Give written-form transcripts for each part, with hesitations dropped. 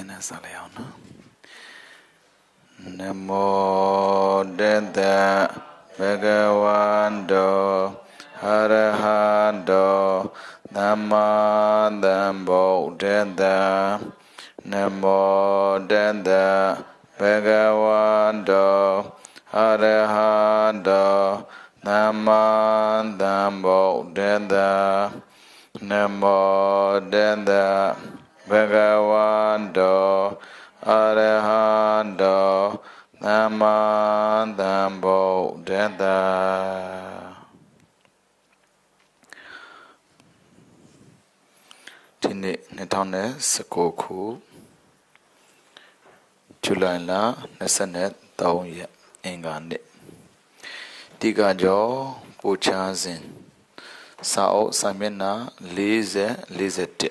na salayana. Namo Tassa Bhagavato Arahato Samma Sambuddhassa. Namo Tassa Bhagavato Arahato Samma Sambuddhassa. Namo Tassa Bhagavato Arahato Samma Sambuddhassa. Tini netane sekoku July la nasanet taunye engane. Tiga jo puchazin sao samena lize te.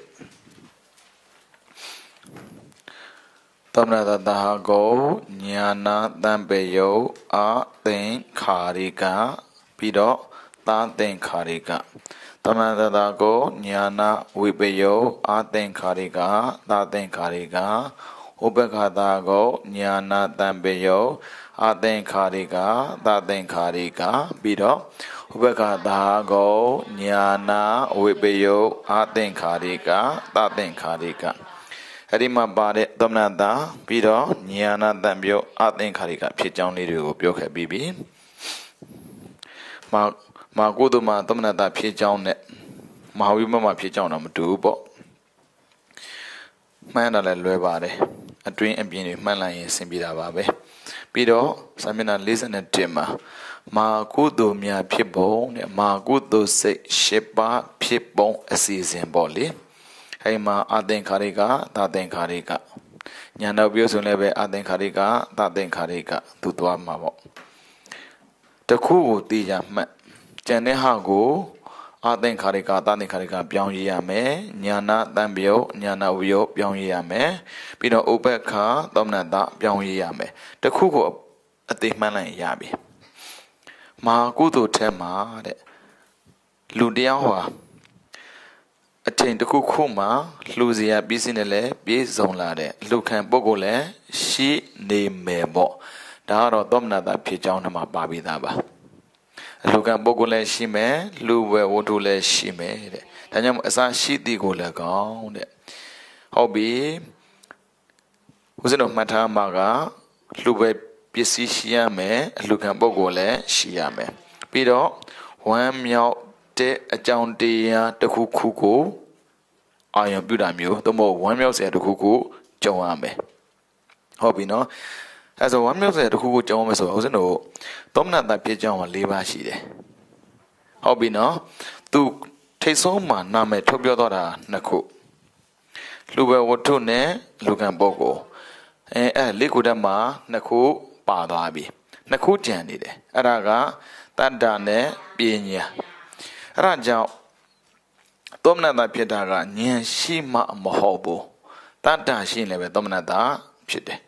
Tamna tataha go nyana tampeyo a ten karika pido ta ten karika. Tamna tataha go nyana wipeyo a ten karika ta ten karika. Upekata go nyana tampeyo a ten karika ta ten karika pido. Upekata go nyana wipeyo a ten karika ta ten karika. Adima bade domnata pido nyana tambyo aten karika phit chang liတွေကိုပြောခဲ့ပြီးပြီမာကိုတို့မှာdomnata phit changနဲ့မဟာဝိမမှာphit changတော့မတူဘူးပေါ့မှန်းတယ်လည်းလွယ်ပါတယ်အတွင်းအပြင်တွေမှန်းလိုက်ရင်အဆင်ပြေတာပါပဲပြီးတော့စာမျက်နှာ41မှာမာကုသိုလ်များဖြစ်ပုံနဲ့မာကုသိုလ်စိတ်10ပါးဖြစ်ပုံအစီအစဉ်ပေါ့လေအဲ့မှာအသင်္ခါရိကသာသင်္ခါရိကညာတော့ပြောဆိုလည်းပဲအသင်္ခါရိကသာသင်္ခါရိကသူသွားမှာပေါ့တခုကိုသိကြမှတ်ကျန်တဲ့ဟာကိုအသင်္ခါရိကသာသင်္ခါရိကပြောင်းရရမယ်ညာနာတံပြုတ်ညာနာဝိယပြောင်းရရမယ်ပြီးတော့ဥပ္ပခာသောမနတပြောင်းရရမယ်တခုကိုအသိမှန်းလိုက်ရပြီမာကုသိုလ်ထဲမှာတဲ့လူတယောက်ဟာအချိန်တစ်ခုခုမှလှူစရာပြီးစင်းတယ်လေပြေဆုံးလာတဲ့လှူခံပုဂ္ဂိုလ်လည်းရှိနေမယ်ပေါ့ဒါကတော့သောမနတဖြစ်ကြောင်းထဲမှာပါပြီးသားပါလှူခံပုဂ္ဂိုလ်လည်းရှိမယ်လှူဝဲဝတ္ထုလည်းရှိမယ်တဲ့ဒါကြောင့်အစာရှိသည်ကိုလည်းကောင်းတဲ့ဟုတ်ပြီဦးဇင်းတို့မှတ်ထားမှာကလှူဝဲပစ္စည်းရှိရမယ်လှူခံပုဂ္ဂိုလ်လည်းရှိရမယ်ပြီးတော့ဝမ်းမြောက်တဲ့အကြောင်းတရားတစ်ခုခုကိုအာရုံပြုတာမျိုးသို့မဟုတ်ဝမ်းမြောက်စရာတစ်ခုခုကြုံရမယ်ဟုတ်ပြီနော်အဲဆိုဝမ်းမြောက်စရာတစ်ခုခုကြုံရမယ်ဆိုတော့ဦးဇင်းတို့သောမနတဖြစ်ကြောင်းက၄ပါးရှိတယ်ဟုတ်ပြီနော်သူထိတ်ဆုံးမှာနာမည်ထုတ်ပြောတော့တာနှစ်ခုလူပဲဝတ္ထုနဲ့လူကံပုဂ္ဂိုလ်အဲလေးခုတည်းမှာနှစ်ခုပါသွားပြီနှစ်ခုကြံနေတယ်အဲ့ဒါကတတ္တနဲ့ပညာအဲ့ဒါကြောင့်သောမနတဖြစ်တာကဉာဏ်ရှိမှမဟုတ်ဘူးတတ္တရှိရင်လည်းပဲသောမနတဖြစ်တယ်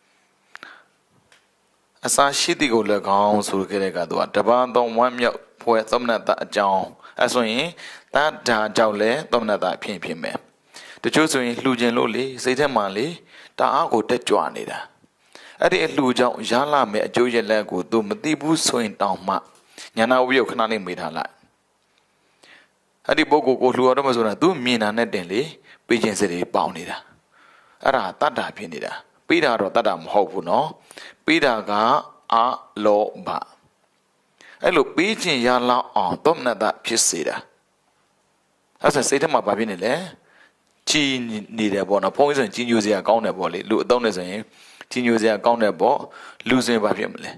အစာရှိသည်ကိုလည်းကောင်းဆိုခဲ့တဲ့ကသူကတပါးသောဝမ်းမြောက်ဖွယ်သောမနတအကြောင်းအဲဆိုရင်တတ္တကြောင့်လည်းသောမနတဖြစ်မယ်တချို့ဆိုရင်လှူခြင်းလို့လေစိတ်ထဲမှာလေတအားကိုတက်ကြွနေတာအဲ့ဒီအလှူကြောင့်ရလာမယ့်အကျိုးရလဒ်ကိုသူမသိဘူးဆိုရင်တောင်မှဉာဏဝိယခဏလေးမေးထားလိုက်အဲ့ဒီပုဂ္ဂိုလ်ကိုလှူရတော့မှဆိုတာသူမြင်တာနဲ့တင်လေပေးခြင်းစိတ်တွေပေါင်းနေတာအဲ့ဒါတတ္တဖြစ်နေတာပေးတာတော့တတ္တမဟုတ်ဘူးနော်ပေးတာကအလောဘအဲ့လိုပေးခြင်းရလောက်အောင်သောမနတဖြစ်စေတာအဲ့ဒါစိတ်ထဲမှာဘာဖြစ်နေလဲကြီးနေတယ်ပေါ့နော်ဘုန်းကြီးဆိုရင်ကြီးညိုစရာကောင်းတယ်ပေါ့လေလူအသုံးနဲ့ဆိုရင်ကြီးညိုစရာကောင်းတယ်ပေါ့လူစင်ဘာဖြစ်မလဲ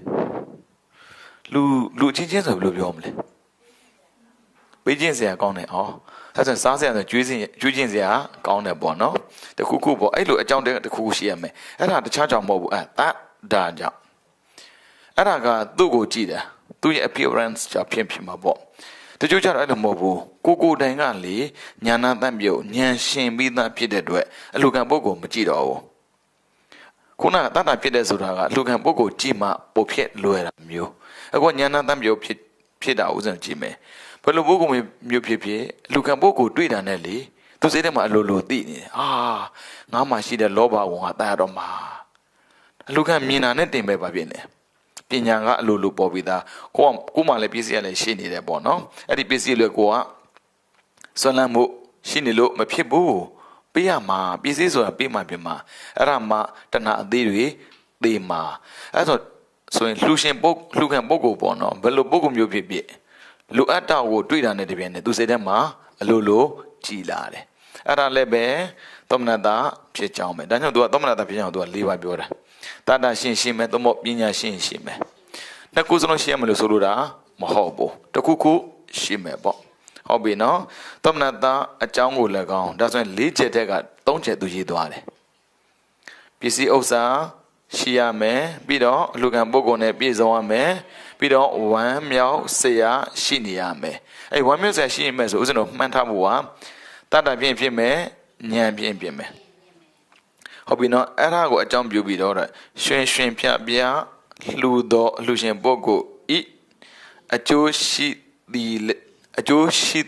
လူချင်းချင်းဆိုဘယ်လိုပြောမလဲပေးခြင်းစရာကောင်းတယ်အော်အဲ့ဒါစားစရာဆိုကျွေးခြင်းစရာကောင်းတယ်ပေါ့နော်တခုခုပေါ့အဲ့လိုအကြောင်းတခုခုရှိရမယ်အဲ့ဒါတခြားကြောင့်မဟုတ်ဘူးဒါကြောင့်အဲ့ဒါကသူ့ကိုကြည့်တယ်သူ့ရဲ့ appearance ကြောင့်ဖြစ်မှာပေါ့တချို့ကျတော့အဲ့လိုမဟုတ်ဘူးကိုတိုင်ကလေညာနာတတ်ပြုတ်ဉာဏ်ရှင်ပြီးသားဖြစ်တဲ့အတွက်အလူခံပုဂ္ဂိုလ်မကြည့်တော့ဘူးခုနကတတ်တာဖြစ်တဲ့ဆိုတာကအလူခံပုဂ္ဂိုလ်ကြည့်မှပိုဖြစ်လွယ်တာမျိုးအခုညာနာတတ်ပြုတ်ဖြစ်တာဥစဉ်ကြည့်မယ်ဘယ်လိုပုဂ္ဂိုလ်မျိုးဖြစ်လူခံပုဂ္ဂိုလ်တွေ့တာနဲ့လေသူစိတ်ထဲမှာအလိုလိုသိနေတယ်ငါမှရှိတဲ့လောဘကိုငါတတ်ရတော့မှာအလူခံမြင်တာနဲ့တင်ပဲပါဖြစ်နေပညာကအလိုလိုပေါ်ပြီးသားကိုမှလည်းပစ္စည်းကလည်းရှိနေတယ်ပေါ့နော်အဲ့ဒီပစ္စည်းတွေကိုကဆွမ်းလန်းမှုရှိနေလို့မဖြစ်ဘူးပေးရမှာပစ္စည်းဆိုတာပေးမှပြင်မှာအဲ့ဒါမှတဏှာအသေးတွေသေမှာအဲ့ဆိုရင်လှူခံပုဂ္ဂိုလ်ပေါ့နော်ဘယ်လိုပုဂ္ဂိုလ်မျိုးဖြစ်ဖြစ်လူအပ်တာကိုတွေ့တာနဲ့တပြိုင်နက်သူစိတ်ထဲမှာအလိုလိုကြည်လာတယ်အဲ့ဒါလည်းပဲသောမနတာဖြစ်ကြောင်းပဲဒါကြောင့်သူကသောမနတာဖြစ်ကြောင်းသူက၄ပါးပြောတာတတရှင်းမယ်သို့မဟုတ်ပညာရှင်းမယ်နှစ်ခုစလုံးရှင်းရမလို့ဆိုလိုတာမဟုတ်ဘူးတစ်ခုခုရှင်းမယ်ပေါ့ဟုတ်ပြီနော်သောမနတာအကြောင်းကိုလည်းကောင်းဒါဆိုရင်၄ချက်တက်က၃ချက်သူရေးသွားတယ်ပစ္စည်းဥစ္စာရှိရမယ်ပြီးတော့အလူခံပုဂ္ဂိုလ်နဲ့ပြည့်စုံရမယ်ပြီးတော့ဝမ်းမြောက်စရာရှိနေရမယ်အဲ့ဝမ်းမြောက်စရာရှိနေမယ်ဆိုဦးဇင်းတို့မှန်းထားဖို့ကတတပြင်းဖြစ်မယ်ဉာဏ်ပြင်းဖြစ်မယ်ဟုတ်ပြီနော်အဲ့ဒါကိုအကြောင်းပြုပြီးတော့ရွှင်ဖြပြလှူတော်အလှူရှင်ပုဂ္ဂိုလ်ဤအကျိုးရှိသည်အကျိုး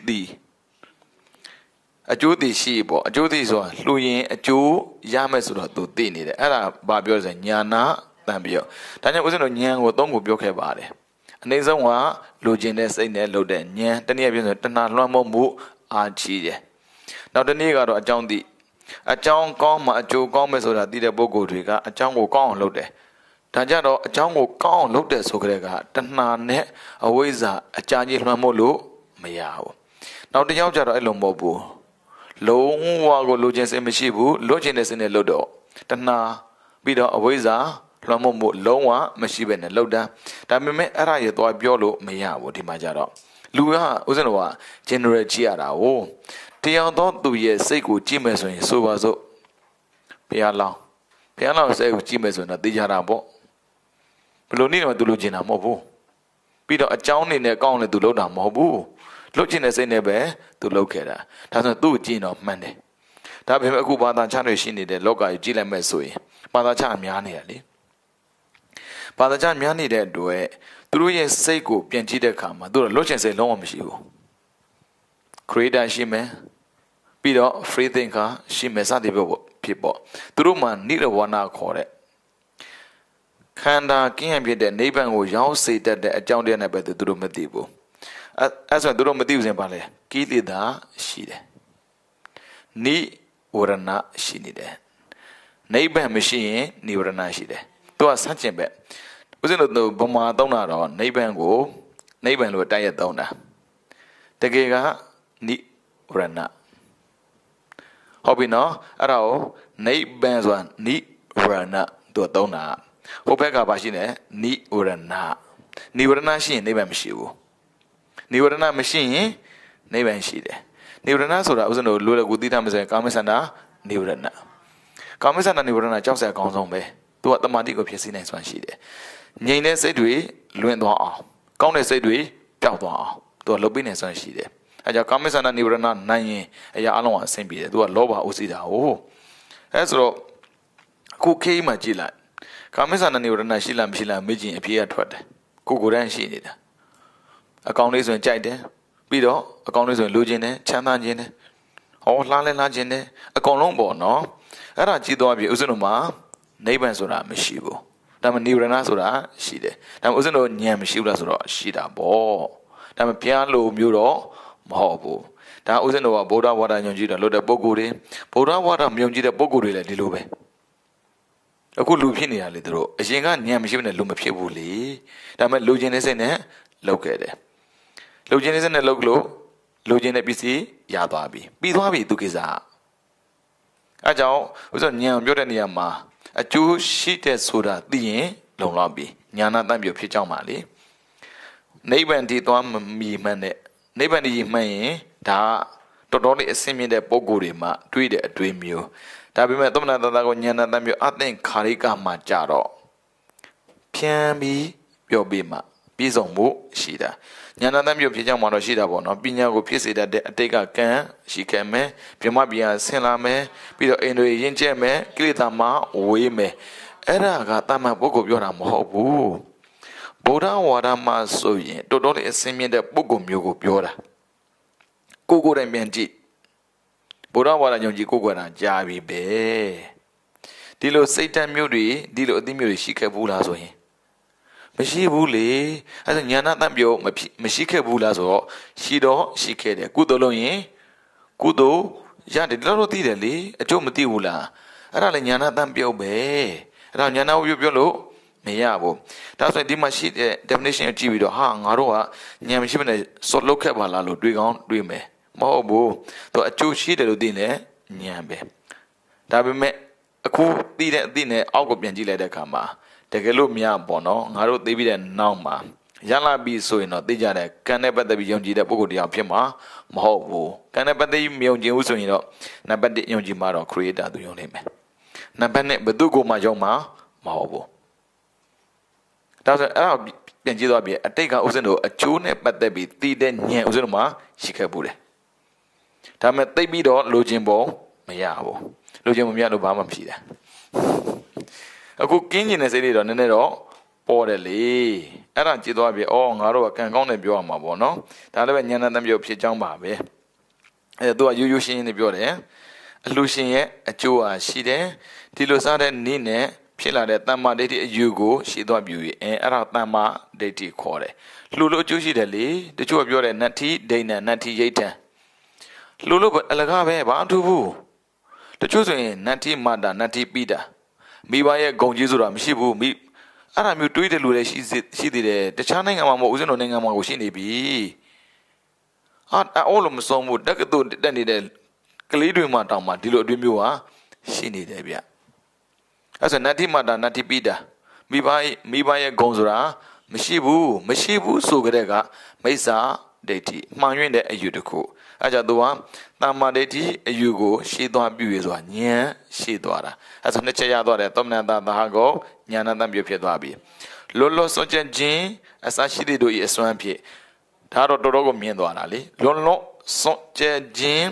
သည်ရှိပေါ့အကျိုးသည်ဆိုတာလှူရင်အကျိုးရမယ်ဆိုတော့သူသိနေတယ်အဲ့ဒါဘာပြောလဲဆိုညာနာတန်ပြောဒါကြောင့်ဦးဇင်းတို့ဉာဏ်ကိုသုံးခုပြောခဲ့ပါတယ်အနည်းဆုံးကလူကျင်တဲ့စိတ်နဲ့လှုပ်တဲ့ဉာဏ်တနည်းပြောဆိုတဏှာလွှမ်းမိုးမှုအားကြီးတယ်နောက်တနည်းကတော့အကြောင်းသိအကြောင်းကောင်းမှအကျိုးကောင်းမယ်ဆိုတာသိတဲ့ပုဂ္ဂိုလ်တွေကအကြောင်းကိုကောင်းအောင်လုပ်တယ်ဒါကြတော့အကြောင်းကိုကောင်းအောင်လုပ်တယ်ဆိုကြတဲ့ကတဏှာနဲ့အဝိဇ္ဇာအကြာကြီးလွှမ်းမိုးလို့မရဘူးနောက်တစ်ယောက်ကြတော့အဲ့လိုမဟုတ်ဘူးလုံးဝကိုလိုချင်စိတ်မရှိဘူးလွတ်ချင်တဲ့စိတ်နဲ့လွတ်တော့တဏှာပြီးတော့အဝိဇ္ဇာလွှမ်းမိုးမှုလုံးဝမရှိဘဲနဲ့လှုပ်တာဒါပေမဲ့အဲ့ဒါရေသွားပြောလို့မရဘူးဒီမှာကြတော့လူကဦးဇင်းတော်က general ကြည့်ရတာကိုတရားတော်သူရဲ့စိတ်ကိုကြည့်မယ်ဆိုရင်ဆိုပါစို့ဘုရားလောင်းစိတ်ကိုကြည့်မယ်ဆိုရင်တော့သိကြတာပေါ့ဘယ်လိုနည်းနဲ့သူလိုချင်တာမဟုတ်ဘူးပြီးတော့အကြောင်းနေနဲ့ကောင်းတယ်သူလုပ်တာမဟုတ်ဘူးလုပ်ချင်တဲ့စိတ်နဲ့ပဲသူလုပ်ခဲ့တာဒါဆိုသူ့ကိုကြည့်တော့မှန်တယ်ဒါပေမဲ့အခုဘာသာချတွေရှိနေတဲ့လောကကြီးကြည့်လိုက်မဲ့ဆိုရင်ဘာသာချများနေရလေဘာသာချများနေတဲ့အတွက်သူတို့ရဲ့စိတ်ကိုပြန်ကြည့်တဲ့အခါမှာသူတို့လွတ်ချင်စိတ်လုံးဝမရှိဘူး creator ရှိမယ်ပြီးတော့ free thinker ရှိမယ်စသည်ဖြစ်ပေါ့သူတို့မှာနိရဝဏခေါ်တဲ့ခန္ဓာကင်းရဖြစ်တဲ့နိဗ္ဗာန်ကိုရောက်စေတတ်တဲ့အကြောင်းတရားနဲ့ပဲသူတို့မသိဘူးအဲ့ဆိုသူတို့မသိဘူးဆိုရင်ဘာလဲကိလေသာရှိတယ်နိဝရဏရှိနေတယ်နိဗ္ဗာန်မရှိရင်နိဝရဏရှိတယ်သူကဆန့်ကျင်ဘက်ဦးဇင်းတို့ဗမာသုံးတာတော့နိဗ္ဗာန်ကိုနိဗ္ဗာန်လို့တိုက်ရိုက်သုံးတာတကယ်ကနိဝရဏဟုတ်ပြီနော်အဲ့ဒါကိုနိဗ္ဗာန်ဆိုတာနိဝရဏသူကသုံးတာဟိုဘက်ကပါရှိနေနိဝရဏနိဝရဏရှိရင်နိဗ္ဗာန်မရှိဘူးနိဝရဏမရှိရင်နိဗ္ဗာန်ရှိတယ်နိဝရဏဆိုတာဥစ္စာတို့လိုလည်းကိုသိတာမစဲကာမစန္ဒနိဝရဏကာမစန္ဒနိဝရဏကြောက်စရာအကောင်းဆုံးပဲသူကတမာတိကိုဖြစ်စေနိုင်စွမ်းရှိတယ်ငြိမ်တဲ့စိတ်တွေလွင့်သွားအောင်ကောင်းတဲ့စိတ်တွေပျောက်သွားအောင်သူကလုပ်ပေးနိုင်စွမ်းရှိတယ်အဲကြောင့်ကာမစန္ဒနိဝရဏနိုင်ရင်အရာအလုံးအဆင်ပြေတယ်သူကလောဘဥစီတာဟုတ်အဲဆိုတော့အခုခေးမှကြည့်လိုက်ကာမစန္ဒနိဝရဏရှိလားမရှိလားမေ့ကြည့်အဖြေကထွက်တယ်ကိုယ်တန်းရှိနေတာအကောင်လေးဆိုရင်ကြိုက်တယ်ပြီးတော့အကောင်လေးဆိုရင်လိုချင်တယ်ချမ်းသာခြင်းတယ်ဟောလှလဲလှခြင်းတယ်အကောင်လုံးပေါ့နော်အဲ့ဒါကြည့်သွားပြီဥစဉ်တို့မှာနိဗ္ဗာန်ဆိုတာမရှိဘူးဒါမှနိဗ္ဗာန်ဆိုတာရှိတယ်ဒါမှဥစဉ်တို့ဉာဏ်မရှိဘူးလားဆိုတော့ရှိတာပေါ့ဒါမှဘုရားလိုမျိုးတော့မဟုတ်ဘူးဒါဥစဉ်တို့ကဗုဒ္ဓဝါဒညွန်ကြည့်တော့လို့တဲ့ပုဂ္ဂိုလ်တွေဗုဒ္ဓဝါဒမယုံကြည်တဲ့ပုဂ္ဂိုလ်တွေလည်းဒီလိုပဲအခုလူဖြစ်နေတာလေသူတို့အရင်ကဉာဏ်မရှိဘဲနဲ့လူမဖြစ်ဘူးလေဒါမှလူချင်းတဲ့စိတ်နဲ့လောက်ခဲ့တယ်လူချင်းတဲ့စိတ်နဲ့လောက်လို့လူချင်းတဲ့ပစ္စည်းရသွားပြီပြီးသွားပြီသူကိစ္စအဲကြောင့်ဥစ္စာဉာဏ်ပြောတဲ့နေရာမှာအကျိုးရှိတဲ့ဆိုတာသိရင်လုံလောက်ပြီညာနာတတ်ပြဖြစ်ကြောင်းပါလေနိဗ္ဗာန်တည်သွားမမီမှန်းတဲ့နိဗ္ဗာန်တည်မှန်းရင်ဒါတော်တော်လေးအစင်းမြင့်တဲ့ပုံကိုယ်တွေမှာတွေးတဲ့အတွေးမျိုးဒါပေမဲ့သမဏတတကိုဉာဏ်တတ်မျိုးအသင်္ခါရိကမှာကြတော့ဖြန်းပြီးပြောပြီးမှပြည့်စုံမှုရှိတာဉာဏ်တတ်မျိုးဖြစ်ကြောင်းမှာတော့ရှိတာပေါ့နော်ပညာကိုဖြစ်စေတတ်တဲ့အတိတ်ကကံရှိခဲ့မယ်ပြမပြဆင်လာမယ်ပြီးတော့အိန္ဒြေရင်ကျက်မယ်ကိလေသာမှာဝေးမယ်အဲ့ဒါကတမန်ပုဂ္ဂိုလ်ပြောတာမဟုတ်ဘူးဗုဒ္ဓဝါဒမှာဆိုရင်တော်တော်လေးအစင်းမြင့်တဲ့ပုဂ္ဂိုလ်မျိုးကိုပြောတာကိုယ်တိုင်ပြန်ကြည့်ဗုဒ္ဓဘာသာယုံကြည်ကိုယ်ကွယ်တာကြာပြီပဲဒီလိုစိတ်တမ်းမျိုးတွေဒီလိုအသိမျိုးတွေရှိခဲ့ဘူးလားဆိုရင်မရှိဘူးလေအဲ့ဒါညာနာတန်ပြောမရှိခဲ့ဘူးလားဆိုတော့ရှိတော့ရှိခဲ့တယ်ကုသိုလ်လို့ရင်ကုသိုလ်ရတယ်ဒီလိုသိတယ်လေအကျိုးမသိဘူးလားအဲ့ဒါလည်းညာနာတန်ပြောပဲအဲ့ဒါညာနာဝိပြောလို့မရဘူးဒါဆိုရင်ဒီမှာရှိတဲ့ definition ကိုကြည့်ပြီးတော့ဟာငါတို့ကညာမရှိမနဲ့စော့လုတ်ခဲ့ပါလားလို့တွေးကောင်းတွေးမယ်မဟုတ်ဘူးသူအကျိုးရှိတယ်လို့သိနေညာပဲဒါပေမဲ့အခုသိတဲ့အသိနဲ့အောက်ကိုပြန်ကြည့်လိုက်တဲ့အခါမှာတကယ်လို့မရပေါ့နော်ငါတို့သိပြီးတဲ့နောက်မှာရလာပြီဆိုရင်တော့သိကြတယ်ကံနဲ့ပတ်သက်ပြီးယုံကြည်တဲ့ပုဂ္ဂိုလ်တရားဖြစ်မှာမဟုတ်ဘူးကံနဲ့ပတ်သက်ပြီးမယုံကြည်ဘူးဆိုရင်တော့နံပါတ်1ယုံကြည်မှာတော့ creator သူယုံနေမယ်နံပါတ်2ဘယ်သူကိုမှယုံမှာမဟုတ်ဘူးဒါဆိုအဲ့ဒါပြန်ကြည့်တော့ပြီအတိတ်ကဥစဉ်တို့အကျိုးနဲ့ပတ်သက်ပြီးသိတဲ့ဉာဏ်ဥစဉ်တို့မှာရှိခဲ့ဘူးတယ်ဒါပေမဲ့သိပြီးတော့လိုချင်ပုံမရဘူးလိုချင်ပုံမရလို့ဘာမှမရှိတယ်အခုကင်းကျင်တဲ့စိတ်တွေတော့နည်းနည်းတော့ပေါ်တယ်လေအဲ့ဒါကြည့်သွားပြီအော်ငါတို့ကကံကောင်းတယ်ပြောရမှာပေါ့နော်ဒါလည်းပဲဉာဏ်နဲ့တမ်းပြောဖြစ်ကြောင်းပါပဲအဲ့ဒါသူကရိုးရိုးရှင်းရှင်းနဲ့ပြောတယ်အလှရှင်ရဲ့အကျိုးဟာရှိတယ်ဒီလိုစားတဲ့နေ့နဲ့ဖြစ်လာတဲ့တမ္မာဒိဋ္ဌိအယူကိုရှင်းသွားပြီအဲ့ဒါတမ္မာဒိဋ္ဌိခေါ်တယ်လှလို့အကျိုးရှိတယ်လေတချို့ကပြောတယ်နတ္ထိဒိဋ္ဌံနတ္ထိယိဋ္ဌံလှလို့အလကားပဲဘာအထူးဘူးတချို့ဆိုရင်နတ္ထိမတ္တာနတ္ထိပိတာမိဘရဲ့ဂုံကြီးဆိုတာမရှိဘူးမိအဲ့ဒါမျိုးတွေးတယ်လို့လည်းရှိသေးတယ်တခြားနိုင်ငံမှာမဟုတ်ဦးဇင်းတို့နိုင်ငံမှာကိုရှိနေပြီအော်လို့မဆုံးဘူးတက္ကသိုလ်တက်နေတဲ့ကလေးတွေမှတောင်မှဒီလိုအတွေ့မျိုးဟာရှိနေတယ်ဗျအဲ့ဆိုနတ္ထိမတ္တာနတ္ထိပိတာမိဘရဲ့ဂုံဆိုတာမရှိဘူးဆိုကြတဲ့ကမိစ္ဆာဒိဋ္ဌိမှန်ရင်းတဲ့အယူတစ်ခုအဲကြောင့်သူကတမ္မာဒိဋ္ဌိအယူကိုရှင်းသွားပြီဆိုတာဉာဏ်ရှင်းသွားတာအဲဆိုနှစ်ချက်ရသွားတယ်သောမနတသဟကိုဉာဏ်နဲ့တံပြဖြစ်သွားပြီလောလောစွန့်ချက်ခြင်းအစရှိတဲ့တို့ဤအစွမ်းဖြစ်ဒါတော့တော်တော်ကိုမြင်သွားတာလေလောလောစွန့်ချက်ခြင်း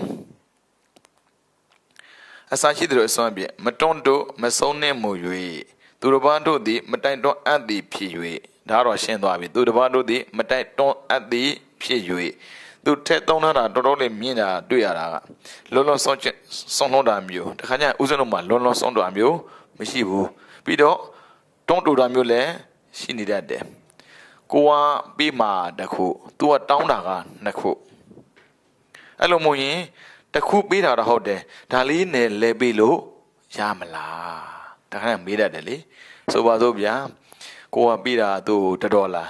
အစရှိတဲ့တို့အစွမ်းဖြစ်မတွန်းတို့မဆုံးနှင့်မူ၍သူတစ်ပါးတို့သည်မတိုင်တွန်းအပ်သည်ဖြစ်၍ဒါတော့ရှင်းသွားပြီသူတစ်ပါးတို့သည်မတိုင်တွန်းအပ်သည်ဖြစ်၍သူထက်သုံးတာတော်တော်လေးမြင်တာတွေ့ရတာကလုံးလုံးဆုံးလုံးတာမျိုးတခါကျဥစဉ်လုံးမှာလုံးလုံးဆုံးတာမျိုးမရှိဘူးပြီးတော့တွန်းတူတာမျိုးလည်းရှိနေတတ်တယ်ကိုကပြီးမှတစ်ခုသူကတောင်းတာကနှစ်ခုအဲ့လိုမို့ရင်တစ်ခုပေးတာတော့ဟုတ်တယ်ဒါလေးနဲ့လဲပေးလို့ရမလားတခါကျမေးတတ်တယ်လေဆိုပါစို့ဗျာကိုကပေးတာသူ$1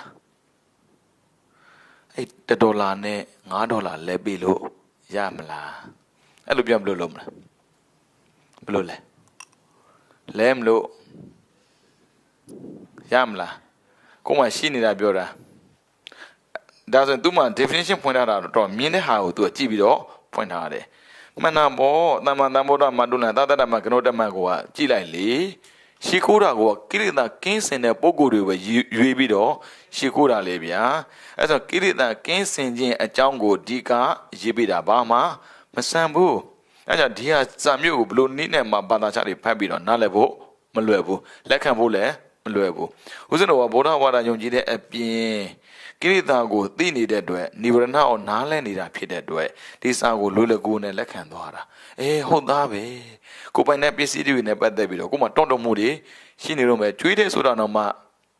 အဲ့$1နဲ့$5လဲပေးလို့ရမလားအဲ့လိုပြန်ဘယ်လိုလုပ်မလဲဘယ်လိုလဲမလို့ရမလားကိုမှရှိနေတာပြောတာဒါဆိုရင်သူမှ definition ဖွင့်ထားတာတော့မြင်တဲ့ဟာကိုသူကကြည့်ပြီးတော့ဖွင့်ထားတယ်မှန်တာပေါ့တမ္မာသမ္ဗုဒ္ဓမတုဏသတ္တတမကနောတမကိုကကြည့်လိုက်လေရှ िख ိုးတာကိုကိရိတာကင်းစင်တဲ့ပုံကိုယ်တွေပဲရွေးပြီးတော့ရှ िख ိုးတာလေဗျာအဲ့ဆိုကိရိတာကင်းစင်ခြင်းအကြောင်းကိုဒီကရေးပြတာဘာမှမဆန်ဘူးအဲ့ကြောင့်ဒီဟာစာမျိုးကိုဘလို့နည်းနဲ့မှဘာသာချတွေဖတ်ပြီးတော့နားလည်ဖို့မလွယ်ဘူးလက်ခံဖို့လည်းမလွယ်ဘူးဦးဇင်းတော်ကဗုဒ္ဓဝါဒယုံကြည်တဲ့အပြင်ကိရိတာကိုသိနေတဲ့အတွက်နိဗ္ဗာန်ကိုနားလည်နေတာဖြစ်တဲ့အတွက်ဒီစာကိုလွယ်လွယ်ကူနဲ့လက်ခံသွားတာဟုတ်သားပဲကိုပိုင်တဲ့ပစ္စည်းတွေနဲ့ပတ်သက်ပြီးတော့ကိုမှတွန့်တုံမှုတွေရှိနေတော့မယ်ကျွေးတဲ့ဆိုတာတော့မှ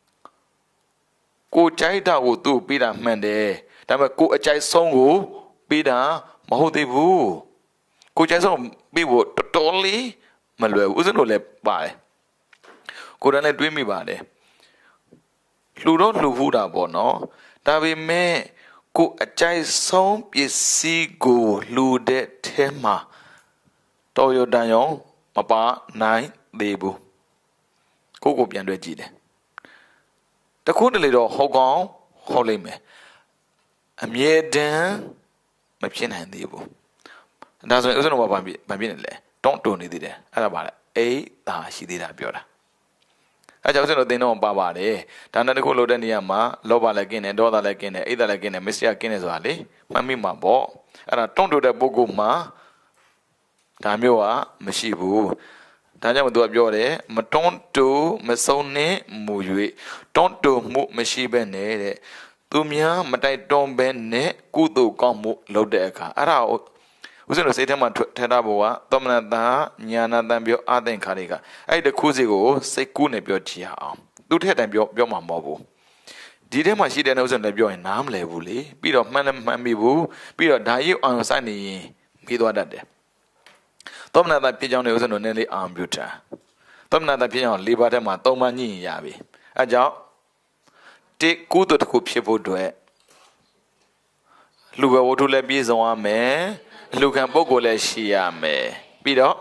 ကိုကြိုက်တာကိုသူ့ပေးတာမှန်တယ်ဒါပေမဲ့ကိုအကြိုက်ဆုံးကိုပေးတာမဟုတ်သေးဘူးကိုကြိုက်ဆုံးပေးဖို့တော်တော်လေးမလွယ်ဘူးဦးဇင်းတို့လည်းပါတယ်ကိုယ်တိုင်လည်းတွေးမိပါတယ်လှူတော့လှူဖို့တာပေါ့နော်ဒါပေမဲ့ကိုအကြိုက်ဆုံးပစ္စည်းကိုလှူတဲ့ထဲမှာတော်ရတန်ရောမပါနိုင်သေးဘူးကိုပြန်တွေ့ကြည့်တယ်တခုတလေတော့ဟုတ်ကောင်းဟုတ်လိမ့်မယ်အမြဲတမ်းမဖြစ်နိုင်သေးဘူးဒါဆိုရင်ဥစ္စာတော့ဘာဖြစ်နေလဲတွန့်တုံနေသေးတယ်အဲ့ဒါပါလေအိတ်သာရှိသေးတာပြောတာအဲ့ကြောင့်ဥစ္စာတော့သင်တော့ပါပါတယ်ဒါနဲ့တခုလို့တဲ့နေရာမှာလောဘလည်းကင်းတယ်ဒေါသလည်းကင်းတယ်အိတ်သာလည်းကင်းတယ်မစ္စရိယကင်းတယ်ဆိုတာလေမှတ်မိမှာပေါ့အဲ့ဒါတွန့်တုတဲ့ပုဂ္ဂိုလ်မှာဒါမျိုးကမရှိဘူးဒါကြောင့်သူကပြောတယ်မတွန်းတူမဆုံးနဲ့မူ၍တွန်းတူမှုမရှိဘဲနဲ့တဲ့သူများမတိုက်တွန်းဘဲနဲ့ကုသိုလ်ကောင်းမှုလုပ်တဲ့အခါအဲ့ဒါဦးဥစဉ်တို့စိတ်ထဲမှာထဲထားဖို့ကသောမနတညာနာတံပြောအသင်္ခါရိကအဲ့ဒီတစ်ခုစီကိုစိတ်ကူးနဲ့ပြောကြည့်အောင်သူထက်တန်ပြောမှာမဟုတ်ဘူးဒီထဲမှာရှိတဲ့ဥစဉ်လည်းပြောရင်နားမလည်ဘူးလေပြီးတော့မှန်လည်းမှန်ပြီဘူးပြီးတော့ဒါရုပ်အောင်စိုက်နေရင်ပြီးသွားတတ်တယ်သောမနတဖြစ်ကြောင်းတဲ့ဥစဉ်တို့နည်းလေးအောင်ပြုတာသောမနတဖြစ်ကြောင်း၄ပါးထဲမှာ၃ပါးညှိရင်ရပြီအဲကြောင့်တိကုသိုလ်တစ်ခုဖြစ်ဖို့အတွက်လူပဲဝတ္ထုလည်းပြည့်စုံရမယ်လူခံပုဂ္ဂိုလ်လည်းရှိရမယ်ပြီးတော့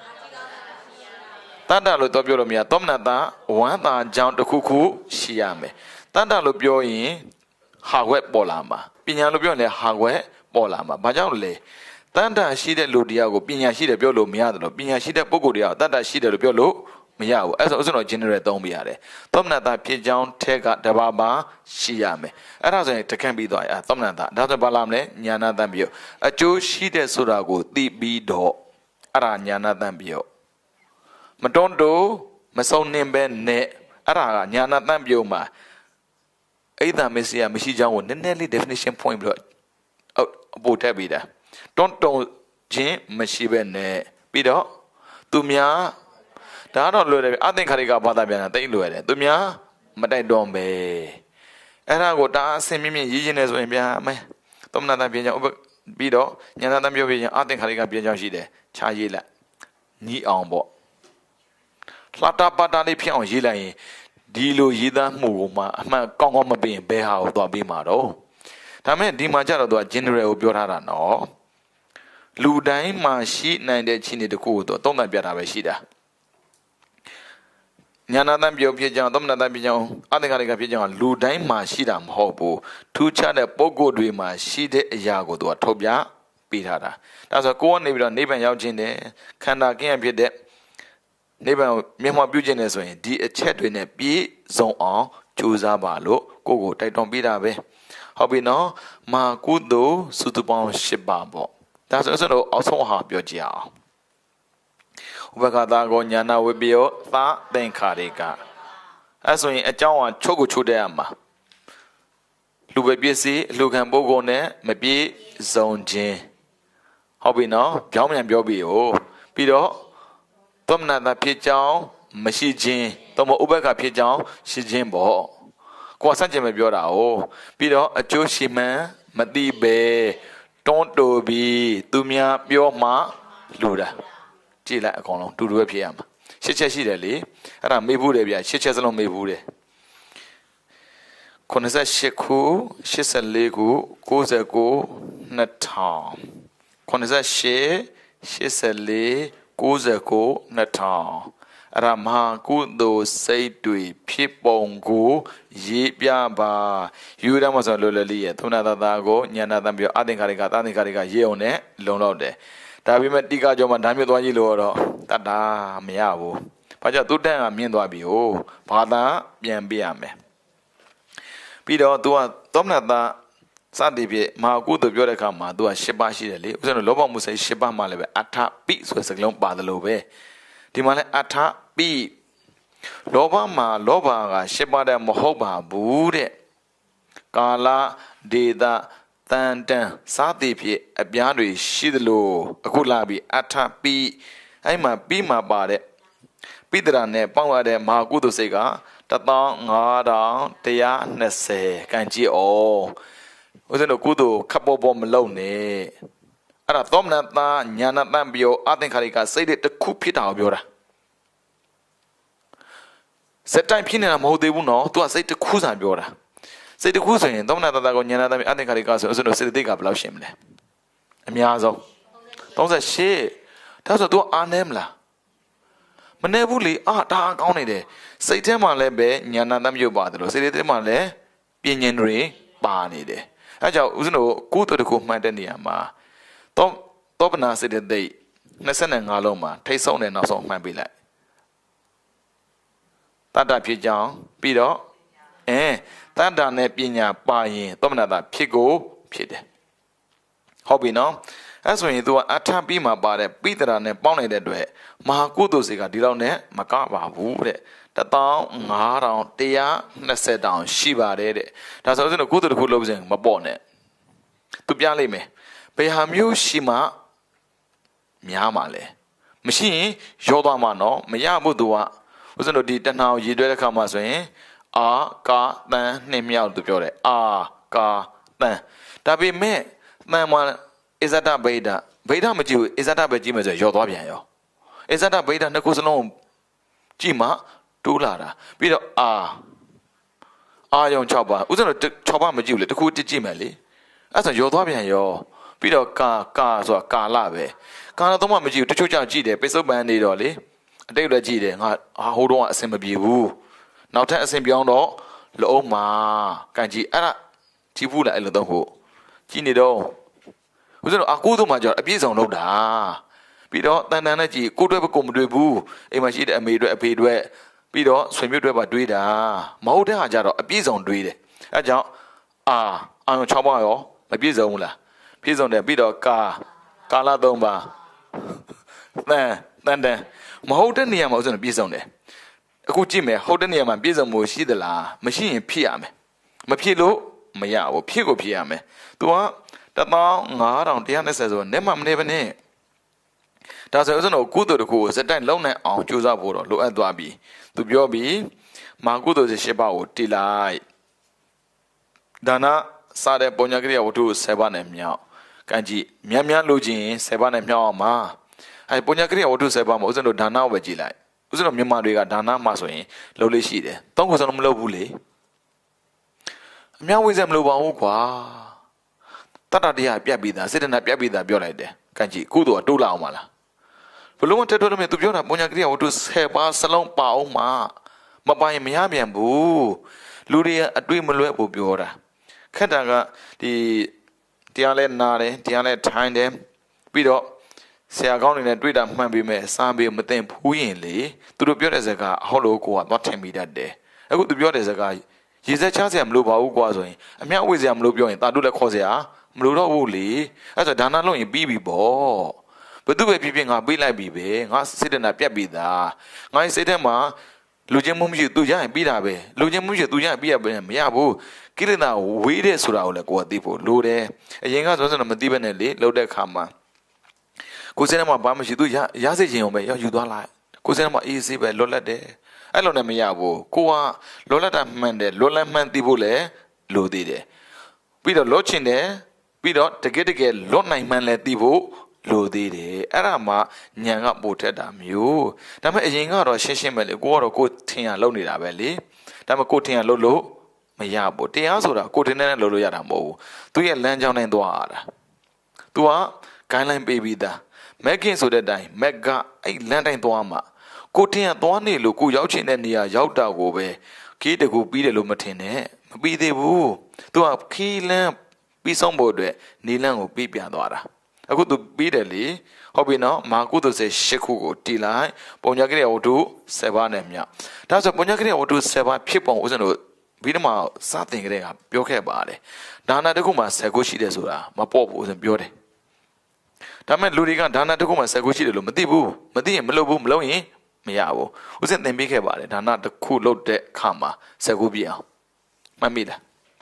တတ္တလို့တော့ပြောလို့မရသောမနတဝမ်းသာကြောင်းတစ်ခုခုရှိရမယ်တတ္တလို့ပြောရင်ဟာဝက်ပေါ်လာမှာပညာလို့ပြောရင်လည်းဟာဝက်ပေါ်လာမှာဘာကြောင့်လဲတတ္တရှိတဲ့လူတရားကိုပညာရှိတယ်ပြောလို့မရတယ်လို့ပညာရှိတဲ့ပုဂ္ဂိုလ်တရားကိုတတ္တရှိတယ်လို့ပြောလို့မရဘူးအဲ့ဆိုဥစဉ်တော့ general သုံးပြရတယ်သောမနတဖြစ်ကြောင်းထက်ကတဘာဘာရှိရမယ်အဲ့ဒါဆိုရင်တခန့်ပြီးသွားရသောမနတဒါဆိုဘာလာမလဲညာနာတံပြောအကျိုးရှိတဲ့ဆိုတာကိုသိပြီးတော့အဲ့ဒါညာနာတံပြောမတွန်းတိုးမစုံနှင်းပဲနဲ့အဲ့ဒါကညာနာတံပြောမှာအိဒါမစ္စယမရှိကြောင်းကိုနည်းနည်းလေး definition point ပြီးတော့အပို့ထည့်ပြီးတာတွန်းတုံခြင်းမရှိပဲနဲ့ပြီးတော့သူများဒါတော့လွယ်တယ်အသင်္ခါရိကဘာသာပြန်တာတိတ်လွယ်တယ်သူများမတိုက်တွန်းပဲအဲ့ဒါကိုဒါအစင်မြင့်မြင့်ရေးခြင်းနဲ့ဆိုရင်ဗျာမယ်သမဏတန်ပြင်ကြောင်းပြီးတော့ညာနာတန်ပြောပြရင်အသင်္ခါရိကပြင်ကြောင်းရှိတယ်ခြားရေးလိုက်ညီအောင်ပေါ့လှတာပါတာလေးဖြစ်အောင်ရေးလိုက်ရင်ဒီလိုရေးသားမှုကိုမှအမှန်ကောင်းကောင်းမပြင်ဘဲဟာကိုသွားပြီးမှာတော့ဒါမဲ့ဒီမှာကျတော့သူက general ကိုပြောထားတာနော်လူတိုင်းမှာရှိနိုင်တဲ့ခြေနေတစ်ခုကိုသူသုံးသပ်ပြတာပဲရှိတာညာနာတံပြောဖြစ်ကြောင်းသမဏတံဖြစ်ကြောင်းအသင်္ခါရိကဖြစ်ကြောင်းလူတိုင်းမှာရှိတာမဟုတ်ဘူးထူးခြားတဲ့ပုဂ္ဂိုလ်တွေမှာရှိတဲ့အရာကိုသူကထုတ်ပြပေးထားတာဒါဆိုကိုကနေပြီးတော့နိဗ္ဗာန်ရောက်ခြင်းတဲ့ခန္ဓာကင်းရဖြစ်တဲ့နိဗ္ဗာန်ကိုမျက်မှောက်ပြုခြင်းနဲ့ဆိုရင်ဒီအချက်တွေနဲ့ပြည့်စုံအောင်ကြိုးစားပါလို့ကိုတိုက်တွန်းပေးတာပဲဟုတ်ပြီနော်မာကုသိုလ်စုစုပေါင်း၈ပါးပေါ့ဒါဆိုတော့အောက်ဆုံးဟာပြောကြည့်အောင်ဥပက္ခတာကိုညာနာဝိပယောသာသင်္ခါရိကအဲဆိုရင်အကြောင်းကချုပ်ကိုချုပ်တဲ့ရမှာလူပဲပြည့်စည်အလူခံပုဂ္ဂိုလ်နဲ့မပြည့်စုံခြင်းဟုတ်ပြီနော်ပြောင်းပြန်ပြောပြီးဟိုပြီးတော့သမဏတာဖြစ်ကြောင်းမရှိခြင်းသို့မဟုတ်ဥပက္ခဖြစ်ကြောင်းရှိခြင်းပေါ့ကိုယ်ဆန့်ကျင်မပြောတာ哦ပြီးတော့အကျိုးရှိမှန်းမသိပဲတွန်းတိုပြီးသူများပြောမှလူတာကြည့်လိုက်အကောင်လုံးတူတူပဲဖြစ်ရမှာရှစ်ချက်ရှိတယ်လေအဲ့ဒါမေးဘူးတယ်ဗျာရှစ်ချက်စလုံးမေးဘူးတယ်98ခု84ခု99 2000 98 84 99 2000အဲ့ဒါမဟာကုသိုလ်စိတ်တွေဖြစ်ပုံကိုရေးပြပါယူရမှာဆိုလောလောလေးရဲ့သုဏတတာကိုညာနာတံပြောအသင်္ခါရိကသာသင်္ခါရိကရေးအောင်နဲ့လုံလောက်တယ်ဒါပေမဲ့တိကကြောမှာဓာမျိုးသွားကြည့်လို့တော့တတ်တာမရဘူးဘာကြောင့်သူတန်းကမြင်သွားပြီဟိုဘာသာပြန်ပြရမယ်ပြီးတော့ तू ကသောမနတစသည်ဖြင့်မဟာကုသိုလ်ပြောတဲ့အခါမှာ तू က၈ပါးရှိတယ်လေဥစ္စာလောဘမှုစိတ်၈ပါးမှလည်းပဲအထပိဆိုတဲ့စကားလုံးပါတယ်လို့ပဲဒီမှာလည်းအထပိလောဘမှာလောဘက၈ပါးတည်းမဟုတ်ပါဘူးတဲ့ကာလဒေတာတန်တန်စားသည်ဖြင့်အပြားတွေရှိသလိုအခုလာပြီးအထပိအဲ့မှာပြီးမှာပါတဲ့ပိတရာနဲ့ပေါင်းရတဲ့မဟာကုသိုလ်စိတ်က15120ကန်ကြည့်အောင်ဦးဇင်းတို့ကုသိုလ်ခပ်ပေါ်ပေါ်မလုံးနဲ့အဲ့ဒါသောမနတညာနာတံပြောအသင်္ခါရိကစိတ်တစ်ခုဖြစ်တာကိုပြောတာစက်တိုင်းဖြစ်နေတာမဟုတ်သေးဘူးနော် तू ကစိတ်တစ်ခုစာပြောတာစိတ်တစ်ခုဆိုရင်သောမနတကိုညာနာတံအသင်္ခါရိကဆိုဦးဇင်းတို့စိတ်တိတ်ကဘယ်လောက်ရှင်းမလဲအများဆုံး38ဒါဆို तू အားနေမလားမနေဘူးလေဒါကောင်းနေတယ်စိတ်ထဲမှာလည်းပဲညာနာတံပြုတ်ပါတယ်လို့စိတ်ထဲမှာလည်းပြဉ္ဉ္တွေပါနေတယ်အဲကြောင့်ဦးဇင်းတို့ကုသိုလ်တစ်ခုမှတ်တဲ့နေရာမှာသောပနာစိတ်တိတ်25လုံးမှာထိတ်ဆုံးတဲ့နောက်ဆုံးမှတ်ပေးလိုက်တတ္တဖြစ်ကြောင်းပြီးတော့တတ္တနဲ့ပညာပါရင်သောမနာတာဖြစ်ကိုဖြစ်တယ်ဟုတ်ပြီနော်အဲဆိုရင် तू ကအထပြီးမှပါတဲ့ပိတရာနဲ့ပေါင်းနေတဲ့အတွက်မဟာကုသိုလ်စိတ်ကဒီလောက်နဲ့မကပါဘူးတဲ့15120တောင်ရှိပါတယ်တဲ့ဒါဆိုရင်ကုသိုလ်တစ်ခုလုပ်စဉ်မပေါ့နဲ့ तू ပြလိုက်မယ်ဘယ်ဟာမျိုးရှိမှများမှာလဲမရှိရင်ရောသွားမှာနော်မရဘူးသူကဦးဇင်းတို့ဒီတဏှာကိုရည်တွဲတဲ့ခါမှာဆိုရင်အာကာတန်နှစ်မြောက်သူပြောတယ်အာကာတန်ဒါပေမဲ့တန်မှာအစ္ဆဒဗိဒဗိဒမကြည့်ဘူးအစ္ဆဒပဲကြည့်မယ်ဆိုရင်ရောသွားပြန်ရောအစ္ဆဒဗိဒနှစ်ခုစလုံးကြည့်မှတိုးလာတာပြီးတော့အာယုံ6ပါဦးဇင်းတို့6ပါမကြည့်ဘူးလေတခုတစ်ကြည့်မယ်လေအဲ့ဆိုရောသွားပြန်ရောပြီးတော့ကာဆိုတာကာလပဲကာလတော့မှမကြည့်ဘူးတချို့ကြောင့်ကြည့်တယ်ပိဿုပန်နေတော့လေအတိတ်လည်းကြည့်တယ်ငါဟိုတော့အဆင်မပြေဘူးနောက်ထပ်အဆင်ပြောင်းတော့လုံးမှာကန်ကြည့်အဲ့ဒါကြည့်ဘူးလားအဲ့လိုတော့ဟုတ်ကြည့်နေတော့ဦးဇင်းတို့အကူတို့မှကြောအပြည့်စုံလုပ်တာပြီးတော့တန်တန်နဲ့ကြည့်ကိုတွေ့ကိုမတွေ့ဘူးအိမ်မှာရှိတဲ့အမေတွေ့အဖေတွေ့ပြီးတော့ဆွေမျိုးတွေ့ပါတွေးတာမဟုတ်တဲ့ဟာကြတော့အပြည့်စုံတွေးတယ်အဲကြောင့်အာယုံ6ပါရောမပြည့်စုံဘူးလားပြည့်စုံတယ်ပြီးတော့ကာလ3ပါတန်မဟုတ်တဲ့နေရာမှာဦးဇင်းတို့ပြည့်စုံတယ်အခုကြည့်မယ်ဟုတ်တဲ့နေရာမှာပြည့်စုံမှုရှိသလားမရှိရင်ဖြစ်ရမယ်မဖြစ်လို့မရဘူးဖြစ်ကိုဖြစ်ရမယ်သူက15120ဆိုနဲ့မှမနေပါနဲ့ဒါဆိုဦးဇင်းတို့ကုသိုလ်တစ်ခုကိုစက်တိုက်လုံးနိုင်အောင်ကြိုးစားဖို့တော့လိုအပ်သွားပြီသူပြောပြီးမာကုသိုလ်၈ပါးကိုတည်လိုက်ဒါနစားတဲ့ပုညကရိယာဝတ္ထု7ပါးနဲ့မြောက်ကံကြည့်များလို့ချင်း7ပါးနဲ့မြောက်အောင်မှာအဲပုညကရိယာဝတ္ထု7ပါးမှာဦးဇင်းတို့ဒါနကိုပဲကြည်လိုက်ဦးဇင်းတို့မြန်မာတွေကဒါနမှဆိုရင်လုပ်လို့ရှိတယ်သုံးခုစလုံးမလုပ်ဘူးလေအများဝိဇ္ဇမလုပ်ပါဘူးကွာတတ္တတရားပြတ်ပြီးသားစေတနာပြတ်ပြီးသားပြောလိုက်တယ်ကံကြည့်ကုသိုလ်ကတိုးလာအောင်မလားဘလုံးတက်တော့လည်းသူပြောတာပုညကရိယာဝတ္ထု7ပါးစလုံးပါအောင်မှာမပိုင်မရပြန်ဘူးလူတွေအတွေ့မလွဲဘူးပြောတာခက်တာကဒီတရားလဲနာတယ်တရားလဲထိုင်းတယ်ပြီးတော့ဆရာကောင်းတွေနဲ့တွေ့တာမှန်ပေမဲ့စားပြီးမသိဘူးရင်လေသူတို့ပြောတဲ့စကားအဟုတ်လို့ကိုကသွားထင်မိတတ်တယ်အခုသူပြောတဲ့စကားရေစက်ချစရာမလိုပါဘူးကွာဆိုရင်အမြောက်ဝေ့စရာမလိုပြောရင်တာတို့လည်းခေါ်စရာမလိုတော့ဘူးလေအဲ့ဆိုဒါနလုံးရင်ပြီးပြီပေါ့ဘသူပဲဖြစ်ဖြစ်ငါပေးလိုက်ပြီပဲငါစိတ်တနာပြတ်ပြီသားငါစိတ်ထဲမှာလူချင်းမှုမရှိသူရရင်ပြီးတာပဲလူချင်းမှုမရှိသူရရင်ပြီးရပဲမရဘူးကိလေသာဝေးတဲ့ဆိုတာကိုလည်းကိုယ်ကသိဖို့လိုတယ်အရင်ကဆိုတော့မသိဘဲနဲ့လေလှုပ်တဲ့ခါမှာကိုယ်စင်းထဲမှာဘာမှမရှိသူရစေခြင်းအောင်ပဲရောက်ယူသွားလိုက်ကိုယ်စင်းထဲမှာအေးဆေးပဲလွတ်လပ်တယ်အဲ့လိုနဲ့မရဘူးကိုကလွတ်လပ်တာမှန်တယ်လွတ်လပ်မှန်သိဖို့လည်းလိုသေးတယ်ပြီးတော့လွတ်ချင်တယ်ပြီးတော့တကယ်လွတ်နိုင်မှန်လည်းသိဖို့လိုသေးတယ်အဲ့ဒါမှညံကပို့ထက်တာမျိုးဒါပေမဲ့အရင်ကတော့ရှင်းပဲလေကိုကတော့ကိုထင်ရလုပ်နေတာပဲလေဒါပေမဲ့ကိုထင်ရလုပ်လို့မရဘူးတရားဆိုတာကိုထင်နဲ့လုပ်လို့ရတာမဟုတ်ဘူးသူရဲ့လမ်းကြောင်းနဲ့သွားရတာသူက guideline ပေးပြီးသားမက်ကင်ဆိုတဲ့အတိုင်းမက်ကအဲ့လမ်းတိုင်းသွားမှာကိုထင်ရသွားနေလို့ကိုရောက်ချင်တဲ့နေရာရောက်တာကိုပဲခီးတကူပြီးတယ်လို့မထင်နဲ့မပြီးသေးဘူးသူကခီးလမ်းပြီးဆုံးဖို့အတွက်နေလမ်းကိုပြီးပြန်သွားတာအခုသူပြီးတယ်လေဟုတ်ပြီနော်မာကုသိုလ်18ခုကိုတီလိုက်ပုံညာကရိယာဝတ္ထု7ပါးနဲ့မြောက်ဒါဆိုပုံညာကရိယာဝတ္ထု7ပါးဖြစ်ပုံဦးဇင်းတို့ပြီးတော့မှစတင်ကြတဲ့ကပြောခဲ့ပါတယ်ဒါနတစ်ခုမှာ10ခုရှိတယ်ဆိုတာမပေါ့ဘူးဦးဇင်းပြောတယ်ဒါပေမဲ့လူတွေကဒါနတစ်ခုမှာ10ခုရှိတယ်လို့မသိဘူးမသိရင်မလုပ်ဘူးမလုပ်ရင်မရဘူးဦးဇင်းသင်ပေးခဲ့ပါတယ်ဒါနတစ်ခုလုပ်တဲ့အခါမှာ10ခုပြည့်အောင်မှတ်မိလား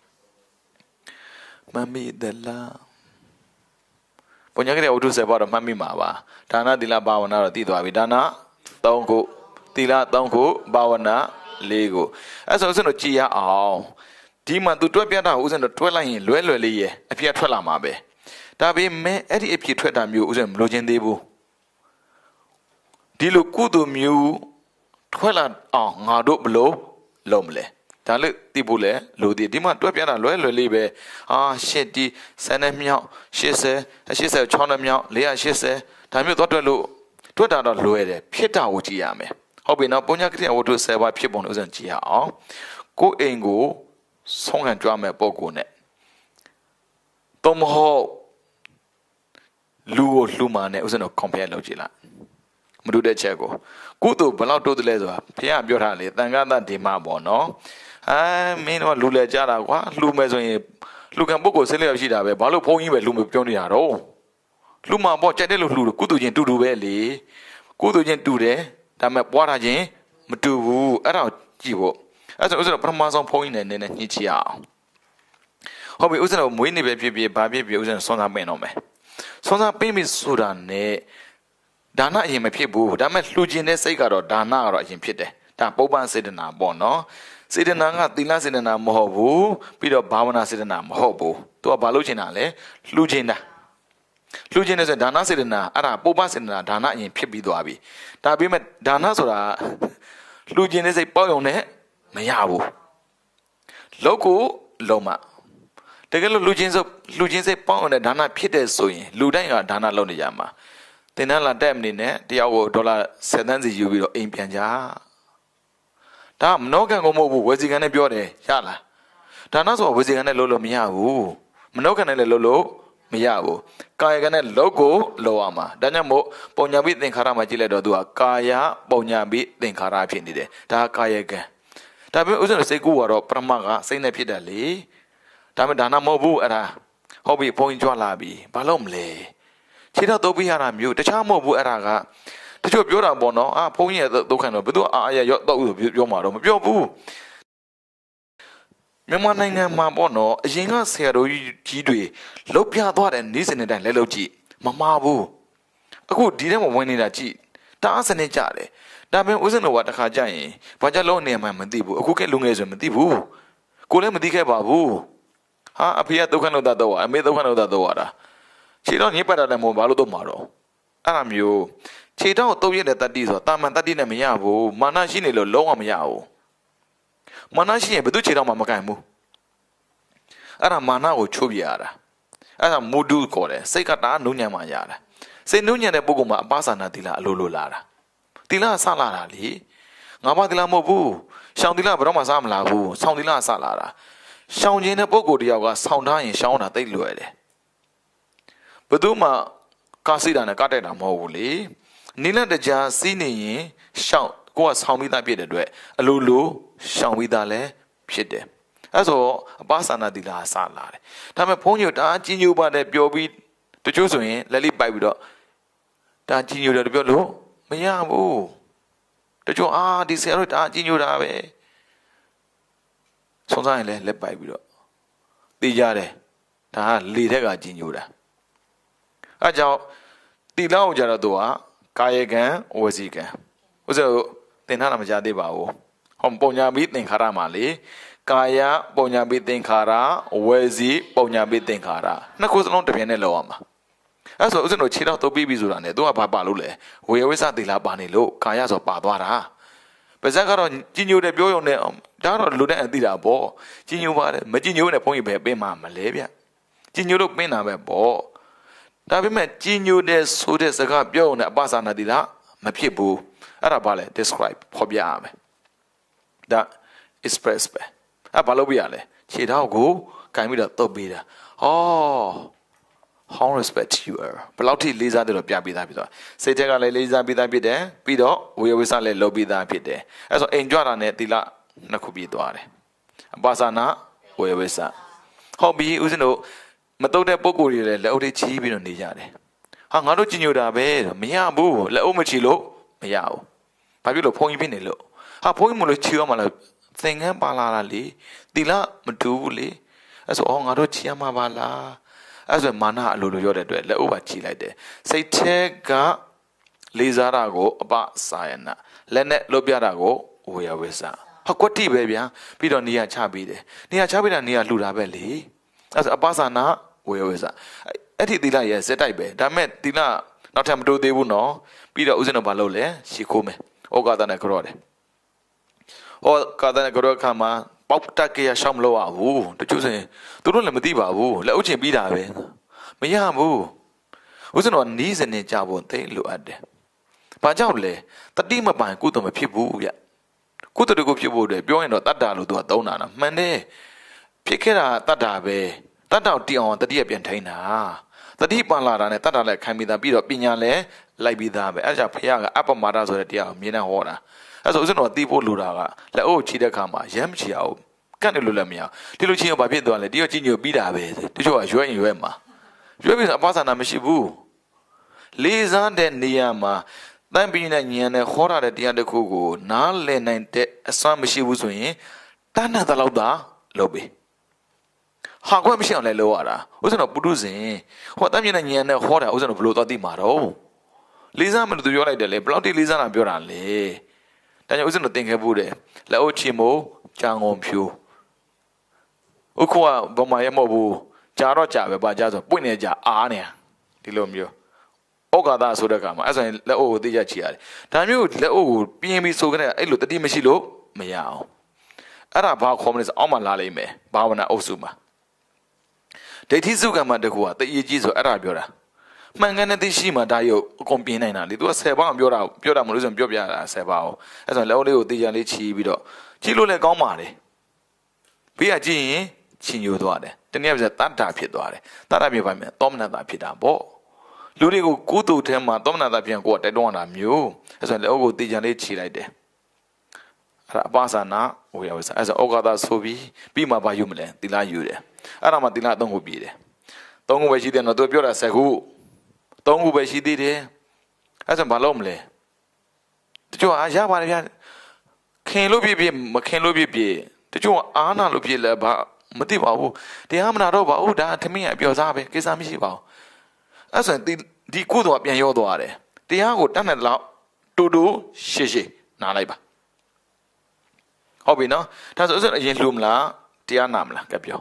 မှတ်မိသလားပုညကရိယာဝတ္ထု7ပါးတော့မှတ်မိမှာပါဒါနသီလဘာဝနာတော့သိသွားပြီဒါန3ခုသီလ3ခုဘာဝနာ4ခုအဲ့ဆိုဦးဇင်းတို့ကြည်ရအောင်ဒီမှာသူတွဲပြတာဦးဇင်းတို့တွဲလိုက်ရင်လွဲလေးရဲ့အဖြစ်ထွက်လာမှာပဲဒါပေမဲ့အဲ့ဒီအဖြစ်ထွက်တာမျိုးဦးဇင်းမလိုချင်သေးဘူးဒီလိုကုသိုလ်မျိုးထွက်လာအောင်ငါတို့ဘလို့လုံးမလဲဒါလည်းသိဖို့လဲလိုသေးဒီမှာတွဲပြတာလွဲလေးပဲရှစ်ဒီ7နဲ့မြောက်86နဲ့မြောက်480ဒါမျိုးတော့တွက်လို့တွက်တာတော့လွဲတယ်ဖြစ်တာကိုကြည့်ရမယ်ဟုတ်ပြီနော်ပုညကရိယာဝတ္ထု7ပါးဖြစ်ပုံလို့ဥစဉ်ကြည့်ရအောင်ကိုအိမ်ကိုဆုံးခံကြွားမဲ့ပုံကိုနဲ့တော့မဟုတ်လူကိုလှူမာနဲ့ဥစဉ်တော့ compare လုပ်ကြည့်လိုက်မတူတဲ့ချက်ကိုကုသိုလ်ဘယ်လောက်တိုးတယ်လဲဆိုတာဘုရားပြောထားလေတန်ခါသဒေမပေါ့နော်မင်းတို့လူလဲကြတာကွာလှူမယ်ဆိုရင်လှူကံပုဂ္ဂိုလ်ဆင်းလျောက်ရှိတာပဲဘာလို့ဘုန်းကြီးပဲလှူမပြောနေတာတော့လှူမှာပေါ့ကြက်တဲ့လို့လှူလို့ကုသိုလ်ချင်းတူပဲလေကုသိုလ်ချင်းတူတယ်ဒါပေမဲ့ပွားတာချင်းမတူဘူးအဲ့ဒါကြည့်ဖို့အဲ့ဆိုဥစ္စာပထမဆုံးဘုန်းကြီးနဲ့နည်းနည်းညှိချအောင်ဟုတ်ပြီဥစ္စာမွေးနေပဲဖြစ်ဖြစ်ဘာဖြစ်ဖြစ်ဥစ္စာဆွမ်းစားပင်တော့မယ်ဆွမ်းစားပင်ပြီဆိုတာနဲ့ဒါနအရင်မဖြစ်ဘူးဒါမဲ့လှူခြင်းတဲ့စိတ်ကတော့ဒါနကတော့အရင်ဖြစ်တယ်ဒါပုပ္ပန်စေတနာပေါ့နော်စေတနာကသီလစေတနာမဟုတ်ဘူးပြီးတော့ဘာဝနာစေတနာမဟုတ်ဘူးသူကဘာလို့ချင်တာလဲလှူခြင်းတာလှူခြင်းတဲ့ဆိုဒါနစေတနာအဲ့ဒါပုပ္ပန်စေတနာဒါနအရင်ဖြစ်ပြီးသွားပြီဒါပေမဲ့ဒါနဆိုတာလှူခြင်းတဲ့စိတ်ပေါ့ုံနဲ့မရဘူးလောက်ကိုလုံးမတကယ်လို့လှူခြင်းစိတ်ပေါ့ုံနဲ့ဒါနဖြစ်တဲ့ဆိုရင်လူတိုင်းကဒါနလုပ်နေကြမှာတင်တန်းလာတက်မနေနဲ့တယောက်ကိုဒေါ်လာ7 သန်းစီယူပြီးတော့အိမ်ပြန်ကြဒါမနှောကန်ကိုမဟုတ်ဘူးဝေစီကန်နဲ့ပြောတယ်ရလားဒါနဆိုဝေစီကန်နဲ့လုပ်လို့မရဘူးမနှောကန်နဲ့လည်းလုပ်လို့မရဘူးကာယကံနဲ့လုပ်ကိုလုပ်ရမှာဒါကြောင့်မို့ပုံညာပိသင်္ခါရမှာကြည့်လိုက်တော့သူကကာယပုံညာပိသင်္ခါရဖြစ်နေတယ်ဒါကာယကံဒါပေမဲ့ဥစ္စာစိတ်ကူကတော့ပရမတ်ကစိတ်နဲ့ဖြစ်တယ်လေဒါပေမဲ့ဒါနမဟုတ်ဘူးအဲ့ဒါဟုတ်ပြီဘုံကြွလာပြီဘာလို့မလဲခြေတော့တုပ်ပြရတာမျိုးတခြားမဟုတ်ဘူးအဲ့ဒါကတချို့ပြောတာပေါ့နော်ဘုန်းကြီးရဲ့ဒုက္ခတော့ဘယ်သူအာရရော့တော့လို့ပြောမှာတော့မပြောဘူးမြန်မာနိုင်ငံမှာပေါ့နော်အရင်ကဆရာတော်ကြီးတွေလှုပ်ပြသွားတဲ့နေ့စဉ်တိုင်းလဲလှုပ်ကြည့်မမှားဘူးအခုဒီထဲမှာဝင်နေတာကြည့်တအားစနစ်ကြတယ်ဒါပေမဲ့ဦးဇင်းတော်ကတခါကြရင်ဘာကြလုံးနေမှမသိဘူးအခုကလူငယ်ဆိုမသိဘူးကိုလည်းမသိခဲ့ပါဘူးဟာအဖေကဒုက္ခလို့တော့အမေဒုက္ခလို့တော့တာခြေတော့ညစ်ပတ်တာလည်းမဟုတ်ဘာလို့တော့မှာတော့အဲ့လိုမျိုးခြေတော့တုပ်ရတဲ့တတ္တိဆိုတာတာမန်တတ္တိနဲ့မရဘူးမာနရှိနေလို့လုံးဝမရဘူးမာနရှိရင်ဘယ်သူခြေတော့မှမကင်ဘူးအဲ့ဒါမာနကိုချိုးပြရတာအဲ့ဒါမူဒုခေါ်တယ်စိတ်ကတာနုညံ့မှရတာစိတ်နုညံ့တဲ့ပုဂ္ဂိုလ်မှာအပါစာနာသီလအလိုလိုလာတာသီလဆလာတာလေငါးပါးသီလမဟုတ်ဘူးရှောင်းသီလဘယ်တော့မှစမလာဘူးဆောင်းသီလဆလာတာရှောင်းခြင်းတဲ့ပုဂ္ဂိုလ်တယောက်ကဆောင်းထားရင်ရှောင်းတာသိလွယ်တယ်ဘယ်သူမှကားစီတာနဲ့ကတက်တာမဟုတ်ဘူးလေနိလန့်တကြားစီးနေရင်ရှောင်းကိုကဆောင်းပြီးသားဖြစ်တဲ့အတွက်အလိုလိုရှောင်းပြီးသားလည်းဖြစ်တယ်အဲဆိုအပါစာနာသီလဆလာတယ်ဒါပေမဲ့ဘုန်းကြီးဒါကြီးညိုပါတယ်ပြောပြီးတချို့ဆိုရင်လက်လိပိုက်ပြီးတော့ဒါကြီးညိုတယ်ပြောလို့မရဘူးတချို့ဒီဆရာတို့ဒါကြီးညိုတာပဲဆုံးစားရင်လည်းလက်ပိုက်ပြီးတော့သိကြတယ်ဒါကလေထက်ကကြီးညိုတာအဲကြောင့်တိလကိုကြတော့သူကကာယကံဝစီကံဥစ္စာကိုသင်ထားတာမကြသေးပါဘူးဟောပုံညာပြီးသင်္ခါရမှာလေကာယပုံညာပြီးသင်္ခါရဝစီပုံညာပြီးသင်္ခါရနှစ်ခုစလုံးတစ်ပြိုင်တည်းလောက်ရမှာအဲဆိုဥစ္စာတို့ခြေတော့တုပ်ပြီးပြီဆိုတာ ਨੇ သူကဘာပါလို့လဲဝေဝိသသီလပါနေလို့ကာယဆိုပါသွားတာပါဇက်ကတော့ကြီးညိုတယ်ပြောရုံနဲ့ဒါတော့လူတဲ့အသိတာပေါ့ကြီးညိုပါတယ်မကြီးညိုနဲ့ဘုန်းကြီးပဲပင်းမှာမလဲဗျကြီးညိုလို့ပင်းတာပဲပေါ့ဒါပေမဲ့ကြီးညိုတဲ့ဆိုတဲ့စကားပြောရုံနဲ့အပ္ပစာနာသီလမဖြစ်ဘူးအဲ့ဒါဘာလဲ describe ဖော်ပြရမယ်ဒါ express ပဲအဲ့ဘာလို့ပြရလဲခြေထောက်ကိုကင်ပြီးတော့တုပ်ပေးတာhow respect you are ဘယ်လောက်ထိလေးစားတယ်လို့ပြပေးသားဖြစ်သွားစိတ်ထက်ကလည်းလေးစားပေးသားဖြစ်တယ်ပြီးတော့ဝေဝိသလည်းလုပ်ပေးသားဖြစ်တယ်အဲ့ဆိုအိမ်ကြွတာနဲ့သီလနှစ်ခုပြည့်သွားတယ်အပါစာနာဝေဝိသဟုတ်ပြီဦးဇင်းတို့မတုတ်တဲ့ပုံကိုယ်တွေလည်းလက်အုပ်တွေချီးပြီးတော့နေကြတယ်ဟာငါတို့ကြည်ညိုတာပဲမရဘူးလက်အုပ်မချီလို့မရဘူးဘာဖြစ်လို့ဖုန်းကြီးဖြစ်နေလို့ဟာဖုန်းကြီးမလို့ချီရမှာလားသင်္ကန်းပါလာတာလေသီလမတူဘူးလေအဲ့ဆိုငါတို့ချီရမှာပါလားအဲ့ဆိုမာနအလိုလိုရောတဲ့အတွက်လက်ဥပါချီလိုက်တယ်စိတ်ထဲကလေးစားတာကိုအပစာယနာလက်နဲ့လုပ်ပြတာကိုဝေယဝိသဟာကွတိပဲဗျာပြီးတော့နေရာချပေးတယ်နေရာချပေးတာနေရာလှူတာပဲလေအဲ့ဆိုအပစာနာဝေယဝိသအဲ့ဒီသီလရဲ့စက်တိုက်ပဲဒါမဲ့သီလနောက်ထပ်မတိုးသေးဘူးနော်ပြီးတော့ဥစဉ်တော့မလုပ်လဲရှ िख ိုးမယ်ဩကာသနဲ့ကြော့တယ်ဩကာသနဲ့ကြော့ခါမှာပေါက်တက်ကြရရှောင်းမလို့ရဘူးတချို့ဆိုရင်သူတို့လည်းမသိပါဘူးလက်အုပ်ချင်ပြီးတာပဲမရဘူးဥစဉ်တော့နီးစနေကြဖို့သိလိုအပ်တယ်ဘာကြောင့်လဲတတိမပိုင်ကုသိုလ်မဖြစ်ဘူးဗျကုသိုလ်ကိုဖြစ်ဖို့အတွက်ပြောရင်တော့တတ္တာလို့သူကသုံးတာနော်မှန်တယ်ဖြစ်ခဲ့တာတတ္တာပဲတတ္တာကိုတည်အောင်တတိယပြန်ထိန်းတာတတိပန်လာတာနဲ့တတ္တာလည်းခိုင်းပြီးသားပြီးတော့ပညာလည်းလိုက်ပြီးသားပဲအဲဒါကြောင့်ဖခင်ကအပမာဒဆိုတဲ့တရားကိုမြင်နေဟောတာအဲဆိုဥစဉ်တော့တီးဖို့လိုတာကလက်အုပ်ချီတဲ့ခါမှာရမ်းမချီအောင်ကန့်တယ်လို့လည်းမရဒီလိုချင်းရောဘာဖြစ်သွားလဲတယောက်ချင်းညိုပြီးတာပဲတချို့ကရွဲ့ရင်ရွဲ့မှာရွဲ့ပြီးအပ္ပစာနာမရှိဘူးလေးစားတဲ့နေရာမှာတန်ပြီးနဲ့ညံနဲ့ခေါ်ရတဲ့တရားတစ်ခုကိုနားလည်နိုင်တဲ့အစွမ်းမရှိဘူးဆိုရင်တဏ္ဍတလောက်သာလုပ်ပြီဟာခွင့်မရှိအောင်လည်းလုပ်ရတာဥစဉ်တော့ပုထုဇဉ်ဟောတန်ပြီးနဲ့ညံနဲ့ခေါ်တာဥစဉ်တော့ဘလို့သွားသိမှာတော့ Lisa မလို့သူပြောလိုက်တယ်လေဘယ်လောက်ထိ Lisa လာပြောတာလေဒါကြောင့်ဥစဉ်တို့သင်ခဲ့ဘူးတယ်လက်အုပ်ချီမို့ကြာငုံဖြူဥက္ခဝဘမရမဟုတ်ဘူးကြာတော့ကြာပဲပါကြာဆိုပွင့်နေကြအားနေဒီလိုမျိုးဩဃာသဆိုတဲ့ကမှာအဲ့ဆိုရင်လက်အုပ်ကိုသိကြချီရတယ်ဒါမျိုးလက်အုပ်ကိုပြင်းပြီးဆိုကြတဲ့အဲ့လိုတတိမရှိလို့မရအောင်အဲ့ဒါဘာခေါ်မလဲဆိုအောက်မှာလာလိမ့်မယ်ဘာဝနာအုပ်စုမှာဒိဋ္ဌိစုကံမှာတကူကတည်ကြီးဆိုအဲ့ဒါပြောတာမှန်ကန်တဲ့သိရှိမှဒါရုပ်အကုန်ပြင်းနိုင်တာလေသူက10ပေါင်းပြောတာမလို့ဆိုရင်ပြောပြတာ10ပေါင်းအဲ့ဆိုလက်အုပ်လေးကိုသိကြလေးချီပြီးတော့ကြည့်လို့လည်းကောင်းပါလေဘေးကကြည့်ရင်ချင်ညိုသွားတယ်တနည်းအားဖြင့်တတ္တာဖြစ်သွားတယ်တတ္တာဖြစ်ပါမယ်သောမနတာဖြစ်တာပေါ့လူတွေကိုကုသိုလ်ထဲမှာသောမနတာပြန်ကိုယ်ကတိုက်တွန်းတာမျိုးအဲ့ဆိုလက်အုပ်ကိုသိကြလေးချီလိုက်တယ်အဲ့ဒါအပါစာနာဟိုရဝစအဲ့ဆိုဩဃာသဆိုပြီးမှဘာယူမလဲသီလယူတယ်အဲ့ဒါမှသီလ3ခုပြည့်တယ်3ခုပဲရှိတယ်နော်သူပြောတာ10ခု3ခုပဲရှိသေးတယ်အဲ့ဆိုဘာလုပ်မလဲတချို့ရပါတယ်ဗျာခင်လို့ပြည့်မခင်လို့ပြည့်တချို့အာနာလို့ပြည့်လဲဘာမသိပါဘူးတရားမနာတော့ပါဘူးဒါထမင်းအပျော်စားပဲကိစ္စမရှိပါဘူးအဲ့ဆိုဒီကုသိုလ်ကပြန်ရောသွားတယ်တရားကိုတတ်တဲ့လောက်တူရှေ့နားလိုက်ပါဟုတ်ပြီနော်ဒါဆိုအရင်လှူမလားတရားနာမလားကပြော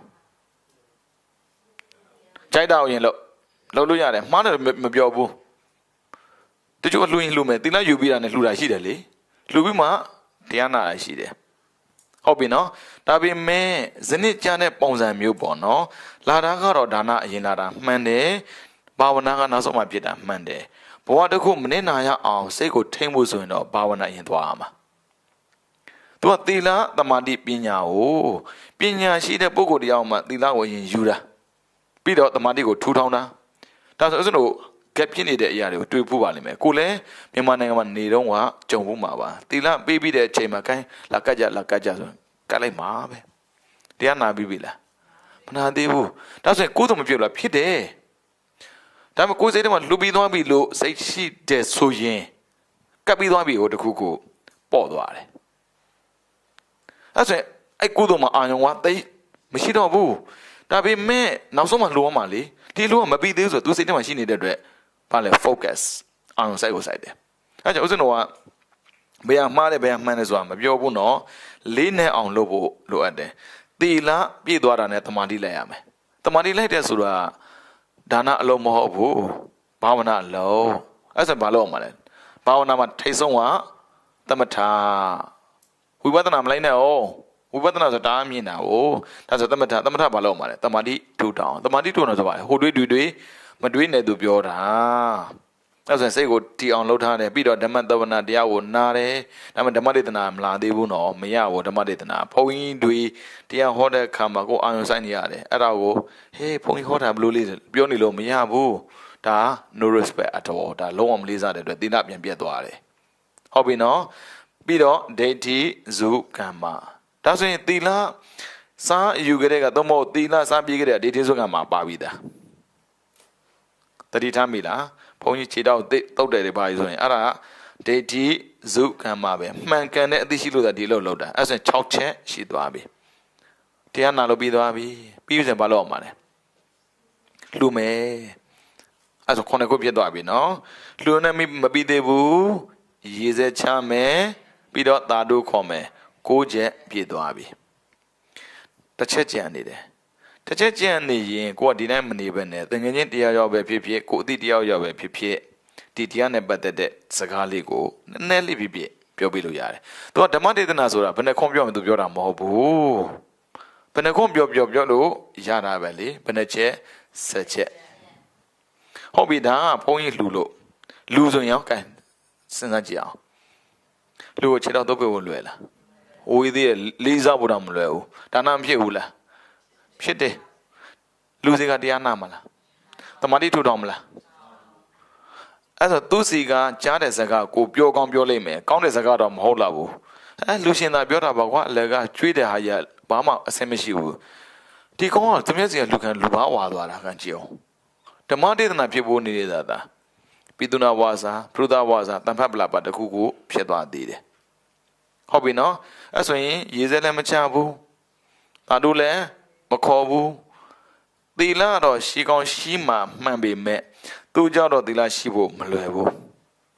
ကြိုက်တာအရင်လှုပ်လို့ရတယ်မှားတယ်မပြောဘူးတချို့လှူရင်လှူမယ်သီလယူပြီးတာနဲ့လှူတာရှိတယ်လေလှူပြီးမှတရားနာတာရှိတယ်ဟုတ်ပြီနော်ဒါပေမဲ့ဇနစ်ကြတဲ့ပုံစံမျိုးပေါ့နော်လာတာကတော့ဒါနအရင်လာတာမှန်တယ်ဘာဝနာကနောက်ဆုံးမှဖြစ်တာမှန်တယ်ဘဝတစ်ခုမနေနာရအောင်စိတ်ကိုထိမ့်ဖို့ဆိုရင်တော့ဘာဝနာရင်သွားရမှာသူကသီလသမာဓိပညာကိုပညာရှိတဲ့ပုဂ္ဂိုလ်တရားမှသီလကိုရင်ယူတာပြီးတော့သမာဓိကိုထူထောင်တာဒါဆိုကျွန်တော်ကက်ဖြစ်နေတဲ့အရာတွေကိုတွေးဖို့ပါလိမ့်မယ်ကိုလည်းမြန်မာနိုင်ငံမှာနေတော့ကကြုံဖို့မှာပါသီလပေးပြီးတဲ့အချိန်မှာကိုင်းလာကတ်ကြဆိုကတ်လိုက်မှာပဲတရားနာပြီးပြီလားမနာသေးဘူးဒါဆိုရင်ကိုယ်တော့မပြုတ်လားဖြစ်တယ်ဒါပေမဲ့ကိုယ်စိတ်ထဲမှာလူပြီးသွားပြီလို့စိတ်ရှိတယ်ဆိုရင်ကပ်ပြီးသွားပြီဟိုတခုခုပေါ့သွားတယ်အဲ့ဆိုအဲ့ကိုယ်တော့မအာရုံကတိတ်မရှိတော့ဘူးဒါပေမဲ့နောက်ဆုံးမှလိုအောင်ပါလေဒီလိုကမပြီးသေးဘူးဆိုသူစိတ်ထဲမှာရှိနေတဲ့အတွက်ဘာလဲ focus အာရုံစိုက်ကိုစိုက်တယ်အဲ့ကြောင့်ဥစဉ်တော့ကဘယ်မှားတယ်ဘယ်မှန်တယ်ဆိုတာမပြောဘူးနော်လေးနဲ့အောင်လုပ်ဖို့လိုအပ်တယ်သီလပြည့်သွားတာနဲ့တမာတိလိုက်ရမယ်တမာတိလိုက်တဲ့ဆိုတာဒါနအလုံးမဟုတ်ဘူးဘာဝနာအလုံးအဲ့ဆိုဘာလုပ်အောင်မလဲဘာဝနာမှာထိတ်ဆုံးကသမထဝိပဿနာမလိုက်နဲ့အောင်ဝိပဿနာဆိုတာအမြင်တာကိုဒါဆိုသမထဘာလုပ်မှာလဲတမာတိထူတောင်းတမာတိထူတော့ဆိုပါဟိုတွေးမတွေးနဲ့သူပြောတာအဲ့ဆိုစိတ်ကိုတီအောင်လှုပ်ထားတယ်ပြီးတော့ဓမ္မသဝနာတရားကိုနားတယ်ဒါမှဓမ္မဒေသနာမလာသေးဘူးနော်မရဘူးဓမ္မဒေသနာဘုန်းကြီးတွေတရားဟောတဲ့အခါမှာကိုအာရုံစိုက်နေရတယ်အဲ့ဒါကိုဟေးဘုန်းကြီးဟောတာဘလို့လေးပြောနေလို့မရဘူးဒါ no respect at all ဒါလုံးဝမလေးစားတဲ့အတွက်သီလပြန်ပြတ်သွားတယ်ဟုတ်ပြီနော်ပြီးတော့ဒိဋ္ဌိဇုကမ္မဒါဆိုရင်သီလစားယူကြတဲ့ကသို့မဟုတ်သီလစားပြေးကြတဲ့ဒိဋ္ဌိဇုကမ္မပါပြီသားတတိထားမိလားဘုန်းကြီးခြေတော့တုတ်တယ်တွေပါဆိုရင်အဲ့ဒါဒိဋ္ဌိဇုကမ္မပဲမှန်ကန်တဲ့အသိရှိလို့သာဒီလိုလုပ်တာအဲ့ဆိုရင်6ချက်ရှိသွားပြီတရားနာလို့ပြီးသွားပြီပြီးရင်ဘာလုပ်အောင်မလဲလှူမယ်အဲ့ဆို9ခုပြည့်သွားပြီနော်လှူနေမပြီးသေးဘူးရေစက်ချမယ်ပြီးတော့သာဓုခေါ်မယ်9ချက်ပြည့်သွားပြီတစ်ချက်ကြံနေတယ်တစ်ချက်ကြံနေရင်ကိုကဒီတိုင်းမနေဘဲနဲ့သင်္ကန်းချင်းတရားရောက်ပဲဖြစ်ဖြစ်ကိုအတိတရားရောက်ပဲဖြစ်ဖြစ်ဒီတရားနဲ့ပတ်သက်တဲ့စကားလေးကိုနည်းနည်းလေးဖြစ်ဖြစ်ပြောပြလို့ရတယ်သူကဓမ္မဒေသနာဆိုတာဘယ်နှခွန်ပြောမှသူပြောတာမဟုတ်ဘူးဘယ်နှခွန်ပြောလို့ရတာပဲလေဘယ်နှချက်10ချက်ဟုတ်ပြီဒါကဘုန်းကြီးလူဆိုရင်ရောကဲစဉ်းစားကြည့်အောင်လူကိုခြေတော့တော့ပြဖို့လွယ်လားဝေးသေးတယ်လေးစားဖို့တော့မလွယ်ဘူးဒါနမဖြစ်ဘူးလားဖြစ်တယ်လူစီကတရားနာမလားတမာတိထူတော်မလားအဲ့ဆိုသူစီကကြားတဲ့စကားကိုပြောကောင်းပြောလိမ့်မယ်ကောင်းတဲ့စကားတော့မဟုတ်လားဘူးလူရှင်သာပြောတာပါကွာအလကကျွေးတဲ့ဟာကြီးဘာမှအဆင်မရှိဘူးဒီကောင်ကသမက်စီကလူဘာဝါသွားတာကန်ကြည့်အောင်ဓမ္မဒေသနာဖြစ်ဖို့နေတဲ့သာပိတုနာဝါစာပရုဒဝါစာတန်ဖတ်ပလာပါတခုကိုဖြစ်သွားသေးတယ်ဟုတ်ပြီနော်အဲ့ဆိုရင်ရေစက်လည်းမချဘူးဒါတို့လည်းမခေါ်ဘူးသီလတော့ရှိကောင်းရှိမှမှန်ပေမဲ့သူကြောင့်တော့သီလရှိဖို့မလွယ်ဘူး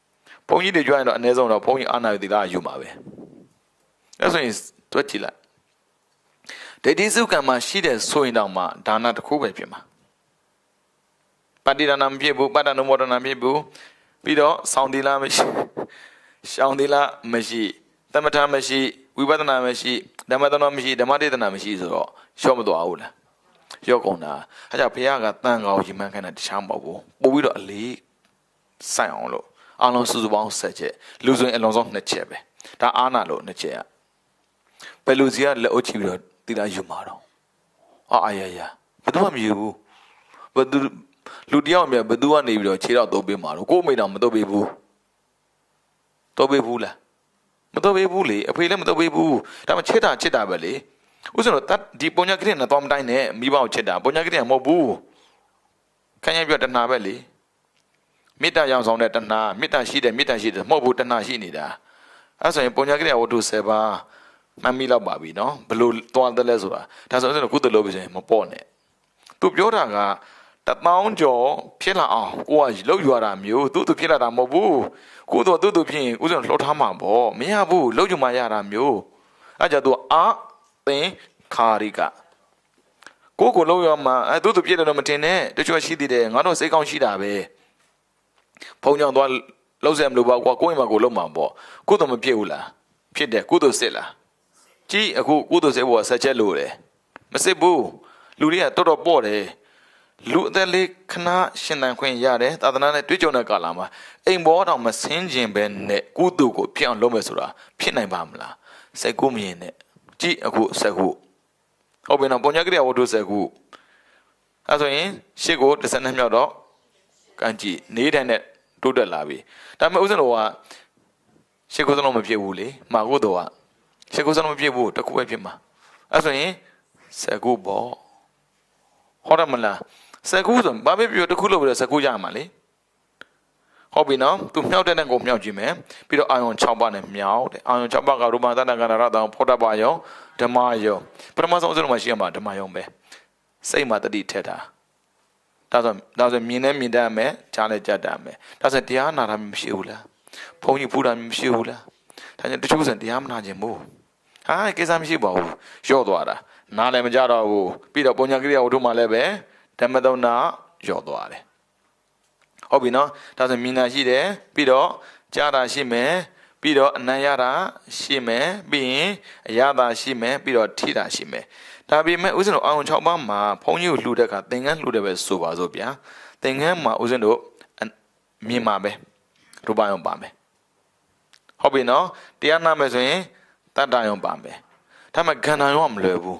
ဘုန်းကြီးတွေကြွရင်တော့အနည်းဆုံးတော့ဘုန်းကြီးအာနာယူသီလယူမှာပဲအဲ့ဆိုရင်တွက်ကြည့်လိုက်ဒိဋ္ဌိစုကံမှာရှိတဲ့ဆိုရင်တော့မှဒါနတစ်ခုပဲဖြစ်မှာပฏิဒါနမဖြစ်ဘူးပတ္တနုမောဒနာဖြစ်ဘူးပြီးတော့ဆောင်းသီလမရှိရှောင်းသီလမရှိသမထမရှိဝိပဿနာမရှိဓမ္မသနာမရှိဓမ္မဒေသနာမရှိဆိုတော့ရှော့မသွားဘူးလားရော့ကုန်တာအဲကြောင့်ဘုရားကတန်ကောင်ရီမှန်းခိုင်းတာတခြားမဟုတ်ဘူးပို့ပြီးတော့အလေးစိုက်အောင်လို့အလုံးစုစုပေါင်း7ချက်လူဆိုရင်အလုံးစုံ2ချက်ပဲဒါအာနာလို့2ချက်ကဘယ်လူစီကလက်အုပ်ချပြီးတော့သီလယူမှာတော့အာရရဘယ်သူမှမယူဘူးဘယ်သူလူတယောက်မြတ်ဘယ်သူကနေပြီးတော့ခြေတော့တုပ်ပေးမှာတော့ကိုယ်မိတော့မတုပ်ပေးဘူးတုပ်ပေးဘူးလားမတုပ်ပေးဘူးလေအဖေလည်းမတုပ်ပေးဘူးဒါမှချစ်တာပဲလေဥစ္စာတော့ဒီပုံညာကလေးနဲ့တော့မတိုင်းနဲ့မိဘကိုချစ်တာပုံညာကလေးကမဟုတ်ဘူးခံရပြတဏှာပဲလေမေတ္တာရောင်ဆောင်တဲ့တဏှာမေတ္တာရှိတယ်မဟုတ်ဘူးတဏှာရှိနေတာအဲဆိုရင်ပုံညာကလေးဝတ္ထု7ပါးမှတ်မိတော့ပါပြီနော်ဘလို့သွားတယ်လဲဆိုတာဒါဆိုရင်ကုသလို့ပြီဆိုရင်မပေါ့နဲ့သူပြောတာက1000ကျော်ဖြစ်လာအောင်ကိုကလှုပ်ယူရတာမျိုးသူဖြစ်လာတာမဟုတ်ဘူးကိုတော့သူဖြစ်ရင်ဦးဇင်းလှော်ထားမှာပေါ့မရဘူးလှုပ်ယူမှရတာမျိုးအဲကြတော့အာသင်ခါရိကကိုလှုပ်ရမှာသူပြည့်တယ်တော့မတင်နဲ့တချို့ရှိသေးတယ်ငါတို့စိတ်ကောင်းရှိတာပဲဖုံကြောင်သွားလှုပ်စက်မလို့ပေါ့ကွာကိုယ့်အိမ်မှာကိုလှုပ်မှာပေါ့ကိုတော့မပြည့်ဘူးလားဖြစ်တယ်ကိုတော့စစ်လားကြည့်အခုကိုတော့စစ်ဖို့ဆက်ချက်လို့တယ်မစစ်ဘူးလူတွေကတော်တော်ပေါ့တယ်လူအသက်လေးခဏရှင်သန်ခွင့်ရတယ်သာသနာနဲ့တွေ့ကြုံတဲ့ကာလမှာအိမ်ဘောတော်မဆင်းခြင်းပဲနဲ့ကုသိုလ်ကိုဖြစ်အောင်လုပ်မယ်ဆိုတာဖြစ်နိုင်ပါမလားစိတ်ကူးမြင်နဲ့ကြည့်အခုစက်ခုဟုတ်ပြီနော်ပုံညာကလေးဝတ္ထုစက်ခုအဲဆိုရင်ရှစ်ကို12မြောက်တော့ကန့်ကြည့်နေတိုင်းနဲ့တိုးတက်လာပြီဒါပေမဲ့ဥစဉ်တော်ကရှစ်ကိုစလုံးမဖြစ်ဘူးလေမာကိုတော်ကရှစ်ကိုစလုံးမဖြစ်ဘူးတစ်ခုပဲဖြစ်မှာအဲဆိုရင်စက်ခုပေါ့ဟုတ်တယ်မလားစကူဆိုဘာပဲပြောတခုလို့ပြောစကူရမှာလေဟုတ်ပြီနော်သူမြောက်တဲ့နဲ့ကိုမြောက်ကြည့်မယ်ပြီးတော့အာယုံ6ပါးနဲ့မြောက်တဲ့အာယုံ6ပါးကရူပသတ္တကန္နရတောင်ဖောတပါယုံဓမ္မယုံပထမဆုံးမှာရှိရမှာဓမ္မယုံပဲစိတ်မှာတတိထက်တာဒါဆိုမြင်နဲ့မြင်တတ်မယ်ကြားနဲ့ကြားတတ်မယ်ဒါဆိုတရားနာတာမရှိဘူးလားဘုန်းကြီးဖူးတာမရှိဘူးလားဒါကြောင့်တချို့ဆိုတရားမနာခြင်းမို့ဟာကိစ္စမရှိပါဘူးရော့သွားတာနားလည်းမကြတော့ဘူးပြီးတော့ပုံညာကိရိယာဝတ္ထုမှလည်းပဲဓမ္မသုံးနာရော့သွားတယ်ဟုတ်ပြီနော်ဒါဆိုမြင်တာရှိတယ်ပြီးတော့ကြားတာရှိမယ်ပြီးတော့အနံ့ရတာရှိမယ်ပြီးရင်အရသာရှိမယ်ပြီးတော့ထိတာရှိမယ်ဒါပေမဲ့ဦးဇင်းတို့အာရုံ6ပါးမှာဘုန်းကြီးကိုလှူတဲ့အခါသင်္ကန်းလှူတယ်ပဲဆိုပါစို့ဗျာသင်္ကန်းမှာဦးဇင်းတို့မြင်ပါပဲရူပယုံပါမယ်ဟုတ်ပြီနော်တရားနာမယ်ဆိုရင်တတ္တယုံပါမယ်ဒါမှခန္ဓာယုံကမလွယ်ဘူး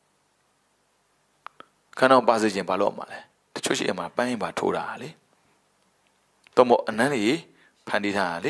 ခန္ဓာပါစေခြင်းဘာလို့မှာလဲတချို့ရှိအမှာပန်းရင်ပါထိုးတာလေတော့မို့အနန်းကြီးဖန်တီးထားတာလေ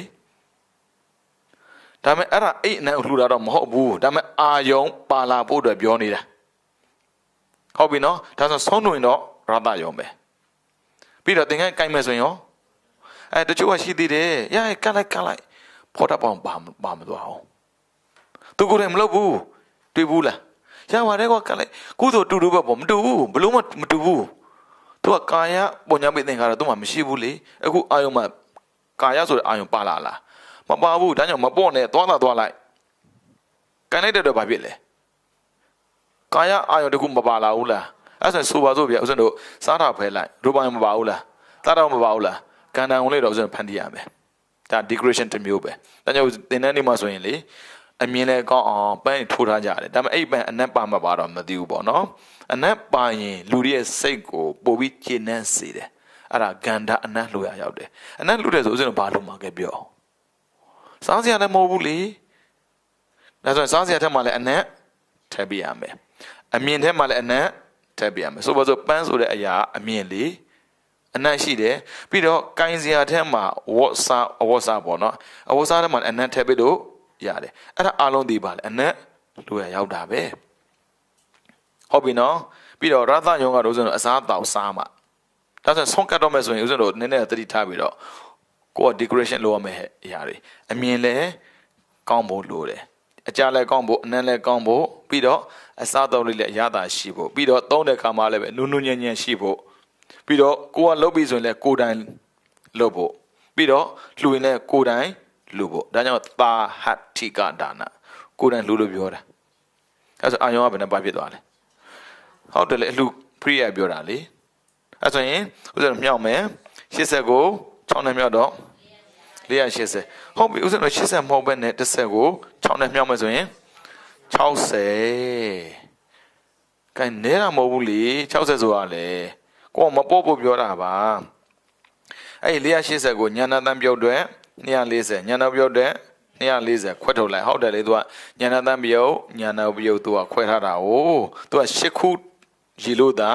ဒါပေမဲ့အဲ့ဒါအိတ်အနန်းကိုလှူတာတော့မဟုတ်ဘူးဒါပေမဲ့အာယုံပါလာဖို့အတွက်ပြောနေတာဟုတ်ပြီနော်ဒါဆိုဆုံးတွင်တော့ရတယုံပဲပြီးတော့သင်္ကန်းကိုင်မယ်ဆိုရင်ရောတချို့ကရှိသေးတယ်ရရကလိုက်ဖောတာပေါင်းပါမသွားအောင်သူကိုယ်တိုင်မလုပ်ဘူးတွေ့ဘူးလားရပါတယ်ကွာကလိုက်ကုသိုလ်တူတူပဲပေါ့မတူဘူးဘလို့မတူဘူးသူကကာယပုံညာပိသင်္ခါရသူမှမရှိဘူးလေအခုအာယုံမှာကာယဆိုတဲ့အာယုံပါလာလားမပါဘူးဒါကြောင့်မပေါ့နဲ့သွားလိုက်ကန်လိုက်တဲ့တော့ဘာဖြစ်လဲကာယအာယုံတခုမပါလာဘူးလားအဲ့ဆိုပါစို့ဗျာဥစဉ်တို့စားတာဖဲလိုက်ရူပယုံမပါဘူးလားသားတော်မပါဘူးလားကန္တန်ဝင်လေးတော့ဥစဉ်ဖန်တီးရမယ်ဒါ decoration တစ်မျိုးပဲဒါကြောင့်သင်တဲ့နေ့မှာဆိုရင်လေအမြင်လည်းကောင်းအောင်ပန်းထိုးထားကြတယ်ဒါပေမဲ့အဲ့ပန်းအနက်ပါမပါတော့မသိဘူးပေါ့နော်အနက်ပါရင်လူတွေရဲ့စိတ်ကိုပို့ပြီးကျဉ်းနှံ့စေတယ်အဲ့ဒါဂန္ဓာအနက်လှူရရောက်တယ်အနက်လှူတယ်ဆိုဥစဉ်ဘာလို့မှာခဲ့ပြောစားစရာလည်းမဟုတ်ဘူးလေဒါဆိုရင်စားစရာထက်မှလည်းအနက်ထည့်ပြရမယ်အမြင်ထက်မှလည်းအနက်ထည့်ပြရမယ်ဆိုပါစို့ပန်းဆိုတဲ့အရာအမြင်လေအနက်ရှိတယ်ပြီးတော့ကိုင်းစရာထက်မှအဝတ်စားပေါ့နော်အဝတ်စားထက်မှအနက်ထည့်ပြီးတော့ရတယ်အဲ့ဒါအလုံးဒီပါလေအနက်လူရရောက်တာပဲဟုတ်ပြီနော်ပြီးတော့ရသယုံကတော့ဥစဉ်အစားတောက်စားမှာဒါဆိုဆုံးကတ်တော့မယ်ဆိုရင်ဥစဉ်တို့နည်းနည်းသတိထားပြီးတော့ကိုယ်က decoration လုပ်ရမယ့်အရာတွေအမြင်လဲကောင်းဖို့လိုတယ်အကြလဲကောင်းဖို့အနံ့လဲကောင်းဖို့ပြီးတော့အစားတောက်လေးလည်းအရသာရှိဖို့ပြီးတော့သုံးတဲ့ခါမှလည်းပဲနုညံ့ရှိဖို့ပြီးတော့ကိုကလုပ်ပြီးဆိုရင်လည်းကိုယ်တိုင်လုပ်ဖို့ပြီးတော့လှူရင်လည်းကိုယ်တိုင်လှူဖို့ဒါကြောင့်သာဟတ္ထိကဒါနကိုယ်တိုင်လှူလို့ပြောတာအဲဆိုအာယုံကဘယ်နဲ့ပါဖြစ်သွားလဲဟုတ်တယ်လေအလှူဖရိယပြောတာလေအဲဆိုရင်ဥစ္စာမြောက်မယ်80ကို6နဲ့မြောက်တော့480ဟုတ်ပြီဥစ္စာတော့80မဟုတ်ပဲနဲ့10ကို6နဲ့မြောက်မယ်ဆိုရင်60ကဲနဲတာမဟုတ်ဘူးလေ60ဆိုတာလေကိုကမပေါ်ဖို့ပြောတာပါအဲ့ဒီ480ကိုညာနာတန်းပြုတ်အတွက်240ညာနာပြုတ်အတွက်240ခွဲထုတ်လိုက်ဟုတ်တယ်လေသူကညာနာတန်းပြုတ်ညာနာပြုတ်သူကခွဲထားတာ哦သူက10ခုရီလို့သာ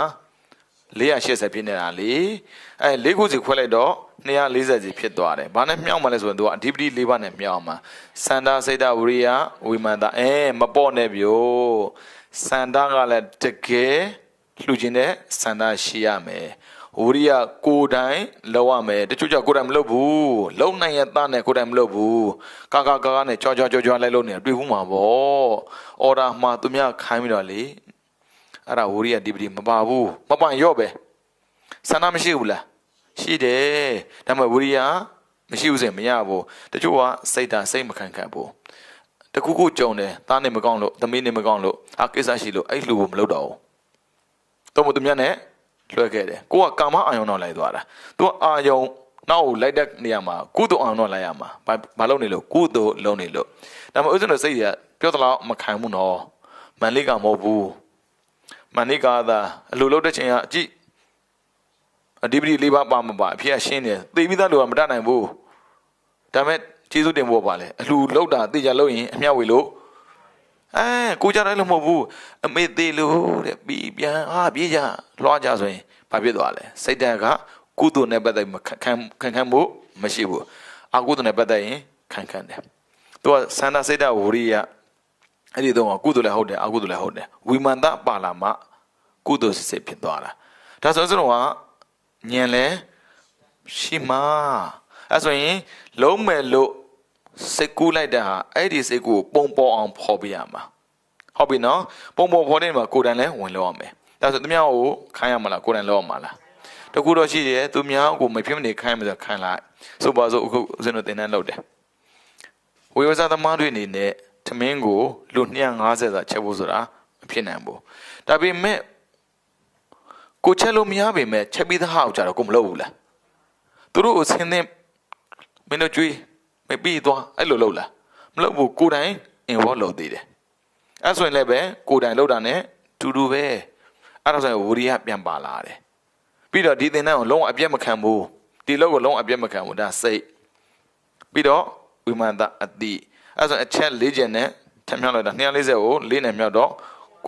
480ဖြစ်နေတာလေအဲ့4ခုစီခွဲလိုက်တော့240စီဖြစ်သွားတယ်ဘာနဲ့မြောက်မှလဲဆိုရင်သူကအဓိပတိ4ပါးနဲ့မြောက်မှာစန္ဒစိတ်တဝိရိယဝိမာန်တာမပေါ့နဲ့ပြိုစန္ဒကလည်းတကယ်လှူခြင်းနဲ့စန္ဒရှိရမယ်ဝိရိယကိုယ်တိုင်လောက်ရမယ်တချို့ကြောင့်ကိုယ်တိုင်မလုပ်ဘူးလုံနိုင်ရတဲ့နဲ့ကိုယ်တိုင်မလုပ်ဘူးကာနဲ့ကြောလိုက်လို့နေတွေ့ဘူးမှာပေါ့အော်ဒါမှာသူများခိုင်းပြီးတော့လေအဲ့ဒါဝိရိယဒီပတိမပါဘူးမပန်ရော့ပဲစန္ဒမရှိဘူးလားရှိတယ်ဒါပေမဲ့ဝိရိယမရှိဘူးဆိုရင်မရဘူးတချို့ကစိတ်မခံဘူးတခုခုကြုံတယ်သားနေမကောင်းလို့သမီးနေမကောင်းလို့ကိစ္စရှိလို့အဲ့လူကိုမလုပ်တော့ဘူးတော့မသူများနဲ့လွှဲခဲ့တယ်ကိုကကာမအာယုံတော့လိုက်သွားတာသူကအာယုံနောက်ကိုလိုက်တဲ့နေရာမှာကုသိုလ်အာယုံတော့လိုက်ရမှာဘာလုပ်နေလို့ကုသိုလ်လုံးနေလို့ဒါပေမဲ့ဥစ္စာတို့စိတ်ကပြောသလားမခံဘူးနော်မန်လေးကမဟုတ်ဘူးမန်လေးကသာအလိုလုပ်တဲ့ချိန်ကအကြည့်အဓိပတိ၄ပါးပါမပါအဖြစ်ရှင်းတယ်သိပြီးသားလူကမတတ်နိုင်ဘူးဒါပေမဲ့ကျေးဇူးတင်ဖို့ပါလေအလှလောက်တာသိကြလို့ရင်အမျှဝေလို့ကိုကြတယ်လို့မဟုတ်ဘူးအမေသေးလို့တဲ့ပြီးပြန်ပြေးကြလွှားကြဆိုရင်ဘာဖြစ်သွားလဲစိတ်တက်ကကုသိုလ်နဲ့ပတ်သက်ခံမှုမရှိဘူးအကုသိုလ်နဲ့ပတ်သက်ရင်ခံတယ်သူကစန္ဒစိတ်တဝိရိယအဲ့ဒီတော့ကုသိုလ်လည်းဟုတ်တယ်အကုသိုလ်လည်းဟုတ်တယ်ဝိမာန်တပါလာမှကုသိုလ်စိတ်ဖြစ်သွားတာဒါဆိုရင်တော့ညံလဲရှိမှာအဲ့ဆိုရင်လုံးမဲ့လို့စိတ်ကူးလိုက်တာဟာအဲ့ဒီစိတ်ကူးပုံပေါ်အောင်ဖော်ပြရမှာဟုတ်ပြီနော်ပုံပေါ်ဖော်တဲ့မှာကိုယ်တိုင်လဲဝင်လို့ရမယ်ဒါဆိုသူများကိုခိုင်းရမလားကိုယ်တိုင်လုပ်ရမှာလားတကူတော့ရှိတယ်သူများကိုမဖြစ်မနေခိုင်းမှဆိုခိုင်းလိုက်ဆိုပါစို့အခုဦးဇင်းတို့သင်တန်းလုပ်တယ်ဝေဝဇသမားတွေအနေနဲ့သမင်းကိုလူ250စာချက်ဖို့ဆိုတာမဖြစ်နိုင်ဘူးဒါပေမဲ့ကိုချက်လို့မရပေမဲ့ချက်ပြီးသားဟောက်ကြတော့ကိုမလုပ်ဘူးလားသူတို့ကိုဆင်းတဲ့မင်းတို့ကြွေးမပြီးသွားအဲ့လိုလုပ်လားမလုပ်ဘူးကိုယ်တိုင်အင်ဝေါ်လုပ်သေးတယ်အဲ့ဆိုရင်လည်းပဲကိုယ်တိုင်လုပ်တာ ਨੇ တူတူပဲအဲ့ဒါဆိုရင်ဝိရိယပြန်ပါလာတယ်ပြီးတော့ဒီသင်တန်းကိုလုံးဝအပြတ်မခံဘူးဒီလောက်ကိုလုံးဝအပြတ်မခံဘူးဒါစိတ်ပြီးတော့ဝိမာန်တအတိအဲ့ဆိုရင်အချက်၄ချက်နဲ့ထပ်မြောက်လိုက်တာ240ကို4နဲ့မြောက်တော့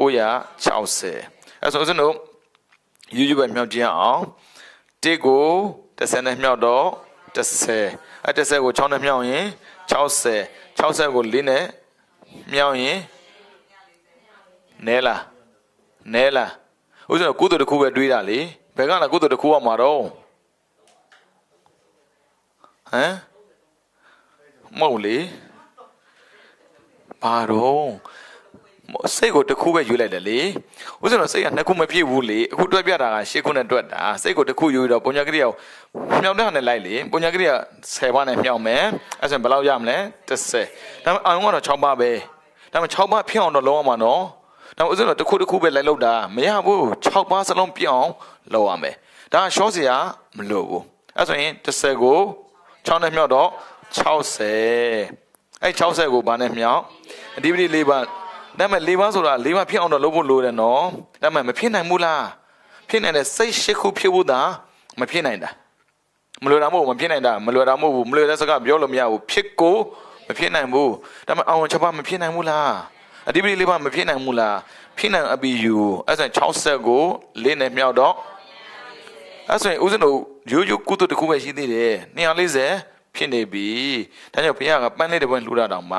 960အဲ့ဆိုဦးဇင်းတို့ယူပဲမြောက်ကြည့်အောင်1ကို10နဲ့မြောက်တော့10အဲ့10ကို6နဲ့မြောက်ရင်60ကို4နဲ့မြောက်ရင်နဲလားဥစ္စာကုသိုလ်တစ်ခုပဲတွေးတာလေဘယ်ကလာကုသိုလ်တစ်ခုအောင်မှာတော့မဟုတ်လေဘာတော့စိတ်ကိုတစ်ခုပဲယူလိုက်တယ်လေဥစ္စာတော့စိတ်ကနှစ်ခုမပြည့်ဘူးလေအခုတွက်ပြတာက10ခုနဲ့တွက်တာစိတ်ကိုတစ်ခုယူတော့ပုံညာကရိယာကိုမြောက်တဲ့ဟာနဲ့လိုက်လေပုံညာကရိယာ10ပါးနဲ့မြောက်မယ်အဲ့ဆိုရင်ဘယ်လောက်ရမလဲ30ဒါပေမဲ့အောင်ကတော့6ပါးပဲဒါပေမဲ့6ပါးဖြစ်အောင်တော့လုံးဝမှာနော်ဒါဥစ္စာတော့တစ်ခုပဲလိုက်လို့တာမရဘူး6ပါးစလုံးပြအောင်လုပ်ရမယ်ဒါရှော့စရာမလိုဘူးအဲ့ဆိုရင်30ကို6နဲ့မြောက်တော့60အဲ့60ကိုဘာနဲ့မြောက်အဓိပတိ4ပါးဒါပေမဲ့4ပါးဆိုတာ4ပါးဖြစ်အောင်တော့လုပ်ဖို့လိုတယ်နော်ဒါပေမဲ့မဖြစ်နိုင်ဘူးလားဖြစ်နိုင်တဲ့စိတ်8ခုဖြစ်ဖို့သာမဖြစ်နိုင်တာမလွယ်တာမဟုတ်မဖြစ်နိုင်တာမလွယ်တာမဟုတ်ဘူးမလွယ်တဲ့စကားပြောလို့မရဘူးဖြစ်ကိုမဖြစ်နိုင်ဘူးဒါပေမဲ့အောင်ချက်ပါမဖြစ်နိုင်ဘူးလားအဓိပတိ4ပါးမဖြစ်နိုင်ဘူးလားဖြစ်နိုင်အပီယူအဲ့ဆိုရင်60ကို4နဲ့မြောက်တော့အဲ့ဆိုရင်ဦးဇင်းတို့ရိုးကုသိုလ်တစ်ခုပဲရှိသေးတယ်240ဖြစ်နေပြီဒါကြောင့်ဘုရားကပန်းလေးတစ်ပွင့်လှူတာတောင်မှ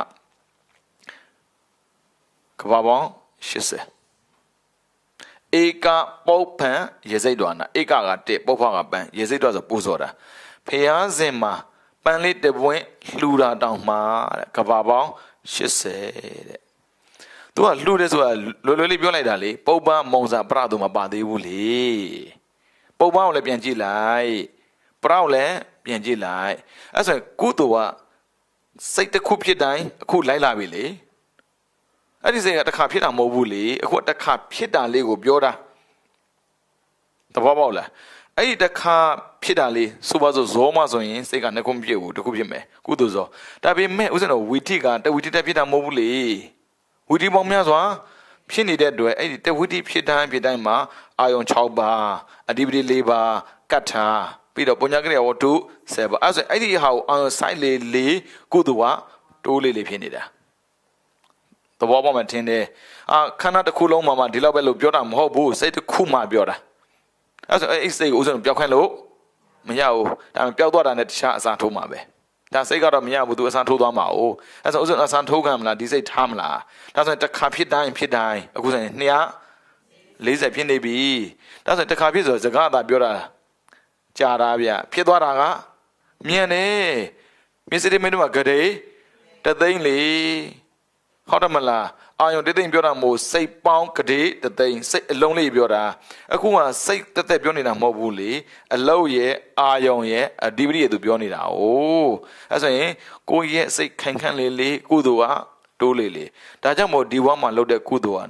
ကဘာပေါင်း80ဧကပုပ္ပံရေစိတ်တော်နာဧကက1ပုပ္ပကပန်းရေစိတ်တော်ဆိုပူဇော်တာဘုရားရှင်မှာပန်းလေးတစ်ပွင့်လှူတာတောင်မှတဲ့ကဘာပေါင်း80တဲ့သူကလှူတယ်ဆိုတာလွယ်လွယ်လေးပြောလိုက်တာလေပုပ္ပမုံစာပရတို့မပါသေးဘူးလေပုပ္ပကိုလည်းပြန်ကြည့်လိုက်ပရကိုလည်းပြန်ကြည့်လိုက်အဲ့ဆိုကုသိုလ်ကစိတ်တစ်ခုဖြစ်တိုင်းအခုလိုက်လာပြီလေအဲ့ဒီစိတ်ကတစ်ခါဖြစ်တာမဟုတ်ဘူးလေအခုတစ်ခါဖြစ်တာလေးကိုပြောတာသဘောပေါက်လားအဲ့ဒီတစ်ခါဖြစ်တာလေးဆိုပါစို့ဇောမဆိုရင်စိတ်ကနှစ်ခုမဖြစ်ဘူးတစ်ခုဖြစ်မယ်ကုသိုလ်ဇောဒါပေမဲ့ဥစ္စာတော့ဝီထိကတဝီထိတက်ဖြစ်တာမဟုတ်ဘူးလေဝီထိပေါင်းများစွာဖြစ်နေတဲ့အတွက်အဲ့ဒီတဝီထိဖြစ်တိုင်းမှာအာယုံ6ပါးအဓိပတိ4ပါးကတ္ထာပြီးတော့ပုညကရိယာဝတ္ထု7ပါးအဲ့ဆိုအဲ့ဒီဟာကိုအာယုံဆိုင်လေးကုသိုလ်ကတိုးလေးဖြစ်နေတာသဘောပေါက်မှထင်တယ်ခန္ဓာတစ်ခုလုံးမှာဒီလောက်ပဲလို့ပြောတာမဟုတ်ဘူးစိတ်တစ်ခုမှပြောတာအဲ့ဆိုအဲ့စိတ်ကိုဥစ္စာပျောက်ခိုင်းလို့မရဘူးဒါပေမဲ့ပျောက်သွားတာနဲ့တခြားအစားထိုးမှာပဲဒါစိတ်ကတော့မရဘူးသူအစားထိုးသွားမှာ哦အဲ့ဆိုဥစ္စာအစားထိုးခံမလားဒီစိတ်ထားမလားဒါဆိုရင်တစ်ခါဖြစ်တိုင်းအခုဆိုရင်240ဖြစ်နေပြီဒါဆိုရင်တစ်ခါဖြစ်ဆိုစကားအသာပြောတာကြာတာဗျဖြစ်သွားတာကမြန်နေမျက်စိမင်းတို့ကဂရေတသိန်းလေဟုတ်တယ်မလားအာယုံတသိန်းပြောတာမို့စိတ်ပေါင်းဂရေတသိန်းစိတ်အလုံးလေးပြောတာအခုကစိတ်တက်ပြောနေတာမဟုတ်ဘူးလေအလုံးရဲ့အာယုံရဲ့အဓိပတိရဲ့သူပြောနေတာ哦အဲဆိုရင်ကိုယ့်ရဲ့စိတ်ခိုင်ခန့်လေးကုသိုလ်ကတိုးလေးဒါကြောင့်မို့ဒီဘဝမှာလုပ်တဲ့ကုသိုလ်က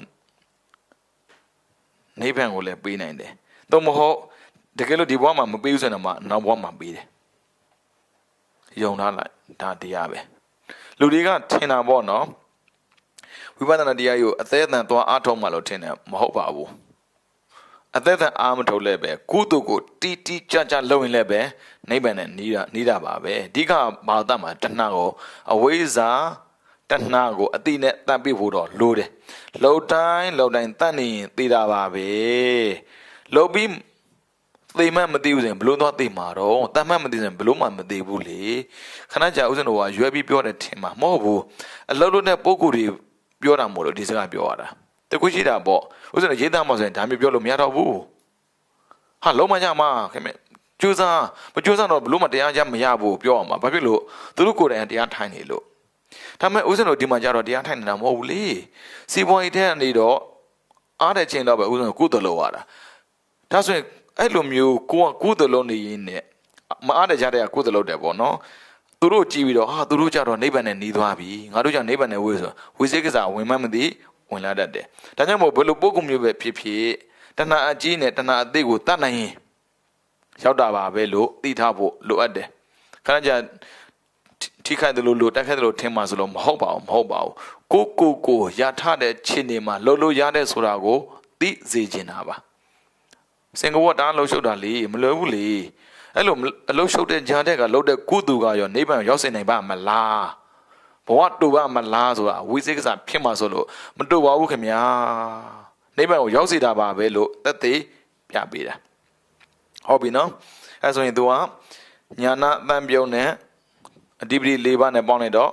နိဗ္ဗာန်ကိုလည်းပေးနိုင်တယ်သို့မဟုတ်တကယ်လို့ဒီဘဝမှာမပေးဘူးဆိုရင်တော့နောက်ဘဝမှာပေးတယ်ယုံထားလိုက်ဒါတရားပဲလူတွေကထင်တာပေါ့နော်ဝိပဿနာတရားကိုအသက်အတန်သွားအားထုတ်မှလို့ထင်တယ်မဟုတ်ပါဘူးအသက်အတန်အားမထုတ်လဲပဲကုသိုလ်ကိုတီကြလုပ်ရင်လည်းပဲနိဗ္ဗာန်နဲ့နီးတာပါပဲအဓိကဘာသာမှာတဏှာကိုအဝိဇ္ဇာတဏှာကိုအတိနဲ့တတ်ပြဖို့တော့လိုတယ်လှုပ်တိုင်းတတ်နေရင်သိတာပါပဲလှုပ်ပြီးသိမှမသိဘူးဆိုရင်ဘလို့တော့သိမှာတော့တတ်မှမသိရင်ဘလို့မှမသိဘူးလေခဏကြာဥစဉ်တော်ကရွယ်ပြီးပြောတယ်ထင်မှာမဟုတ်ဘူးအလုပ်လုပ်တဲ့ပုံကိုယ်တွေပြောတာမို့လို့ဒီစကားပြောရတာတခုရှိတာပေါ့ဥစဉ်တော်ရေးသားမှဆိုရင်ဒါမျိုးပြောလို့မရတော့ဘူးဟာလုံးမကြမှာခင်ဗျကြိုးစားမကြိုးစားတော့ဘလို့မှတရားကြမရဘူးပြောအောင်ပါဘာဖြစ်လို့သူတို့ကိုယ်တိုင်တရားထိုင်နေလို့ဒါပေမဲ့ဥစဉ်တော်ဒီမှာကြတော့တရားထိုင်နေတာမဟုတ်ဘူးလေစီပွားရေးတဲ့အနေတော့အားတဲ့ချိန်တော့ပဲဥစဉ်တော်ကုသလို့ရတာဒါဆိုရင်အဲ့လိုမျိုးကိုကကုသလုံးနေရင်းနဲ့မအားတဲ့ကြတဲ့ကုသလုံးတယ်ပေါ့နော်သူတို့ကြည့်ပြီးတော့သူတို့ကြတော့နိဗ္ဗာန်နဲ့หนีသွားပြီငါတို့ကြနိဗ္ဗာန်နဲ့ဝေးဆိုဝိသေကိစ္စဝင်မှမသိဝင်လာတတ်တယ်ဒါကြောင့်မို့ဘယ်လိုပုဂ္ဂိုလ်မျိုးပဲဖြစ်တဏှာအကြီးနဲ့တဏှာအသေးကိုတတ်နိုင်ရင်ရောက်တာပါပဲလို့သိထားဖို့လိုအပ်တယ်ခဏကြာထိခိုက်တယ်လို့တက်ခိုက်တယ်လို့ထင်မှဆိုလို့မဟုတ်ပါဘူးကိုရထားတဲ့ခြေနေမှာလို့ရတဲ့ဆိုတာကိုသိစေချင်တာပါစင်ကာပူတားလှုပ်ရှုပ်တာလေမလွယ်ဘူးလေအဲ့လိုအလှုပ်ရှုပ်တဲ့ဂျာတဲ့ကလှုပ်တဲ့ကုသူကရောနိဗ္ဗာန်ရောက်စေနိုင်ပါမလားဘဝတူပါမလားဆိုတာဝိသေကစားဖြစ်မှာဆိုလို့မတူပါဘူးခင်ဗျာနိဗ္ဗာန်ကိုရောက်စေတာပါပဲလို့သက်သေပြပေးတာဟုတ်ပြီနော်အဲ့ဆိုရင်သူကညာနာအတန်ပြုံးနဲ့အဓိပတိ၄ပါးနဲ့ပေါင်းလိုက်တော့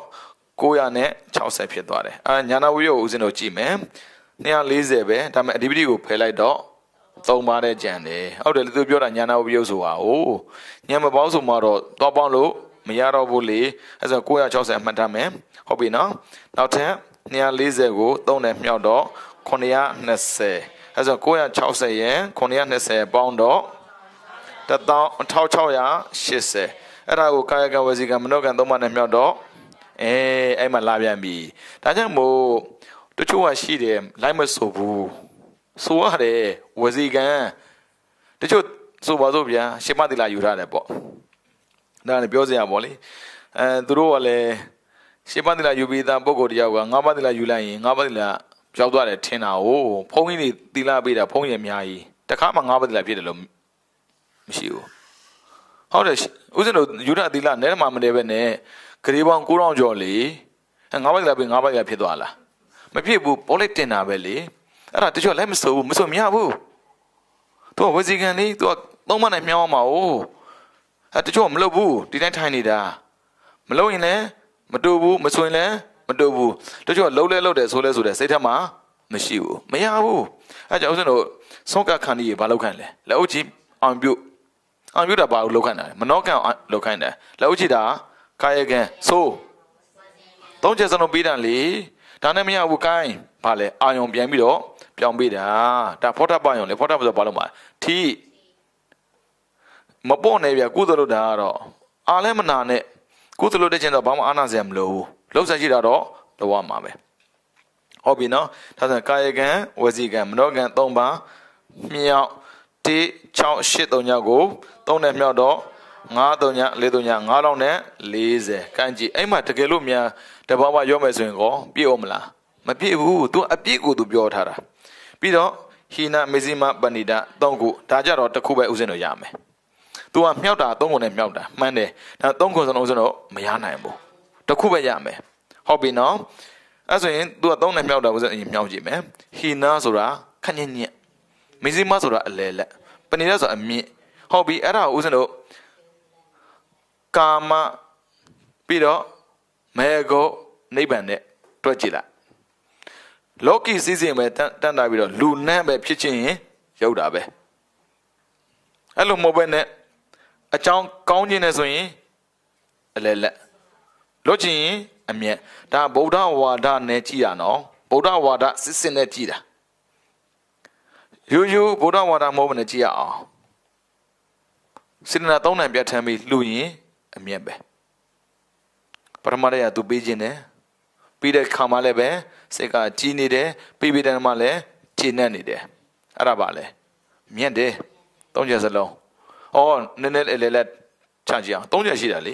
960ဖြစ်သွားတယ်ညာနာဝိယကိုဦးဇင်းတို့ကြည့်မယ်240ပဲဒါပေမဲ့အဓိပတိကိုဖယ်လိုက်တော့3ပါးတဲ့ကြံတယ်ဟုတ်တယ်သူပြောတာညာနာဝိယဆိုတာ哦ညာမပေါင်းဆိုမှတော့တော့ပေါင်းလို့မရတော့ဘူးလေအဲဆို960အမှတ်ထားမယ်ဟုတ်ပြီနော်နောက်ထပ်240ကို3နဲ့မြောက်တော့920အဲဆို960ရဲ့920ပေါင်းတော့1680အဲ့ဒါကိုကာယကဝစီကမနောကံ3ပါးနဲ့မြောက်တော့အဲ့မှာလာပြန်ပြီဒါကြောင့်မို့တချို့ကရှိတယ်လိုက်မဆိုဘူးဆိုရတယ်ဝစီကံတချို့ဆိုပါစို့ဗျာရှင်းမတိလာယူထားတယ်ပေါ့ဒါလည်းပြောစရာပေါ့လေသူတို့ကလည်းရှင်းမတိလာယူပြီးသားပုံကိုတယောက်က9ပါးတိလာယူလိုက်ရင်9ပါးတိလာပြောက်သွားတယ်ထင်တာ哦ဖုန်းကြီးတွေတိလာပေးတာဖုန်းကြီးအများကြီးတခါမှ9ပါးတိလာဖြစ်တယ်လို့မရှိဘူးဟုတ်တယ်ဥစဉ်တို့ယူထားတိလာနဲမှမတည်းပဲနဲ့ဂရေပေါင်း9000ကျော်လေ9ပါးတိလာပြီး9ပါးတိလာဖြစ်သွားလားမဖြစ်ဘူးပေါ်လိုက်တင်တာပဲလေအဲ့ဒါတချို့လည်းမစိုးဘူးမစိုးမရဘူးသူကဝစီကံလေးသူက3ပါးနဲ့မြောင်းအောင်ပါ哦တချို့မလုပ်ဘူးဒီတိုင်းထိုင်နေတာမလုပ်ရင်လည်းမတူဘူးမဆိုရင်လည်းမတူဘူးတချို့လှုပ်တယ်ဆိုလဲစိတ်ထက်မှာမရှိဘူးမရဘူးအဲကြောင့်ဦးဇင်းတို့ဆုံးကခန္ဒီရေဘာလောက်ခိုင်းလဲလက်အုပ်ကြီးအောင်ပြုတာဘာလို့လောက်ခိုင်းတာလဲမနောကံလောက်ခိုင်းတယ်လက်အုပ်ကြီးတာကာယကံဆိုး3ချက်စလုံးပြီးတာလေဒါနဲ့မရဘူးကိုင်းဘာလဲအာယုံပြန်ပြီးတော့ပြောင်းပေးတာဒါဖောထပယုံလေဖောထပဆိုဘာလို့မှာထိမပေါ့နေပြကုသလို့တာကတော့အားလည်းမနာနဲ့ကုသလို့တဲ့ချင်းတော့ဘာမှအားနာစရာမလိုဘူးလှုပ်ဆက်ရှိတာတော့တော့ရမှာပဲဟုတ်ပြီနော်ဒါဆိုကာယကံဝစီကံမနောကံ3ပါးမြောက်1 6 8 3ညကို3နဲ့မြောက်တော့9 3ည4 3ည9000နဲ့40ကန့်ကြည့်အဲ့မှာတကယ်လို့များတဘာဝရောမယ်ဆိုရင်ကောပြည့်အောင်မလားမပြည့်ဘူးသူအပြည့်ကိုသူပြောထားတာပြီးတော့ဟိနမေဇိမပဏိဒ3ခုဒါကြတော့တစ်ခုပဲဥစဉ်တော့ရမယ်သူကမြောက်တာ3ခုနဲ့မြောက်တာမှန်တယ်ဒါ3ခုစလုံးဥစဉ်တော့မရနိုင်ဘူးတစ်ခုပဲရမယ်ဟုတ်ပြီနော်အဲ့ဆိုရင်သူက3နဲ့မြောက်တာဥစဉ်အရင်မြောက်ကြည့်မယ်ဟိနဆိုတာခက်ညက်ညက်မေဇိမဆိုတာအလဲလက်ပဏိဒဆိုတာအမြင့်ဟုတ်ပြီအဲ့ဒါဥစဉ်တော့ကာမပြီးတော့မေဂုနိဗ္ဗာန်နဲ့တွက်ကြည့်လိုက်လောကီစည်းစိမ်ပဲတန်တာပြီးတော့လူနန်းပဲဖြစ်ချင်းရင်ရောက်တာပဲအဲ့လိုမဟုတ်ဘဲနဲ့အကြောင်းကောင်းခြင်းနဲ့ဆိုရင်အလဲလက်လို့ချင်းရင်အမြတ်ဒါဗုဒ္ဓဝါဒနဲ့ကြည်ရနော်ဗုဒ္ဓဝါဒစစ်စစ်နဲ့ကြည်တာရိုးရိုးဗုဒ္ဓဝါဒမဟုတ်ဘဲနဲ့ကြည်ရအောင်စေတနာ3နိုင်ပြတ်ထမ်းပြီးလှူရင်အမြတ်ပဲပရမရယသူပေးခြင်းနဲ့ပြီးတဲ့ခါမှလည်းပဲစိတ်ကကြီးနေတယ်ပြီးပြီးတဲ့မှလည်းကျေနပ်နေတယ်အဲ့ဒါပါလေမြတ်တယ်3ချက်စလုံးဩနည်းနည်းလေးလက်ချကြည့်အောင်3ချက်ရှိတာလေ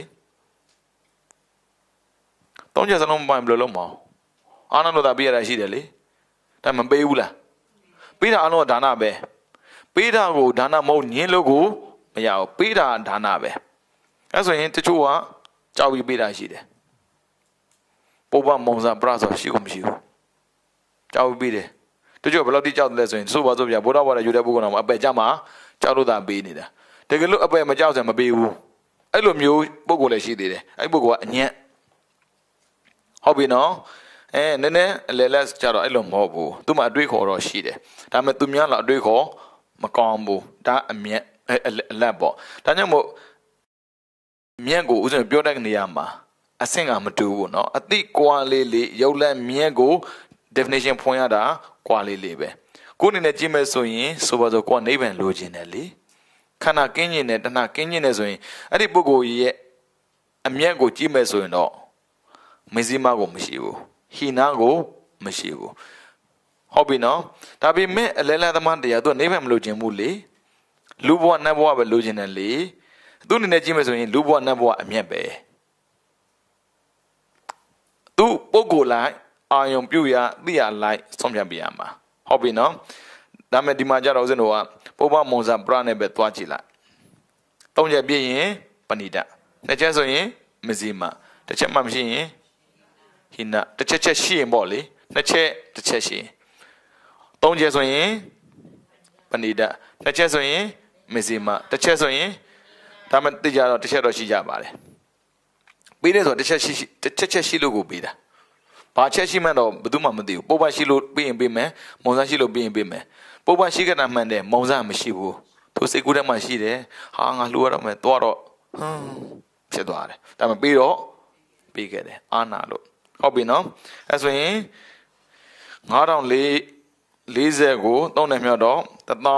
3ချက်စလုံးဘာလို့လုံးမအောင်အာနန္ဒတာပေးရတာရှိတယ်လေဒါမပေးဘူးလားပေးတာအလုံးဒါနပဲပေးတာကိုဒါနမဟုတ်ညင်းလို့ကိုမရဘူးပေးတာဒါနပဲအဲ့ဆိုရင်တချို့ကကြောက်ပြီးပေးတာရှိတယ်ပုပ္ပမုံစာပရဆိုရှိကိုမရှိဘူးကြောက်ပြီးတယ်တချို့ဘယ်လောက်တိကြောက်တယ်လဲဆိုရင်ဆိုပါဆိုပြဘုရားဝါဒယူတဲ့ပုဂ္ဂိုလ်တော်မှာအပယ်ကြမှာကြောက်လို့သာပေးနေတာတကယ်လို့အပယ်မကြောက်စံမပေးဘူးအဲ့လိုမျိုးပုဂ္ဂိုလ်လည်းရှိသေးတယ်အဲ့ပုဂ္ဂိုလ်ကအညံ့ဟုတ်ပြီနော်နည်းနည်းအလဲလက်ကြတော့အဲ့လိုမဟုတ်ဘူးသူ့မှာအတွေးခေါ်တော့ရှိတယ်ဒါပေမဲ့သူများလာအတွေးခေါ်မကောင်းဘူးဒါအမြတ်အလက်ပေါ့ဒါကြောင့်မို့မြတ်ကိုဥစဉ်ပြောတဲ့နေရာမှာအဆင့်ကမတူဘူးเนาะအတိကွာလေးလေးရုပ်လက်မြတ်ကို definition ဖွင့်ရတာကွာလေးလေးပဲကိုယ်အနေနဲ့ကြည့်မယ်ဆိုရင်ဆိုပါစို့ကိုယ်နိဗ္ဗာန်လိုချင်တယ်လေခန္ဓာကင်းကျင်တယ်တဏှာကင်းကျင်တယ်ဆိုရင်အဲ့ဒီပုဂ္ဂိုလ်ရဲ့အမြတ်ကိုကြည့်မယ်ဆိုရင်တော့မေဇိမကိုမရှိဘူးဟိနာကိုမရှိဘူးဟုတ်ပြီနော်ဒါပေမဲ့အလဲလဲသမားတရားသူနိဗ္ဗာန်မလိုချင်ဘူးလေလူဘဝနတ်ဘဝပဲလိုချင်တယ်လေသူအနေနဲ့ကြည့်မယ်ဆိုရင်လူဘဝနတ်ဘဝအမြတ်ပဲသူပုဂ္ဂိုလ်လိုက်အာယုံပြုရသိရလိုက်ဆုံးဖြတ်ပြရမှာဟုတ်ပြီနော်ဒါမဲ့ဒီမှာကြတော့ဦးဇင်းတို့ကပုပ္ပမုံစာပရနဲ့ပဲသွားကြည့်လိုက်၃ချက်ပြည့်ရင်ပဏိဒနှစ်ချက်ဆိုရင်မဇိမတစ်ချက်မှမရှိရင်ဟိနတစ်ချက်ရှိရင်ပေါ့လေနှစ်ချက်တစ်ချက်ရှိရင်၃ချက်ဆိုရင်ပဏိဒနှစ်ချက်ဆိုရင်မဇိမတစ်ချက်ဆိုရင်ဒါမှသိကြတော့တစ်ချက်တော့ရှိကြပါတယ်ပေးတယ်ဆိုတစ်ချက်ရှိလို့ကိုပေးတာဘာချက်ရှိမှတော့ဘယ်သူမှမသိဘူးပုပ္ပရှိလို့ပေးရင်ပေးမယ်မုံစားရှိလို့ပေးရင်ပေးမယ်ပုပ္ပရှိကတာမှန်တယ်မုံစားမရှိဘူးသူစိတ်ကူးထဲမှာရှိတယ်ဟာငါလှူရတော့မယ်သွားတော့ဖြစ်သွားတယ်ဒါမှပေးတော့ပေးခဲ့တယ်အာနာလို့ဟုတ်ပြီနော်အဲဆိုရင်9040ကို3နဲ့မြောက်တော့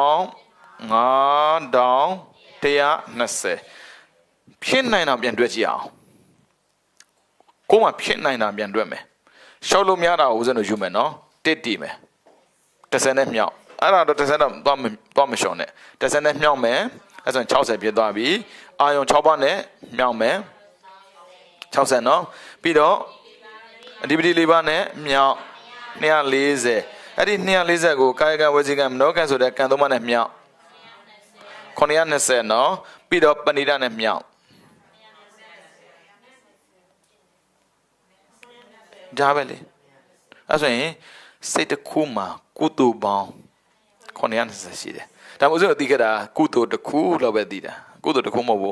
15120ဖြစ်နိုင်တာပြန်တွက်ကြည့်အောင်ကိုယ်မှဖြစ်နိုင်တာပြန်တွက်မယ်ရှောက်လို့များတာကိုဦးဇင်းတို့ယူမယ်နော်တစ်တီမယ်30နဲ့မြောက်အဲ့ဒါတော့30တော့သွားမရှောင်နဲ့30နဲ့မြောက်မယ်အဲ့ဆိုရင်60ပြည့်သွားပြီအာယုံ6ပါးနဲ့မြောက်မယ်60နော်ပြီးတော့အဓိပတိ4ပါးနဲ့မြောက်240အဲ့ဒီ240ကိုကာယကဝစီကမနောကဆိုတဲ့ကံ3ပါးနဲ့မြောက်920နော်ပြီးတော့ပဏိဒနဲ့မြောက်ဒါပဲလေအဲ့ဆိုရင်စိတ်တစ်ခုမှာကုသိုလ်ပေါင်း920ရှိတယ်ဒါမှမဟုတ်သိခဲ့တာကုသိုလ်တစ်ခုလောက်ပဲသိတာကုသိုလ်တစ်ခုမဟုတ်ဘူး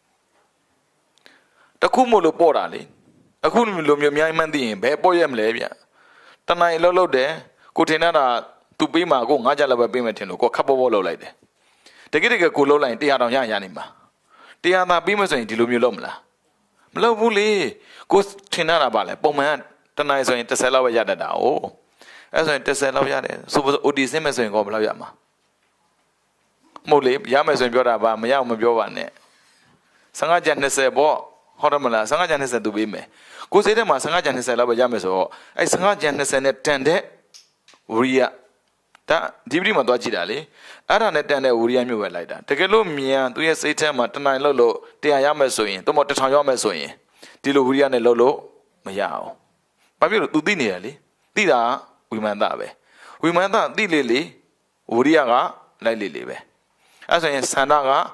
တစ်ခုမလို့ပေါ်တာလေအခုလိုမျိုးအများကြီးမှန်းသိရင်ဘယ်ပေါ်ရမလဲဗျတဏှာအလုပ်လုပ်တယ်ကိုထင်တာသူပေးမှာကိုငါးကြလည်းပဲပေးမယ်ထင်လို့ကိုခပ်ပေါ်ပေါ်လုပ်လိုက်တယ်တကယ်ကိုလုပ်လိုက်ရင်100တောင်ရနေမှာ100သာပေးမဆိုရင်ဒီလိုမျိုးလုပ်မလားမလုပ်ဘူးလေကိုထင်တာပါလေပုံမှန်တဏှာဆိုရင်30လောက်ပဲရတတ်တာ哦အဲ့ဆိုရင်30လောက်ရတယ်ဆိုတော့ OD စင်းမယ်ဆိုရင်ကောဘယ်လောက်ရမှာမဟုတ်လေရမယ်ဆိုရင်ပြောတာပါမရအောင်မပြောပါနဲ့ Sanga Janese bo, Horamala, Sanga Janese to be me. Go say them, Sanga Janese lava Jameso, I Sanga Janese net tende, Uria. That Dibri Madwajidali, Ada net tende Uria mu like that. Take a look, Mia, 2 years later, Matana Lolo, Tia Yamesoin, Tomato Yamesoin, Tilo Urian Lolo, Mayao. Pablo Tudiniali, Tida, we mandabe. We manda Dilili, Uriaga, Lily live. As in Sanaga,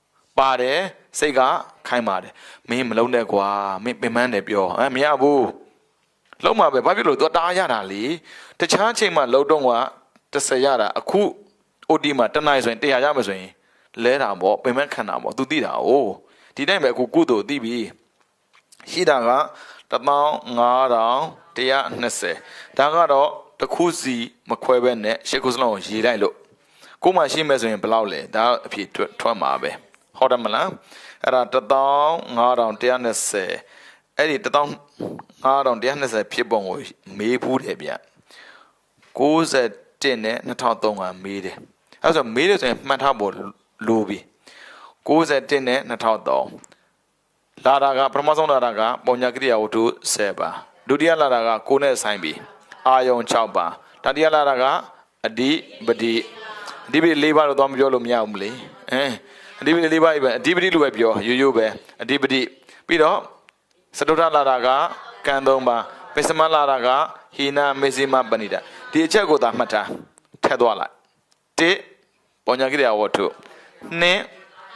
Bade, Sega, Kaimade, Mim Lonegua, Mimandepio, and Miabu. Loma, Babilo, Dianali, the Chachima Lodonga, the Sayara, a coup, Odima, Tanais, and Tia Yamazin, Leramo, Pimencanamo, Tudida, oh, Tidame Kukudo, DB. Hidaga, the now, Nara, Tia Nesse, Dagaro, the Kuzi, Maquebene, Shekoslo, Gilalo. Kuma she measuring blowly, that appeared to Mabe. Hodamala, at the down, Nara, Dianese, Eddie the down, Nara, Dianese, Pibon, may put hebia. Goes at dinner, Natatonga made it. As a made it and Matabo, Luby. Goes at dinner, Natato. Laraga, Promoson Laraga, Bonyagria to Seba. Dudia Laraga, Kune Simbi. Ayon Chauba. Tadia Laraga, a D, Badi. Dibi Liba Dom Yolum Yamli. Dibi Liba, Dibi Luebio, you be, a Dibidi. Pido, Saduta Laraga, Candomba, Pesama Laraga, Hina, Mezima Banida. The Chago da Mata, Tadwala. Te, Bonyagria or two. Ne,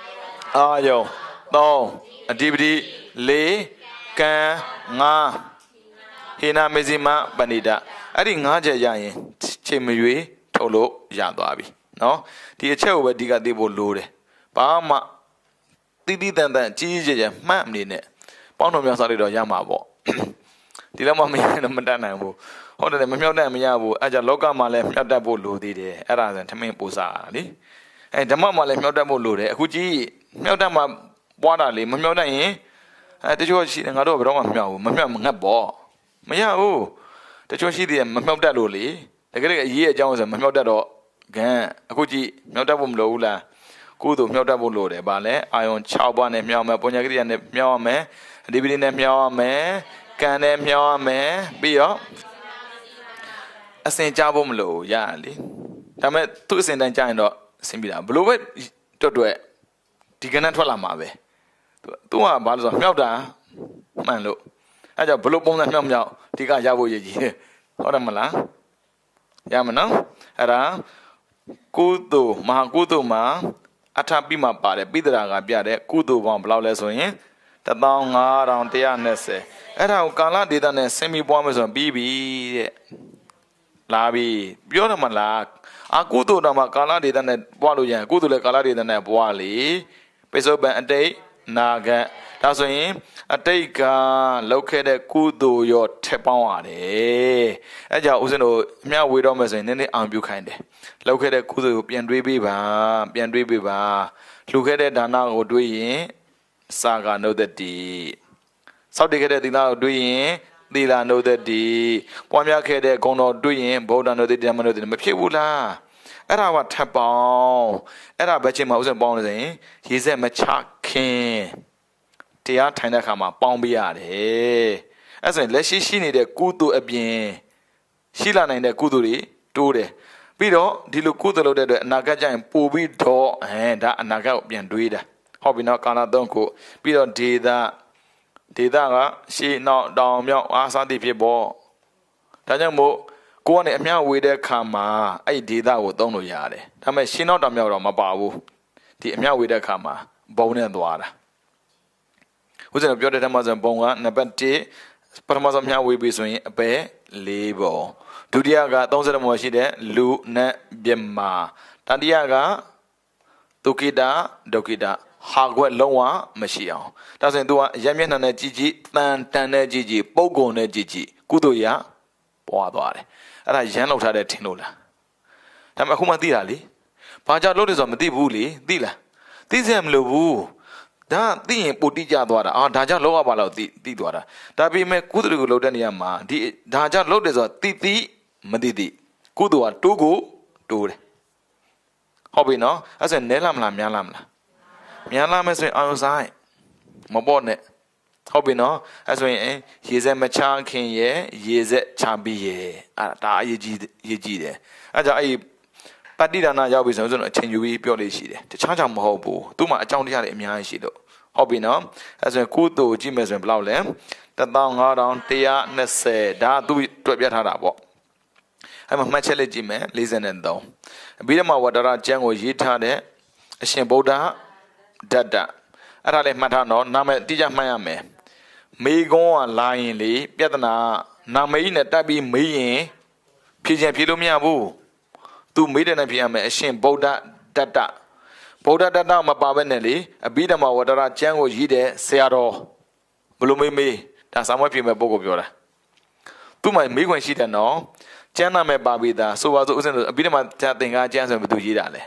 Ayo, no. A Dibidi, Le, Ka, Nga, Hina Mezima Banida. I think Naja Yain, Chimui, Tolo, Yadabi. No, the Chowa Diga Debo Lure. Bama Didi than that, Gigi, Mam Nine. Pono Yasarido Yamabo. Dilama me and Madana. Hold the Mamma Yabu, Aja Loga Male, Yadabo Ludi, Eras and Tame Buzali. And the Mamma Yadabo Lure, Huji, Meldama Wadali, Mamma, the George and Ado Broma, Mamma Bo. Mayao, the George and Mamma Luli, the great year Jones and Mamma. Gan, a Kuji, Meltabum Lola, Kudu, Meltabum Lode, Bale, Ion Chauban and Miama, Ponagri and Miame, Dividend and Miame, Can and Miame, be up. A Saint Jabum Low, Yali. Tame 2 cents and China, Simbia, Blue it to do it. Tiganatola Mabe. 2 balls of Melda, man look. I just blew on the Melmia, Tika Yabu, Hodamala. Yamana, Ara. Kudu, Mahakudu ma, Atabima Bade, Bidraga Biade, Kudu one blawless, the down around the Anese. Era Kala did an semi bombers on BB Labi, Bionamalak, Akudu Namakala did an Waluya, Kudu Kala did an Wali, Peso a day, Naga, that's him, a take located Kudu your Tepawade. Aja Usino, Mia Widomas in any ambu kind. Located Kudu, Piandribiba, Piandribiba, located Dana or doing Saga know the D. Subdicated Dina doing, Dila know the D. Pomia Kede Gono doing, Boda know the Damano de Mapula. Era what Tapao, Era Bachima was a bonus, he said Machakin. Tia Tanakama, Pombiade. As in, let's she needed Kudu a bien. Sheila and the Kuduri, do it. Pido, Dilu Kudu de Nagaja and Pubi do, and that Naga bien doida. Hobby not Kana Donko. Pido Dida, she not down milk, Asadi people. Tajamo, go on a meow with a kama. I did that with Dono Yade. Tame she not a meow on my babu. The meow with a kama, bone and water. Who's in a beauty Amazon Bonga, Nabati, Paramazam Ya will be swing a pay, label. Tudiaga, don't say the Moshide, Lu ne Bima. Tadiaga, Tukida, Dokida, Hagwet Loa, Machio. Doesn't do a Yamian and Gigi, Tantana Gigi, Pogo ne Gigi, Kuduya, Poadore. And I yellowed at a tinola. Tamakuma Dilali, Paja Lotus of Medibuli, Dila. This am Lovu. Da the Putija Dwara, or Daja Loa Bala di Dwara. Da be me Kudru Lodaniama, di Daja Lodes or Titi Madidi. Kudua Tugu, Ture. Hobby no, as a Nelamla Mialamla. Mialam is outside. မပေါ့နဲ့ဟုတ်ပြီနော်အဲ့ဆိုရင်ရေစက်မချခင်ရဲ့ရေစက်ချပြီးရဲ့အဲ့ဒါအရေးကြီးတယ်အဲ့ကြောင့်အဲ့ပတ္တိဒါနရောက်ပြီဆိုတော့အချိန်ယူပြီးပြောလို့ရှိတယ်တခြားကြောင့်မဟုတ်ဘူးသူ့မှာအကြောင်းတရားတွေအများကြီးရှိလို့ဟုတ်ပြီနော်အဲ့ဆိုရင်ကုသိုလ်ကြည့်မယ်ဆိုရင်ဘယ်လောက်လဲ15120ဒါသူတွေ့ပြထားတာပေါ့အဲ့မှာမှတ်ချက်လေးကြည့်မယ်43အပြီးတော့မှဝတ္တရကျမ်းကိုရေးထားတဲ့အရှင်ဗုဒ္ဓဓတ္တအဲ့ဒါလေးမှတ်ထားတော့နာမည်တိကျမှတ်ရမယ်မေကုန်းကလာရင်လေပြဿနာနာမည်ကြီးနဲ့တက်ပြီးမေးရင်ဖြေချင်ဖြေလို့မရဘူးသူမေးတယ်နဲ့ဖြေရမယ်အရှင်ဗုဒ္ဓဓတ္တဗုဒ္ဓဓတ္တမပါဘဲနဲ့လေအဘိဓမ္မာဝတ္တရကျမ်းကိုရေးတဲ့ဆရာတော်ဘလို့မေးဒါစာမွေးဖြေမဲ့ပုဂ္ဂိုလ်ပြောတာသူ့မှာမေးခွင့်ရှိတယ်နော်ကျမ်းနာမဲ့ပါပြီးသားဆိုပါစို့ဥစဉ်အဘိဓမ္မာသင်္ကားကျမ်းဆိုရင်ဘယ်သူရေးတာလဲ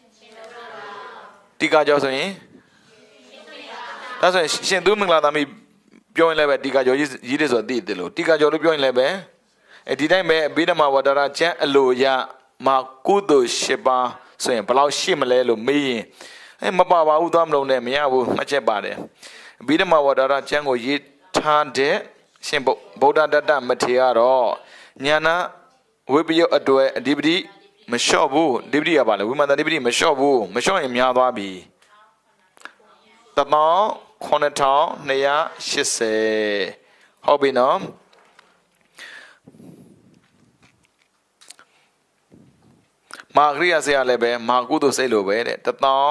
တိကာကျော်ဆိုရင်ဒါဆိုရင်ရှင်သူမင်္ဂလာသမီးပြောရင်လည်းပဲတိကာကျော်ရေးတယ်ဆိုတော့သိတယ်လို့တိကာကျော်လို့ပြောရင်လည်းပဲဒီတိုင်းပဲအဘိဓမ္မာဝတ္တရကျမ်းအလိုရမှာကုသိုလ်၈ပါးဆိုရင်ဘယ်လောက်ရှိမလဲလို့မေးရင်မပါပါဘူးသွားမလုံးနဲ့မရဘူးမှတ်ချက်ပါတယ်အဘိဓမ္မာဝတ္တရကျမ်းကိုရေးထားတဲ့ရှင်ဗုဒ္ဓဓတ္တမထေရကတော့ညာနာဝိပယုတ်အတွေ့အဓိပတိမလျှော့ဘူးအဓိပတိကပါလေဝိမာန်အဓိပတိမလျှော့ဘူးမလျှော့ရင်များသွားပြီ19280ဟုတ်ပြီနော်မာဂရိယဆရာလည်းပဲမာကုသိုလ်စိတ်လိုပဲတဲ့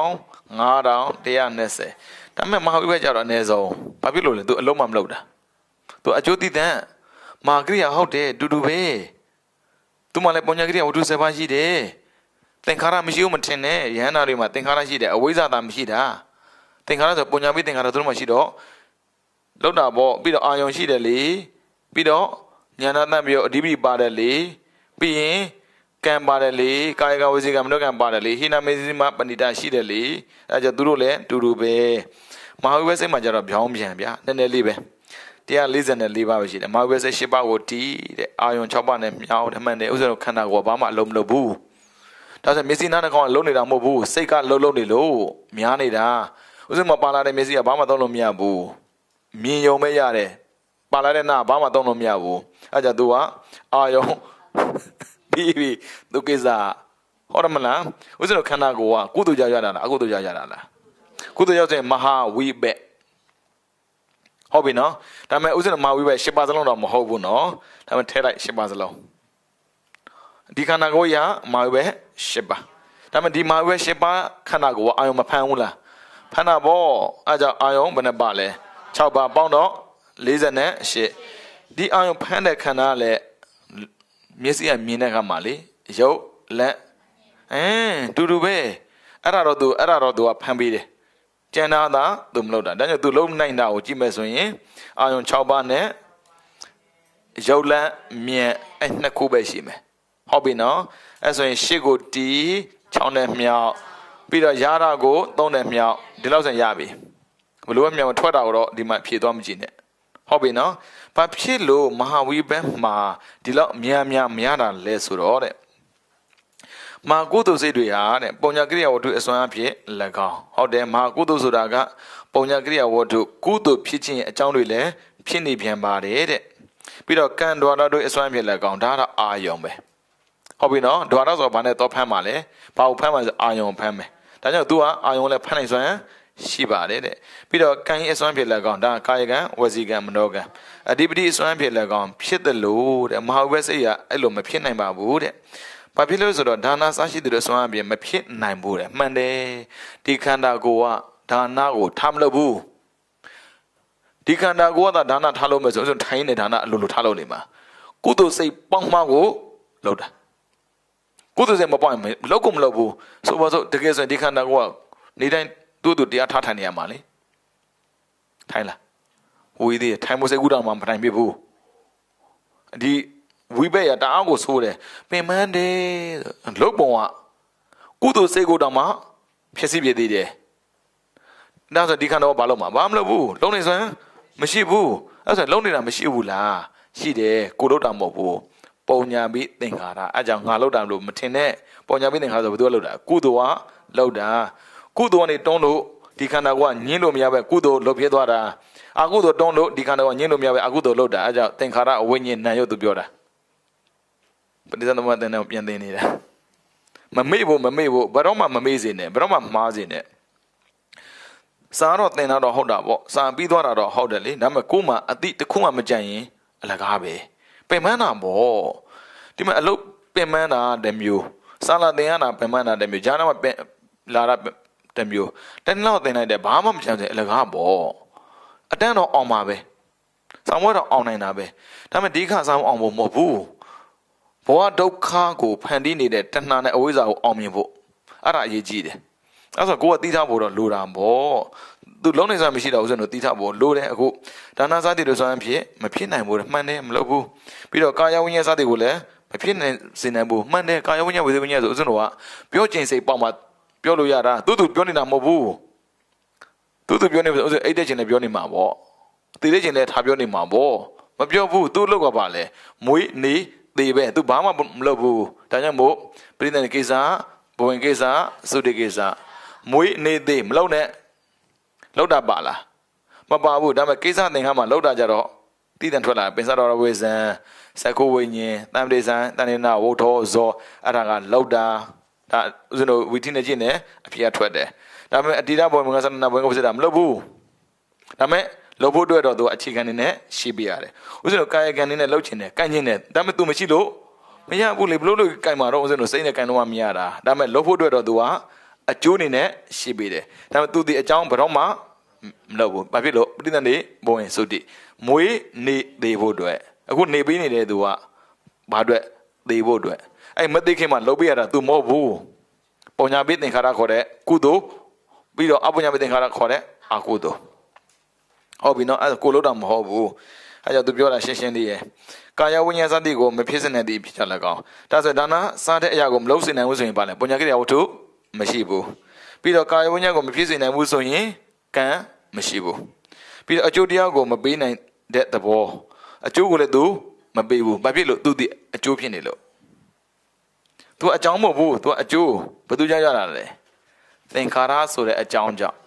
15120ဒါပေမဲ့မဟာဝိဘက်ကြတော့အနည်းဆုံးဘာဖြစ်လို့လဲသူအလုံးမလုပ်တာသူအကျိုးတည်တဲ့မာဂရိယဟုတ်တယ်တူတူပဲသူမှလည်းပုံညာဂရိယဝတ္ထု7ပါးရှိတယ်သင်္ခါရမရှိဘူးမထင်နဲ့ယဟန္တာတွေမှာသင်္ခါရရှိတယ်အဝိဇ္ဇာတာမရှိတာသင်္ခါရဆိုပုံညာပြီးသင်္ခါရတို့မှရှိတော့လောက်တာပေါ့ပြီးတော့အာယုံရှိတယ်လေပြီးတော့ညာနာတတ်ပြီးတော့အဓိပတိပါတယ်လေပြီးရင်ကံပါတယ်လေကာယကဝစီကမနောကံပါတယ်လေဟိနာမေစီမပဏိတာရှိတယ်လေအဲကြောင့်သူတို့လည်းတူတူပဲမဟာဝိဘက်စိတ်မှာကျတော့ပြောင်းပြန်ဗျာနည်းနည်းလေးပဲ144ပါးပဲရှိတယ်မဟာဝိဘက်စိတ်10ပါးကိုတီးတဲ့အာယုံ6ပါးနဲ့မြောင်းတယ်မှန်တယ်ဥစ္စာတို့ခန္ဓာကိုယ်ဘာမှအလုံးမလုပ်ဘူးဒါဆိုမျက်စိနားတစ်ကောင်ကလုံးနေတာမဟုတ်ဘူးစိတ်ကလုံးနေလို့များနေတာဥစ္စာမပါလာတဲ့မျက်စိကဘာမှသုံးလို့မရဘူးမြင်ယုံပဲရတယ်ပါလာတဲ့နာဘာမှသုံးလို့မရဘူးအဲကြောင့်သူကအာယုံပြီးသူကိစ္စဟုတ်တယ်မလားဥစ္စာတို့ခန္ဓာကိုယ်ကကုသိုလ်ကြောင့်ရတာလားအကုသိုလ်ကြောင့်ရတာလားကုသိုလ်ကြောင့်ဆိုရင်မဟာဝိဘက်ဟုတ်ပြီနော်ဒါပေမဲ့ဥစ္စာမဟာဝိဘက်10ပါးစလုံးတော့မဟုတ်ဘူးနော်ဒါပေမဲ့ထဲလိုက်10ပါးစလုံးဒီခန္ဓာကိုယ်ရမဟာဝိဘက်10ပါးဒါပေမဲ့ဒီမဟာဝိဘက်10ပါးခန္ဓာကိုယ်ကအာယုံမဖန်ဘူးလားဖန်တာပေါ့အဲကြောင့်အာယုံဘယ်နှပါလဲ6ပါးပေါင်းတော့48ဒီအာယုံဖန်တဲ့ခန္ဓာကလည်းမျက်စိကမြင်တဲ့အခါမှာလေရုပ်လက်တူတူပဲအဲ့ဒါတော့သူကဖန်ပေးတယ်ကျန်တာသာသူမလုပ်တာဒါကြောင့်သူလုံးနိုင်တာကိုကြည့်မယ်ဆိုရင်အာယုံ6ပါးနဲ့ရုပ်လက်မြင်အဲ့နှစ်ခုပဲရှိမယ်ဟုတ်ပြီနော်အဲ့ဆိုရင်8ကိုတီး6နဲ့မြောက်ပြီးတော့ရတာကို3နဲ့မြောက်ဒီလောက်ဆိုရပြီဘလို့မြောက်ထွက်တာတော့ဒီမှာဖြည့်သွားမကြည့်နဲ့ဟုတ်ပြီနော်ဘာဖြစ်လို့မဟာဝိဘက်မှာဒီလောက်များမရတာလဲဆိုတော့တဲ့မဟာကုသိုလ်စိတ်တွေဟာတဲ့ပုံညာကိရိယာဝတ္ထုအစွမ်းအဖြစ်၎င်းဟုတ်တယ်မဟာကုသိုလ်ဆိုတာကပုံညာကိရိယာဝတ္ထုကုသိုလ်ဖြစ်ခြင်းအကြောင်းတွေလည်းဖြစ်နေပြန်ပါတယ်တဲ့ပြီးတော့ကံဒွါရတို့အစွမ်းအဖြစ်၎င်းဒါကတော့အာယုံပဲဟုတ်ပြီနော်ဒွါရဆိုတော့ဘာနဲ့တော့ဖမ်းပါလဲဘာကိုဖမ်းပါဆိုအာယုံဖမ်းမယ်ဒါကြောင့် तू ကအာယုံလည်းဖမ်းနိုင်စွမ်းရှိပါတယ်တဲ့ပြီးတော့ကံရဲ့အစွမ်းဖြစ်၎င်းဒါကာယကံဝစီကံမနောကံအဓိပတိအစွမ်းဖြစ်၎င်းဖြစ်တယ်လို့တဲ့မဟာဝိဘက်စိတ်ကအဲ့လိုမဖြစ်နိုင်ပါဘူးတဲ့ဘာဖြစ်လို့ဆိုတော့ဒါနစရှိတဲ့အစွမ်းအပြင်မဖြစ်နိုင်ဘူးတဲ့မှန်တယ်ဒီခန္ဓာကိုယ်ကဒါနကိုထားမလို့ဘူးဒီခန္ဓာကိုယ်ကဒါနထားလို့မယ်ဆိုရင်ထိုင်းနေဒါနအလိုလိုထားလို့နေမှာကုသိုလ်စိတ်ပေါင်းမှကိုလောက်တာကုသိုလ်စိတ်မပေါင်းရင်လောက်ကိုမလောက်ဘူးဆိုပါစို့တကယ်ဆိုရင်ဒီခန္ဓာကိုယ်ကနေတိုင်းသူ့တရားထားထိုင်နေရမှာလေထိုင်လားဝီသေးထိုင်မစိတ်ကူးတော့မှမထိုင်ပြဘူးဒီဝိဘက်ရတအားကိုဆိုးတယ်ပင်မန်းတယ်လုတ်ပုံကကုသိုလ်စိတ်ကိုတော့မှဖြစ်စီပြသေးတယ်ဒါဆိုဒီခန္ဓာကဘာလို့မှာဘာမလုပ်ဘူးလုံးနေစွမ်းမရှိဘူးအဲ့ဆိုလုံးနေတာမရှိဘူးလားရှိတယ်ကိုလုတ်တာမဟုတ်ဘူးပုံညာပြီးသင်္ခါရအဲ့ကြောင့်ငါလုတ်တာလို့မထင်နဲ့ပုံညာပြီးသင်္ခါရဆိုဘယ်သူကလုတ်တာကုသိုလ်ကလုတ်တာကုသိုလ်ကနေတွန်းလို့ဒီခန္ဓာကိုယ်ကညင်းလို့မရပဲကုသိုလ်လုပ်ဖြစ်သွားတာအကုသိုလ်တွန်းလို့ဒီခန္ဓာကိုညင်းလို့မရပဲအကုသိုလ်လုပ်တာအဲကြောင့်သင်္ခါရအဝိညာဉ်နာယုတ်သူပြောတာပဋိသန္ဓေသင်တဲ့ပြန်သိနေတာမမေ့ဖို့ဘယ်တော့မှမမေ့စေနဲ့ဘယ်တော့မှမှားစေနဲ့စာတော့သင်တော့ဟုတ်တာပေါ့စာပြီးသွားတာတော့ဟုတ်တယ်လေဒါပေမဲ့ကိုယ်မှအတိတစ်ခုမှမကြံရင်အလကားပဲပင်ပန်းတာပေါ့ဒီမှာအလုပ်ပင်ပန်းတာတမျိုးစာလာသင်ရတာပင်ပန်းတာတမျိုးဂျာနာမှာလာတာတမျိုးတနေ့တော့သင်လိုက်တယ်ဘာမှမကြံစေအလကားပေါ့အတန်းတော့အောင်ပါပဲစာမွေးတော့အောင်နိုင်တာပဲဒါပေမဲ့ဒီခါစာမအောင်ဖို့မဟုတ်ဘူးဘဝဒုက္ခကိုဖန်တီးနေတဲ့တဏှာနဲ့အဝိဇ္ဇာကိုအောင်မြင်ဖို့အဲ့ဒါအရေးကြီးတယ်အဲ့ဆိုကိုယ်ကတီးထားဖို့တော့လိုတာပေါ့သူလုံးနေစားမရှိတော့ဦးဇင်းတို့တီးထားဖို့လိုတယ်အခုဒါနစားတိတို့ဆိုရင်ဖြစ်မဖြစ်နိုင်ဘူးမှန်တယ်မလုပ်ဘူးပြီးတော့ကာယဝိညာဉ်စားတိကိုလည်းမဖြစ်နိုင်စေနိုင်ဘူးမှန်တယ်ကာယဝိညာဉ်ဝေဒဝိညာဉ်ဆိုဦးဇင်းတို့ကပြောကျင်စိတ်ပေါက်မှပြောလို့ရတာသူပြောနေတာမဟုတ်ဘူးသူပြောနေဦးဇင်းအိတ်တဲ့ချင်လည်းပြောနေမှာပေါ့တည်တဲ့ချင်လည်းထားပြောနေမှာပေါ့မပြောဘူးသူလောက်ကပါလေမွေးနေသေးပဲသူဘာမှမလုပ်ဘူးဒါကြောင့်မို့ပြိဿတဲ့ကိစ္စဘဝင်ကိစ္စသုတိကိစ္စမွေးနေသေးမလုပ်နဲ့လောက်တာပါလားမပါဘူးဒါပေမဲ့ကိစ္စသင်္ခါမှာလောက်တာကြတော့တည်တံထွက်လာပင်စတော်ဝေဇံစကုဝိညာဉ်တံတေဇံတဏိနာဝုထောဇောအဲ့ဒါကလောက်တာဒါဦးဇင်းတို့ဝီထိနေချင်းနဲ့အဖြစ်အထွက်တယ်ဒါပေမဲ့အတ္တိရဘဝင်ကသနာဘဝင်ကပစ္စတာမလုပ်ဘူးဒါပေမဲ့လုပ်ဖို့အတွက်တော့သူအခြေခံနေနဲ့ရှိပြရတယ်ဦးဇင်းတို့ကာယကံနေနဲ့လုပ်ချင်တယ်ကန့်ချင်တယ်ဒါပေမဲ့ तू မရှိလို့မရဘူးလေဘလို့လို့ကင်မှာတော့ဦးဇင်းတို့စိတ်နဲ့ကင်တော့မရတာဒါပေမဲ့လုပ်ဖို့အတွက်တော့ तू ကအကျိုးနေနဲ့ရှိပေးတယ်ဒါပေမဲ့ तू ဒီအကြောင်းဘယ်တော့မှမလုပ်ဘူးဘာဖြစ်လို့ပဋိသန္ဓေဘဝင်သုတိမွေးနေသေးဖို့အတွက်အခုနေပေးနေတဲ့ तू ကဘာအတွက်သေးဖို့အတွက်အဲ့မသိခင်မှာလုပ်ပေးရတာ तू မဟုတ်ဘူးပုံညာပိသင်္ခါရခေါ်တဲ့ကုသိုလ်ပြီးတော့အပုံညာပိသင်္ခါရခေါ်တဲ့အကုသိုလ်ဟုတ်ပြီနော်အဲ့ကိုလို့တော့မဟုတ်ဘူးအဲ့ကြောင့် तू ပြောတာရှင်းရှင်းလေးရယ်ကာယဝိညာဉ်စသည်ကိုမဖြစ်စတဲ့ဒီဖြစ်ချလက်ကောင်ဒါဆိုဒါနာစားတဲ့အရာကိုမလုပ်စေနိုင်ဘူးဆိုရင်ပါလေပုံညာကိရိယာဝတ္ထုမရှိဘူးပြီးတော့ကာယဝိညာဉ်ကိုမဖြစ်စေနိုင်ဘူးဆိုရင်ကံမရှိဘူးပြီးတော့အကျိုးတရားကိုမပေးနိုင်တဲ့သဘောအကျိုးကိုလည်း तू မပေးဘူးဘာဖြစ်လို့ तू ဒီအကျိုးဖြစ်နေလို့ तू အကြောင်းမဟုတ်ဘူး तू အကျိုးဘယ်သူကြောင့်ရတာလဲသင်္ခါရဆိုတဲ့အကြောင်းကြောင့်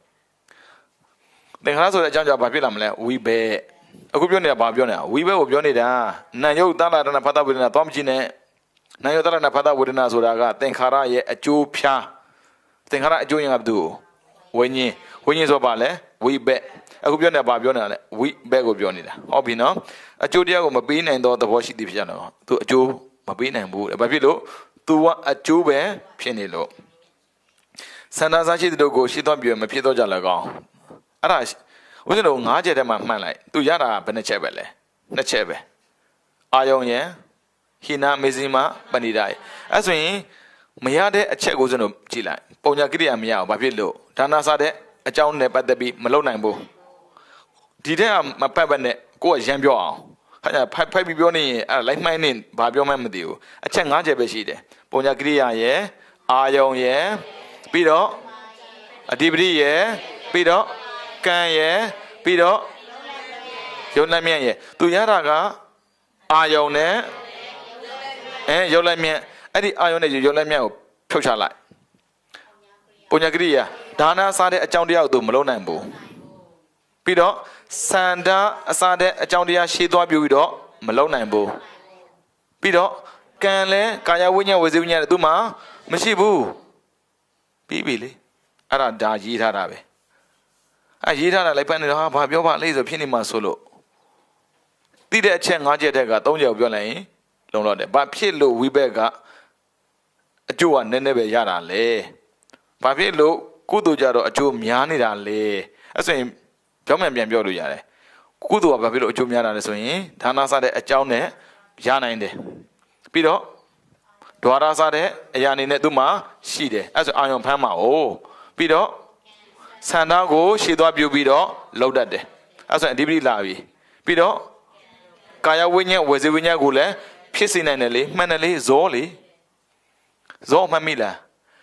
သင်္ခါရဆိုတဲ့အကြောင်းကြောင့်ဘာဖြစ်လာမလဲဝိဘဲအခုပြောနေတာဘာပြောနေတာဝိဘဲကိုပြောနေတာနာယုတ်တလာတနာဖတ်တာဝေဒနာသွားမကြည့်နဲ့နာယုတ်တလာတနာဖတ်တာဝေဒနာဆိုတာကသင်္ခါရရဲ့အကျိုးဖြားသင်္ခါရအကျိုးရင်ကဘယ်သူဝိညာဉ်ဆိုပါလဲဝိဘဲအခုပြောနေတာဘာပြောနေတာလဲဝိဘဲကိုပြောနေတာဟုတ်ပြီနော်အကျိုးတရားကိုမပေးနိုင်တော့သဘောရှိသည်ဖြစ်ကြတော့သူအကျိုးမပေးနိုင်ဘူးဘာဖြစ်လို့ तू ကအကျိုးပဲဖြစ်နေလို့စန္ဒစားရှိတဲ့တို့ကိုရှိသွားပြီးမဖြစ်တော့ကြလည်းကောင်းအဲ့ဒါဦးဇင်းတို့9ချက်တည်းမှမှန်လိုက်သူရတာဘယ်နှချက်ပဲလဲ2ချက်ပဲအာယုံယံဟိနာမေဇိမပဏိဒာယအဲ့ဆိုရင်မရတဲ့အချက်ကိုဦးဇင်းတို့ကြည့်လိုက်ပုံညာကိရိယာမရအောင်ဘာဖြစ်လို့ဒါနာစားတဲ့အကြောင်းနဲ့ပတ်သက်ပြီးမလုပ်နိုင်ဘူးဒီတဲ့ကမပတ်ဘဲနဲ့ကိုယ်ကရမ်းပြောအောင်ဖိုက်ပြီးပြောနေရင်အဲ့လိုက်မှိုင်းနေဘာပြောမှမသိဘူးအချက်9ချက်ပဲရှိတယ်ပုံညာကိရိယာရဲ့အာယုံရဲ့ပြီးတော့အဓိပတိရဲ့ပြီးတော့ကံရဲ့ပြီးတော့ရုပ်လက်မြတ်ရဲ့သူရတာကအာယုံနဲ့ရုပ်လက်မြတ်အဲ့ဒီအာယုံနဲ့ရုပ်လက်မြတ်ကိုဖြုတ်ချလိုက်ပုံညာကိရိယာဒါနစားတဲ့အကြောင်းတရားကိုသူမလုပ်နိုင်ဘူးပြီးတော့စန္ဒအစားတဲ့အကြောင်းတရားရှေ့သွားပြပြီးတော့မလုပ်နိုင်ဘူးပြီးတော့ကံလဲကာယဝိညာဉ်ဝေစီဝိညာဉ်လည်းသူမှမရှိဘူးပြီးပြီလေအဲ့ဒါရေးထားတာပဲရေးထားတာလိုက်ဖတ်နေတော့ဘာပြောပါလဲဆိုဖြစ်နေမှာဆိုလို့တိတဲ့အချက်9ချက်တက်က3ချက်ကိုပြောလိုက်ရင်လုံတော့တယ်ဘာဖြစ်လို့ဝိဘက်ကအကျိုးကနည်းနည်းပဲရတာလေဘာဖြစ်လို့ကုသိုလ်ကြတော့အကျိုးများနေတာလေအဲ့ဆိုရင်ပြောမှန်ပြန်ပြောလို့ရတယ်ကုသိုလ်ကဘာဖြစ်လို့အကျိုးများတာလဲဆိုရင်ဒါနစားတဲ့အကြောင်းနဲ့ရနိုင်တယ်ပြီးတော့ဒွါရစားတဲ့အရာအနေနဲ့သူ့မှာရှိတယ်အဲ့ဆိုအာယုံဖမ်းမှာ哦ပြီးတော့ဆန္ဒကိုရှေ့သွားပြုပြီးတော့လောက်တတ်တယ်အဲ့ဆိုအဓိပတိလာပြီပြီးတော့ကာယဝိညာဉ်ဝေစီဝိညာဉ်ကိုလည်းဖြစ်စေနိုင်တယ်လေမှန်တယ်လေဇောလေဇောမှတ်မိလား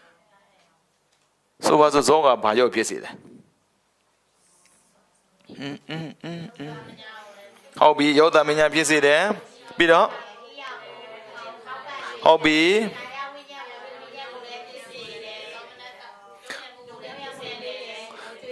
ဆိုပါစို့ဇောကဘာရောက်ဖြစ်စေတယ်ဟုတ်ပြီယောသမညာဖြစ်စေတယ်ပြီးတော့ဟုတ်ပြီ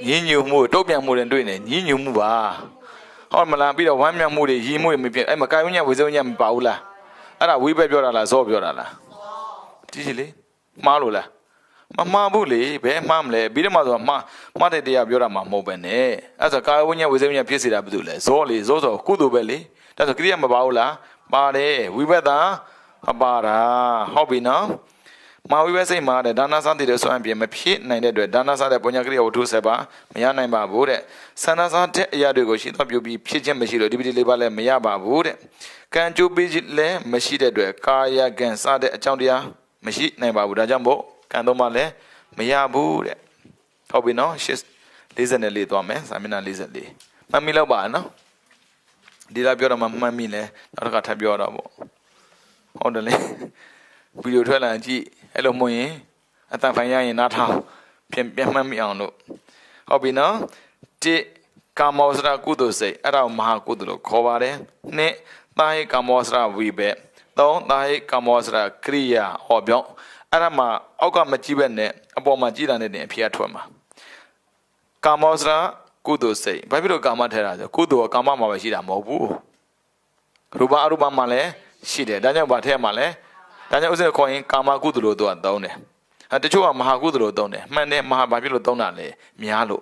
ညီညွတ်မှုတုတ်ပြန်မှုတွေတွေ့နေညီညွတ်မှုပါဟောမလားပြီးတော့ဝမ်းမြောက်မှုတွေရည်မှုတွေမဖြစ်အဲ့မကာယဝိညာဉ်ဝေဇဝိညာဉ်မပါဘူးလားအဲ့ဒါဝိဘက်ပြောတာလားဇောပြောတာလားကြည့်လေမှားလို့လားမမှားဘူးလေဘယ်မှားမလဲပြီးတော့မှဆိုမှားတဲ့တရားပြောတာမှမဟုတ်ပဲနဲ့အဲ့ဆိုကာယဝိညာဉ်ဝေဇဝိညာဉ်ဖြစ်စေတာဘာလို့လဲဇောလေဇောဆိုကုသိုလ်ပဲလေဒါဆိုကိရိယာမပါဘူးလားပါတယ်ဝိဘက်သာမပါတာဟုတ်ပြီနော်မာဝိဘစိတ်မှာတဲ့ဒါနစသည်တွေဆိုရင်ပြင်မဖြစ်နိုင်တဲ့အတွက်ဒါနစတဲ့ပုညကရိယာဝတ္ထုဆက်ပါမရနိုင်ပါဘူးတဲ့ဆန္ဒစားတဲ့အရာတွေကိုရှိတော့ပြုပြီးဖြစ်ခြင်းမရှိလို့ဒီပတိလေးပါလည်းမရပါဘူးတဲ့ကံကြိုးပေးခြင်းလည်းမရှိတဲ့အတွက်ကာယကံစတဲ့အကြောင်းတရားမရှိနိုင်ပါဘူးဒါကြောင့်မို့ကံတော့မှလည်းမရဘူးတဲ့ဟုတ်ပြီနော်44သွားမယ်စာမျက်နှာ44မှတ်မိတော့ပါနော်ဒီလာပြောတော့မှမှတ်မိလဲနောက်တစ်ခါထပ်ပြောတော့ပေါ့ဟုတ်တယ်လေဗီဒီယိုထွက်လာကြည့်အဲ့လိုမှရင်အတန်ဖိုင်ရရင်နားထောင်ပြန်မှတ်မိအောင်လို့ဟုတ်ပြီနော်တိကာမောစရကုသိုလ်စိတ်အဲ့ဒါကိုမဟာကုသိုလ်လို့ခေါ်ပါတယ်နှစ်တာဟိကာမောစရဝိဘက်သုံးတာဟိကာမောစရကရိယာဟောပြောင်းအဲ့ဒါမှအောက်ကမကြည့်ဘဲနဲ့အပေါ်မှာကြည့်တာနဲ့တင်အဖြစ်အထွက်မှာကာမောစရကုသိုလ်စိတ်ဘာဖြစ်လို့ကာမထဲတာဆိုကုသိုလ်ကကာမမှာပဲရှိတာမဟုတ်ဘူးရူပအရူပမှာလည်းရှိတယ်ဒါကြောင့်ဘာထဲမှာလဲဒါကြောင့်ဥစဉ်ခေါ်ရင်ကာမကုသိုလ်လို့သူကသုံးတယ်တချို့ကမဟာကုသိုလ်လို့သုံးတယ်မှန်တယ်မဟာဘာဖြစ်လို့သုံးတာလဲများလို့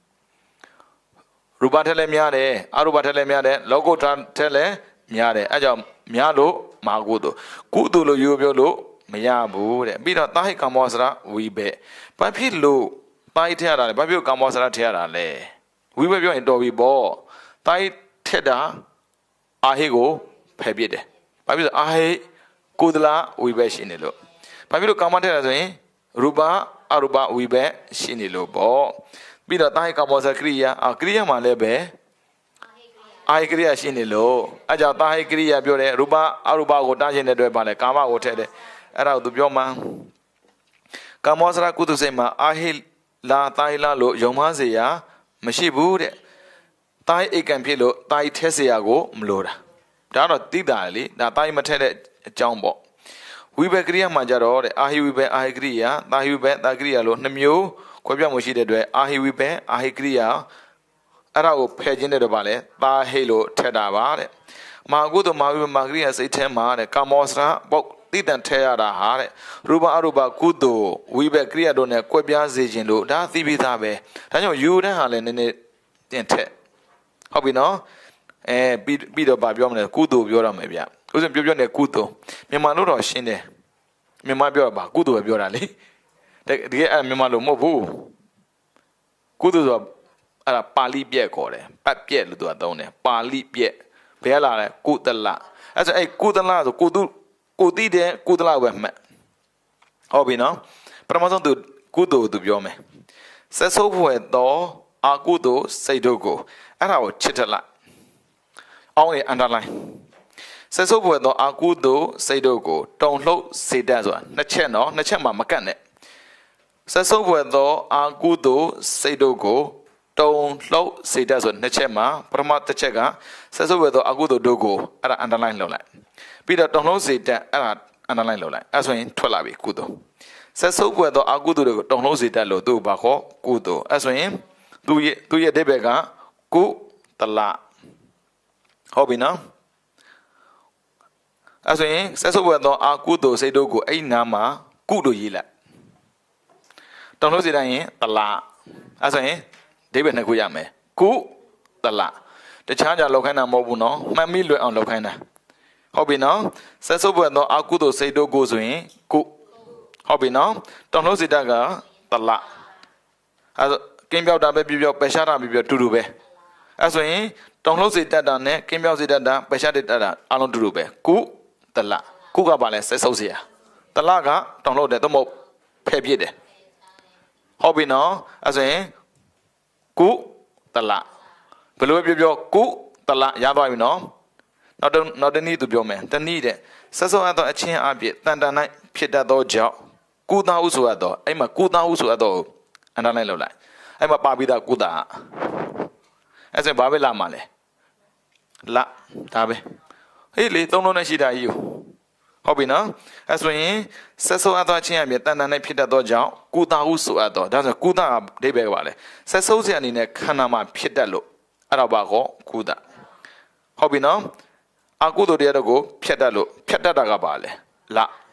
ရူပထဲလည်းများတယ်အရူပထဲလည်းများတယ်လောကုတ္တရာထဲလည်းများတယ်အဲကြောင့်များလို့မဟာကုသိုလ်လို့ယူပြောလို့မရဘူးတဲ့ပြီးတော့တာဟိကာမောစရဝိဘက်ဘာဖြစ်လို့တာဟိထရတာလဲဘာဖြစ်လို့ကာမောစရထရတာလဲဝိဘက်ပြောရင်တော်ပြီပေါ့တာဟိထက်တာအာဟိကိုဖယ်ပြစ်တယ်ဘာဖြစ်လို့အာဟိကုသလဝိဘက်ရှိနေလို့ဘာဖြစ်လို့ကာမထက်တာဆိုရင်ရူပအရူပဝိဘက်ရှိနေလို့ပေါ့ပြီးတော့တာဟိကာမောစကရိယာကရိယာမှာလည်းပဲအာဟိကရိယာရှိနေလို့အဲကြောင့်တာဟိကရိယာပြောတယ်ရူပအရူပကိုတားရှင်းတဲ့အတွက်ဗာလဲကာမကိုထည့်တယ်အဲ့ဒါကိုသူပြောမှာကာမောစရကုသစိတ်မှာအာဟိလာတာဟိလာလို့ယုံမစေရမရှိဘူးတဲ့တာဟိအိတ်ကံဖြစ်လို့တာဟိထဲစေရကိုမလိုတာဒါတော့တိတာလေဒါတာဟိမထက်တဲ့အကြောင်းပေါ့ဝိဘက်ကရိယာမှာကြတော့တဲ့အာဟိဝိဘက်အာဟိကရိယာတာဟိဝိဘက်တာကရိယာလို့နှစ်မျိုးခွဲပြမှုရှိတဲ့အတွက်အာဟိဝိဘက်အာဟိကရိယာအဲ့ဒါကိုဖယ်ခြင်းတဲ့တော့ဗာလဲတာဟိလို့ထက်တာပါတဲ့မာကုသိုလ်မာဝိဘက်မာကရိယာစိတ်ထဲမှာတဲ့ကာမောစရပေါ့တိတန်ထဲရတာဟာတဲ့ရူပအရူပကုသိုလ်ဝိဘက်ကရိယာတို့နဲ့ကွဲပြားစေခြင်းလို့ဒါသိပြီးသားပဲဒါကြောင့်ယူတဲ့ဟာလည်းနည်းနည်းတင်ထက်ဟုတ်ပြီနော်ပြီးတော့ဗာပြောမလဲကုသိုလ်ပြောရမယ်ဗျဥစဉ်ပြောနေကုသိုလ်မြန်မာလို့တော့ရှင်းတယ်မြန်မာပြောတာဗာကုသိုလ်ပဲပြောတာလေတကယ်အဲ့မြန်မာလို့မဟုတ်ဘူးကုသိုလ်ဆိုအဲ့ဒါပါဠိပြက်ခေါ်တယ်ပတ်ပြက်လို့သူကသုံးတယ်ပါဠိပြက်ဘယ်လာလဲကုသလအဲ့ဆိုအဲ့ကုသလဆိုကိုတိတဲ့ကုသလပဲမှတ်ဟုတ်ပြီနော်ပထမဆုံးသူကုသိုလ်သူပြောမယ်ဆက်ဆုပ်ဖွယ်သောအာကုသိုလ်စိတ်တို့ကိုအဲ့ဒါကိုချစ်ထလိုက်အောင်ရ underline ဆက်ဆုပ်ဖွယ်သောအာကုသိုလ်စိတ်တို့ကိုတုံလှုပ်စေတတ်ဆိုတာနှစ်ချက်နော်နှစ်ချက်မှမကတ်နဲ့ဆက်ဆုပ်ဖွယ်သောအာကုသိုလ်စိတ်တို့ကိုတုံလှုပ်စေတတ်ဆိုနှစ်ချက်မှပထမတစ်ချက်ကဆက်ဆုပ်ဖွယ်သောအာကုသိုလ်တို့ကိုအဲ့ဒါ underline လုပ်လိုက်ပြီးတော့တုံလှုပ်စေတတ်အဲ့ဒါ underline လုပ်လိုက်အဲ့ဆိုရင်ထွက်လာပြီကုသိုလ်ဆက်ဆုပ်ဖွယ်သောအာကုသိုလ်တွေကိုတုံလှုပ်စေတတ်လို့သူ့ဘာခေါ်ကုသိုလ်အဲ့ဆိုရင်သူ့ရဲ့အဓိပ္ပာယ်ကကုသလဟုတ်ပြီနော်အဲ့ဆိုရင်ဆက်ဆုပ်ဖွယ်သောအာကုသိုလ်စိတ်တို့ကိုအဲ့နာမှာကုလို့ရေးလိုက်တုံလှုပ်စေတတ်ရင်တလအဲ့ဆိုရင်အဓိပ္ပာယ်နှစ်ခုရမယ်ကုသလတခြားကြလောက်ခိုင်းတာမဟုတ်ဘူးနော်မှတ်မိလွယ်အောင်လောက်ခိုင်းတာဟုတ်ပြီနော်ဆက်ဆုပ်ဖွယ်သောအာကုသိုလ်စိတ်တို့ကိုဆိုရင်ကုဟုတ်ပြီနော်တုံလှုပ်စေတတ်ကတလအဲ့ကင်းပြောက်တာပဲပြောပယ်ရှားတာပဲပြောတူတူပဲအဲ့ဆိုရင်တုံလှုပ်စေတတ်တာနဲ့ကင်းပြောက်စေတတ်တာပယ်ရှားတတ်တာအားလုံးတူတူပဲကုတလကုကပါလဲဆက်ဆုပ်เสียတလကတုံလှုပ်တယ်သို့မဟုတ်ဖယ်ပြစ်တယ်ဟုတ်ပြီနော်အဲ့ဆိုရင်ကုတလဘယ်လိုပြောကုတလရသွားပြီနော်နောက်တနည်းသူပြောမယ်တနည်းတဲ့ဆက်စုံအပ်သောအချင်းအပြည့်တန်တန်၌ဖြစ်တတ်သောကြောင့်ကုသဟုဆိုရတော့အဲ့မှာကုသဟုဆိုရတော့အန်တာလိုက်လောက်လိုက်အဲ့မှာပါပြီးသားကုသအဲ့ဆိုဘာပဲလာမှာလဲလာဒါပဲဟေးလေသုံးလုံးနဲ့ရှိတာကြီးဟဟုတ်ပြီနော်အဲဆိုရင်ဆက်ဆုပ်အပ်သောခြင်းအပြင်တဏ္ဍာနဲ့ဖြစ်တတ်သောကြောင့်ကုသဟုဆိုအပ်သောဒါဆိုကုသအဓိပ္ပာယ်ကပါလေဆက်ဆုပ်ခြင်းအနေနဲ့ခန္ဓာမှာဖြစ်တတ်လို့အဲ့တော့ဘာကောကုသဟုတ်ပြီနော်အကုသိုလ်တရားတို့ကိုဖြတ်တတ်လို့ဖြတ်တတ်တာကပါလေလ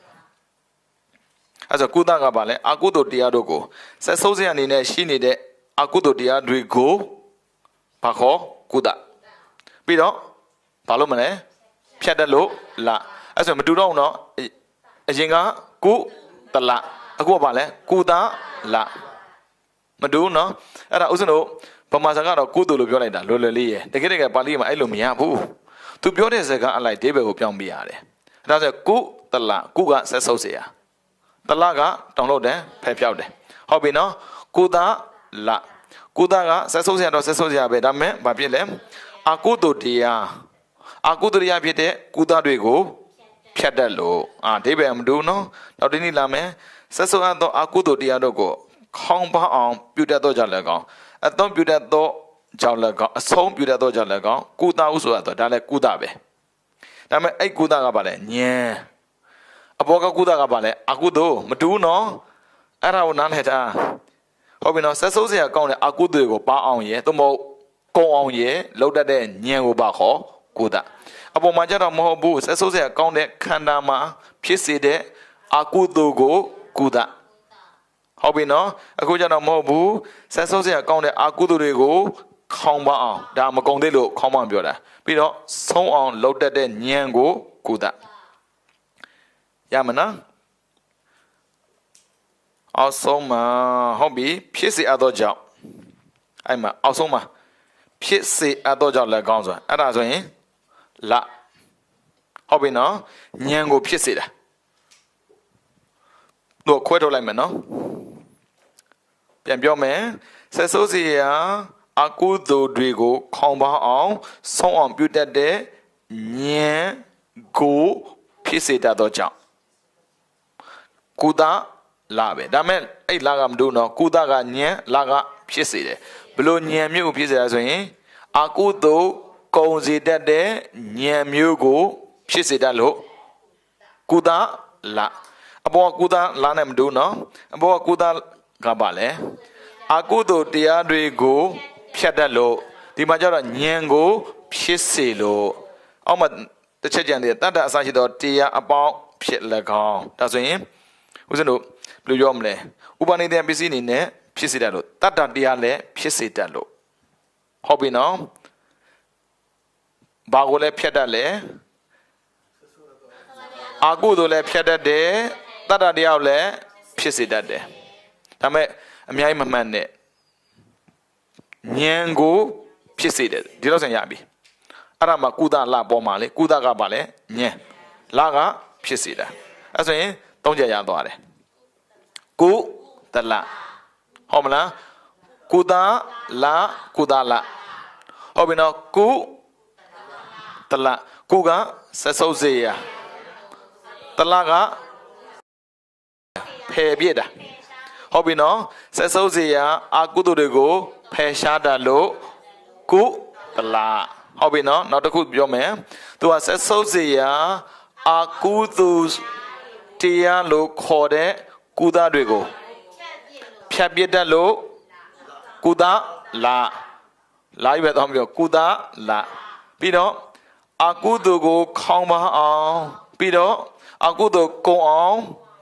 အဲ့ဆိုကုသကပါလေအကုသိုလ်တရားတို့ကိုဆက်ဆုပ်ခြင်းအနေနဲ့ရှိနေတဲ့အကုသိုလ်တရားတွေကိုဘာခေါ်ကုသပြီးတော့ဘာလို့မလဲဖြတ်တတ်လို့လအဲ့ဆိုမတူတော့ဘူးနော်အရင်ကကုသလအခုကဘာလဲကုသလမတူဘူးနော်အဲ့ဒါဥစဉ်တို့ဗမာစကားတော့ကုသိုလ်လို့ပြောလိုက်တာလွယ်လွယ်လေးရယ်တကယ်ပါဠိမှာအဲ့လိုမရဘူးသူပြောတဲ့စကားအလိုက်အဓိပ္ပာယ်ကိုပြောင်းပြရတယ်အဲ့ဒါဆိုကုသလကုကဆက်ဆုပ်เสียတလကတောင်းလို့တယ်ဖယ်ဖြောက်တယ်ဟုတ်ပြီနော်ကုသလကုသကဆက်ဆုပ်เสียတော့ဆက်ဆုပ်เสียပဲဒါပေမဲ့ဘာဖြစ်လဲအကုသိုလ်တရားအကုသိုလ်တရားဖြစ်တဲ့ကုသတွေကိုဖြတ်တတ်လို့အဓိပ္ပာယ်မတူနော်နောက်ဒီနေ့လာမယ်ဆက်ဆုပ်အပ်သောအကုသိုလ်တရားတို့ကိုခေါင်းပါအောင်ပြုတတ်သောကြောင့်လည်းကောင်းအသုံးပြုတတ်သောကြောင့်လည်းကောင်းအဆုံးပြုတတ်သောကြောင့်လည်းကောင်းကုသဟုဆိုရတော့ဒါလည်းကုသပဲဒါပေမဲ့အဲ့ကုသကပါလဲဉာဏ်အဘောကကုသကပါလဲအကုသိုလ်မတူနော်အဲ့ဒါကိုနားလည်တာဟုတ်ပြီနော်ဆက်ဆုပ်เสียကောင်းတဲ့အကုသိုလ်ကိုပါအောင်ရဲ့သို့မဟုတ်ကုံအောင်ရဲ့လောက်တတ်တဲ့ဉာဏ်ကိုပါခေါ်ကုသအပေါ်မှာကြတော့မဟုတ်ဘူးဆက်ဆုပ်เสียကောင်းတဲ့ခန္ဓာမှာဖြစ်စေတဲ့အကုသိုလ်ကိုကုသဟုတ်ပြီနော်အခုကျတော့မဟုတ်ဘူးဆက်ဆုပ်เสียကောင်းတဲ့အကုသိုလ်တွေကိုခေါင်းပါအောင်ဒါမကုံသေးလို့ခေါင်းပါအောင်ပြောတာပြီးတော့ဆုံးအောင်လောက်တတ်တဲ့ဉာဏ်ကိုကုသရမနော်အောက်ဆုံးမှာဟုတ်ပြီဖြစ်စေအပ်သောကြောင့်အဲ့မှာအောက်ဆုံးမှာဖြစ်စေအပ်သောကြောင့်လည်းကောင်းဆိုတာအဲ့ဒါဆိုရင်လဟုတ်ပြီနော်ဉာဏ်ကိုဖြစ်စေတာတို့ခွဲထုတ်လိုက်မယ်နော်ပြန်ပြောမယ်ဆက်ဆိုးစီရာအကုသိုလ်တွေကိုခေါင်းပါအောင်ဆုံးအောင်ပြုတတ်တဲ့ဉာဏ်ကိုဖြစ်စေတတ်သောကြောင့်ကုသလာပဲဒါမဲ့အဲ့လာကမတူတော့ကုသကဉာဏ်လာကဖြစ်စေတယ်ဘလို့ဉာဏ်မျိုးကိုဖြစ်စေရဆိုရင်အကုသိုလ်ကုံစေတတ်တဲ့ဉာဏ်မျိုးကိုဖြစ်စေတတ်လို့ကုသလာအဘောကုသလာနဲ့မတူနော်အဘောကုသကပါလေအကုသိုလ်တရားတွေကိုဖြတ်တတ်လို့ဒီမှာကျတော့ဉာဏ်ကိုဖြစ်စေလို့အောက်မှာတစ်ချက်ကြံတယ်တတ္တအစရှိသောတရားအပေါင်းဖြစ်၎င်းဒါဆိုရင်ဦးဇင်းတို့ဘယ်လိုပြောမလဲဥပနိဒေပစ္စည်းအနေနဲ့ဖြစ်စေတတ်လို့တတ္တတရားလည်းဖြစ်စေတတ်လို့ဟုတ်ပြီနော်ဘာကိုလည်းဖြတ်တတ်လဲအကုသိုလ်လည်းဖြတ်တတ်တယ်တတ္တတရားလည်းဖြစ်စေတတ်တယ်ဒါမဲ့အများကြီးမမှန်နဲ့ဉာဏ်ကိုဖြစ်စေတယ်ဒီလောက်ဆင်ရပြီအဲ့ဒါမှကုသလပေါ်မှာလေကုသကပါလေဉာဏ်လကဖြစ်စေတာအဲ့ဆိုရင်သုံးချက်ရသွားတယ်ကုသလဟုတ်မလားကုသလကုသလဟုတ်ပြီနော်ကုသလကုကဆက်ဆုပ်စေရတလကဖယ်ပြစ်တာဟုတ်ပြီနော်ဆက်ဆုပ်စေရအကုသိုလ်တွေကိုဖယ်ရှားတတ်လို့ကုသလဟုတ်ပြီနော်နောက်တစ်ခုပြောမယ်သူကဆက်ဆုပ်စေရအကုသိုလ်တရားလို့ခေါ်တဲ့ကုသတွေကိုဖြတ်ပြစ်တတ်လို့ကုသလာလိုက်ပဲတော့ပြောကုသလာပြီးတော့အကုသိုလ်ကိုခေါင်းပါအောင်ပြီးတော့အကုသိုလ်ကုံအောင်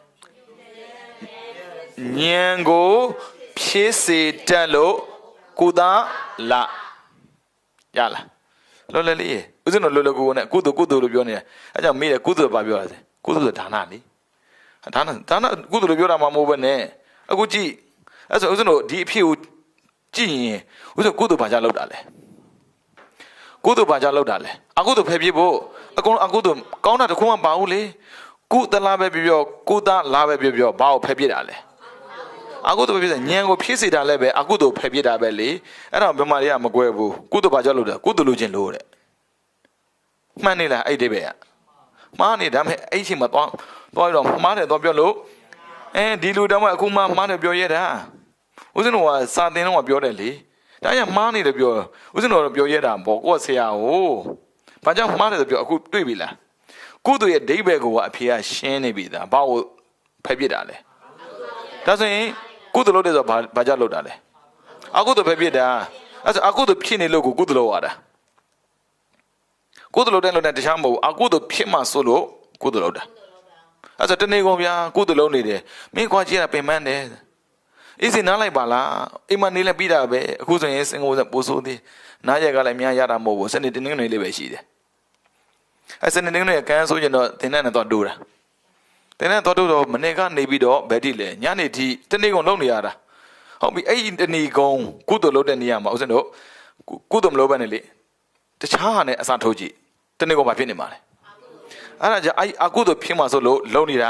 ဉာဏ်ကိုဖြစ်စေတတ်လို့ကုသလာရလားလောလောလေးဦးဇင်းတို့လောလောကိုနဲ့ကုသိုလ်လို့ပြောနေတယ်အဲကြောင့်မေးတယ်ကုသိုလ်ဘာပြောရလဲကုသိုလ်ဒါနလေဒါနကုသိုလ်လို့ပြောတာမှမဟုတ်ဘဲနဲ့အခုကြည့်အဲဆိုဦးဇင်းတို့ဒီအဖြစ်ကိုကြည့်ရင်ဦးဇင်းကုသိုလ်ဘာကြောင့်လုပ်တာလဲကုသိုလ်ဘာကြောင့်လုပ်တာလဲအကုသိုလ်ဖယ်ပြဖို့အကုန်အကုသိုလ်ကောင်းတာတခုမှမပါဘူးလေကုသလားပဲပြောကုသလားပဲပြောဘာကိုဖယ်ပြတာလဲအကုသိုလ်ပဲဖြစ်စေဉာဏ်ကိုဖြစ်စေတာလည်းပဲအကုသိုလ်ဖယ်ပြတာပဲလေအဲ့တော့ဘယ်မှာတွေကမကွဲဘူးကုသိုလ်ဘာကြောင့်လုပ်တာကုသိုလ်လုပ်ခြင်းလို့တဲ့မှန်နေလားအဲ့ဒီပဲမှားနေဒါမဲ့အဲ့ချိန်မှာသွားတော့မှားတယ်သွားပြောလို့ဒီလူတောင်မှအခုမှမှားတယ်ပြောရတာဦးဇင်းတော်ကစာသင်တော့ပြောတယ်လေဒါရမှားနေတယ်ပြောဦးဇင်းတော်ပြောရတာပေါ့ကိုယ့်ဆရာဟိုဘာကြောင့်မှားတယ်ဆိုပြောအခုတွေ့ပြီလားကုသိုလ်ရဲ့ဒိဗ္ဗေကိုအဖေကရှင်းနေပြီသားဘာကိုဖယ်ပြစ်တာလဲဒါဆိုရင်ကုသိုလ်လုပ်တယ်ဆိုဘာကြောင့်လုပ်တာလဲအကုသိုလ်ဖယ်ပြစ်တာအဲ့ဆိုအကုသိုလ်ဖြစ်နေလို့ကိုကုသိုလ်လုပ်ရတာကုသိုလ်လုပ်တဲ့တခြားမဟုတ်အကုသိုလ်ဖြစ်မှဆိုလို့ကုသိုလ်လုပ်တာအဲ့ဆိုတနေ့ကုန်ဗျာကုသိုလ်လုပ်နေတယ်မင်းခွာကြည့်ရပင်ပန်းတယ်အေးစင်နားလိုက်ပါလားအိမ်မနေလည်းပြီးတာပဲအခုဆိုရင်စင်ကိုပိုးဆိုးသေးနားရက်ကလည်းအများရတာမဟုတ်ဘူးစနေတင်းနေလေးပဲရှိတယ်အဲ့စနေတင်းနေကန်းဆိုရင်တော့တင်းနဲ့တော့တူတာတင်းနဲ့တော့တူတော့မနေ့ကနေပြီးတော့ဘယ်တိလဲညနေထိတနေ့ကုန်လုပ်နေရတာဟုတ်ပြီအဲ့ဒီတနေ့ကုန်ကုသိုလ်လုပ်တဲ့နေရာမှာဦးစင်တို့ကုသိုလ်မလုပ်ဘဲနဲ့လေတခြားဟာနဲ့အစားထိုးကြည့်တနေ့ကုန်ဘာဖြစ်နေမှာလဲအဲ့ဒါကြအဲ့အကုသိုလ်ဖြစ်မှာဆိုလို့လုံနေတာ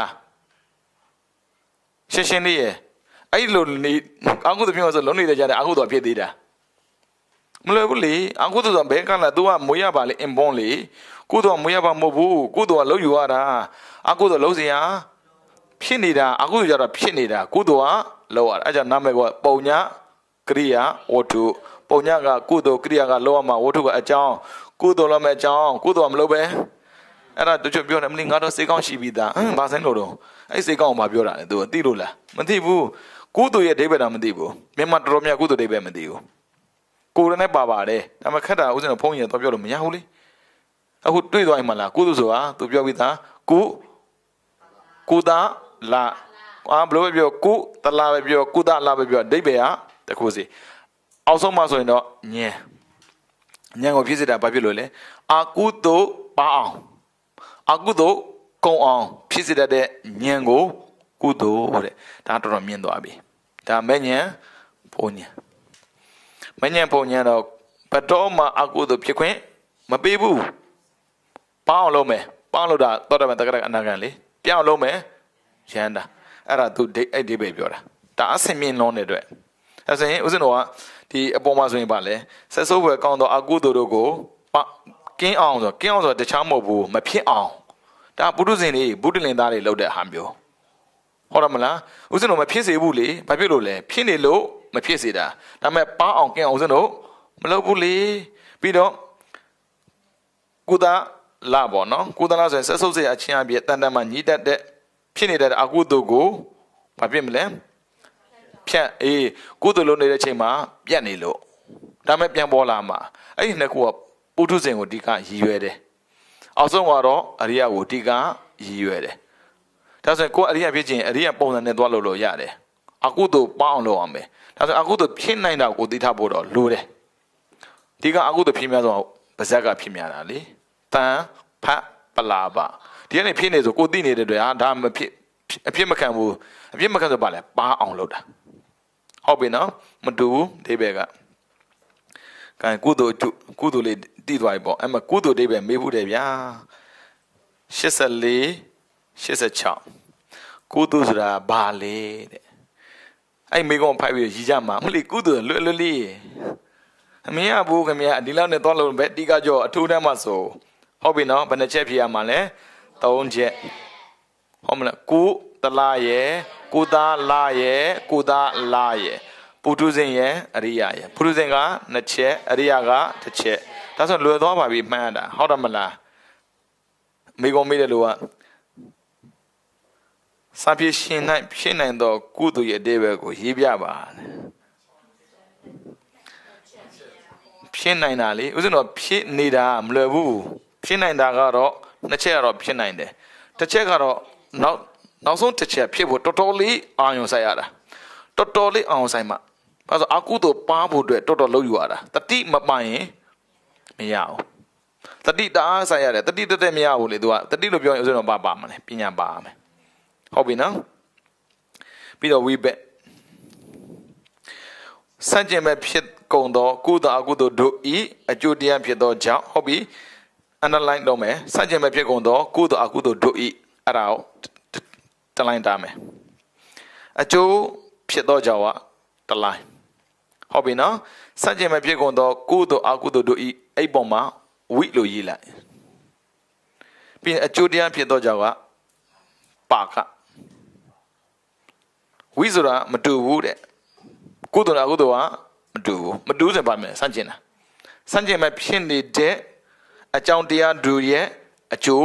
ရှင်းရှင်းလေးရဲ့အဲ့လိုနေအကုသိုလ်ဖြစ်မှာဆိုလုံနေတဲ့ကြတဲ့အကုသိုလ်ဖြစ်သေးတာမလွယ်ဘူးလေအကုသိုလ်ဆိုဘဲကလာ तू ကမွေးရပါလေအင်ပွန်လေကုသိုလ်ကမွေးရပါမဟုတ်ဘူးကုသိုလ်ကလုံယူရတာအကုသိုလ်လုံစရာဖြစ်နေတာအကုသိုလ်ကြတော့ဖြစ်နေတာကုသိုလ်ကလုံရတာအဲ့ကြောင့်နာမည်ကပုံညာကရိယာဝတ္ထုပုံညာကကုသိုလ်ကရိယာကလုံရမှာဝတ္ထုကအကြောင်းကုသိုလ်လုပ်မဲ့အကြောင်းကုသိုလ်ကမလုပ်ပဲအဲ့ဒါတချို့ပြောတယ်မင်းငါတော့စိတ်ကောင်းရှိပြီးသားဘာဆိုင်လို့တော့အဲ့စိတ်ကောင်းကိုမပြောတာလေသူသိလို့လားမသိဘူးကုသိုလ်ရဲ့အဓိပ္ပာယ်တော့မသိဘူးမြန်မာတော်တော်များကုသိုလ်အဓိပ္ပာယ်မသိဘူးကိုယ်နဲ့ပါပါတယ်ဒါမှခက်တာဥစဉ်တော့ဖုန်းရင်တော့ပြောလို့မရဘူးလေအခုတွေ့သွားရင်မလားကုသိုလ်ဆိုတာသူပြောပြီးသားကုသလာဘလို့ပဲပြောကုသလာပဲပြောကုသလာပဲပြောအဓိပ္ပာယ်ကတခုစီအောက်ဆုံးမှဆိုရင်တော့ညံကိုဖြစ်စေတာဘာဖြစ်လို့လဲအကုသိုလ်ပါအောင်အကုသိုလ်ကုံအောင်ဖြစ်စေတဲ့ညံကိုကုသိုလ်တဲ့ဒါတော်တော်မြင်သွားပြီဒါမဲ့ညံဘုံညံမညံဘုံညံတော့ဘတော်မှာအကုသိုလ်ဖြစ်ခွင့်မပေးဘူးပေါအောင်လုပ်မယ်ပေါအောင်လုပ်တာတော်တယ်တက္ကရာအနာဂံလေပြောင်းလုပ်မယ်ရန်တာအဲ့ဒါသူအဲ့ဒီပဲပြောတာဒါအဆင်မြင့်လုံးတဲ့အတွက်အဲ့ဆိုရင်ဦးဇင်းတော်ကဒီအပေါ်မှာဆိုရင်ပါလေဆက်စိုးဝယ်ကောင်းတော့အကုသိုလ်တို့ကိုကင်းအောင်ဆိုတခြားမဟုတ်ဘူးမဖြစ်အောင်ဒါပုထုဇဉ်တွေဘုဒ္ဓလင်သားတွေလုပ်တဲ့ဟာမျိုးဟုတ်တယ်မလားဦးဇင်းတော်မဖြစ်စေဘူးလေဘာဖြစ်လို့လဲဖြစ်နေလို့မဖြစ်စေတာဒါပေမဲ့ပါအောင်ကင်းအောင်ဦးဇင်းတို့မလုပ်ဘူးလေပြီးတော့ကုသလာပေါ့နော်ကုသလာဆိုရင်ဆက်ဆုပ်စေအချင်းအပြည့်တန်တန်မှညီးတတ်တဲ့ဖြစ်နေတဲ့အကုသိုလ်ကိုဘာဖြစ်မလဲဖြတ်ကုသိုလ်လုပ်နေတဲ့အချိန်မှာပြတ်နေလို့ဒါမဲ့ပြန်ပေါ်လာမှာအဲ့ဒီနှစ်ခုကပုထုဇဉ်ကိုဒီကရည်ရွယ်တယ်အောက်ဆုံးကတော့အရိယကိုဒီကရည်ရွယ်တယ်ဒါဆိုရင်ကိုယ်အရိယဖြစ်ခြင်းအရိယပုံစံနဲ့သွားလို့ရတယ်အကုသိုလ်ပေါအောင်လုပ်အောင်ပဲဒါဆိုအကုသိုလ်ဖြစ်နိုင်တာကိုသိထားဖို့တော့လိုတယ်ဒီကအကုသိုလ်ဖြစ်များဆိုပါဇက်ကဖြစ်များတာလေတန်ဖတ်ပလာပါဒီကနေဖြစ်နေဆိုကိုသိနေတဲ့တွေဒါမဖြစ်အဖြစ်မခံဘူးအဖြစ်မခံဆိုပါလေပါအောင်လုပ်တာဟုတ်ပြီနော်မတူဘူးဒီဘက်ကကဲကုသိုလ်လေးတည်သွားပြီပေါ့အဲ့မှာကုသိုလ်ဒီဘက်မေးဖို့တယ်ဗျာ86ကုသိုလ်ဆိုတာဘာလဲတဲ့အဲ့မိကုံဖိုက်ပြီးရီးကြမှာမလို့ကုသိုလ်လွတ်လေးအမင်းကဘူးခင်ဗျာဒီလောက်နဲ့သွားလို့ပဲတီးကကြောအထူးတန်းမှဆိုဟုတ်ပြီနော်ဘယ်နှချက်ဖြေရမှာလဲ3ချက်ဟုတ်မလားကုသလာရဲ့ကုသလာရဲ့ကုသလာရဲ့ပုထုဇဉ်ရဲ့အရိယရဲ့ပုထုဇဉ်က2ချက်အရိယက1ချက်ဒါဆိုလွယ်သွားပါပြီမှန်းတာဟုတ်တယ်မလားမိကုံမေးတယ်လို့ကစာပြေရှင်နိုင်ဖြစ်နိုင်တော့ကုသိုလ်ရဲ့အတေဘယ်ကိုရေးပြပါဖြစ်နိုင်တာလေဥစဉ်တော့ဖြစ်နေတာမလွယ်ဘူးဖြစ်နိုင်တာကတော့2ချက်ကတော့ဖြစ်နိုင်တယ်တစ်ချက်ကတော့နောက်ဆုံးတစ်ချက်ဖြစ်ဖို့တော်တော်လေးအာရုံစိုက်ရတာတော်တော်လေးအာရုံစိုက်မှဘာလို့အကုသိုလ်ပါဖို့အတွက်တော်တော်လုပ်ယူရတာတတိမပိုင်ရင်မရဘူးတတိတအားစိုက်ရတယ်တတိတက်မရဘူးလေသူကတတိလို့ပြောရင်ဥစဉ်တော့ပါမလဲပညာပါမယ်ဟုတ်ပြီနော်ပြီးတော့ဝိဘက်စัจ jin မဲ့ဖြစ်ကုန်သောကုသိုလ်အကုသိုလ်တို့ဤအကျိုးတရားဖြစ်သောကြောင့်ဟုတ်ပြီ underline လုပ်မယ်စัจ jin မဲ့ဖြစ်ကုန်သောကုသိုလ်အကုသိုလ်တို့ဤအဲ့ဒါကိုတလိုင်းတာမယ်အကျိုးဖြစ်သောကြောင့်ကတလိုင်းဟုတ်ပြီနော်စัจ jin မဲ့ဖြစ်ကုန်သောကုသိုလ်အကုသိုလ်တို့ဤအဲ့ပုံမှာဝိလို့ရေးလိုက်ပြီးအကျိုးတရားဖြစ်သောကြောင့်ကပါကဝိဆိုတာမတူဘူးတဲ့ကုသိုလ်အကုသိုလ်ကမတူဆိုပါမယ်စัจ jin တာစัจ jin မဲ့ဖြစ်နေတဲ့အကြောင်းတရားတို့ရဲ့အကျိုး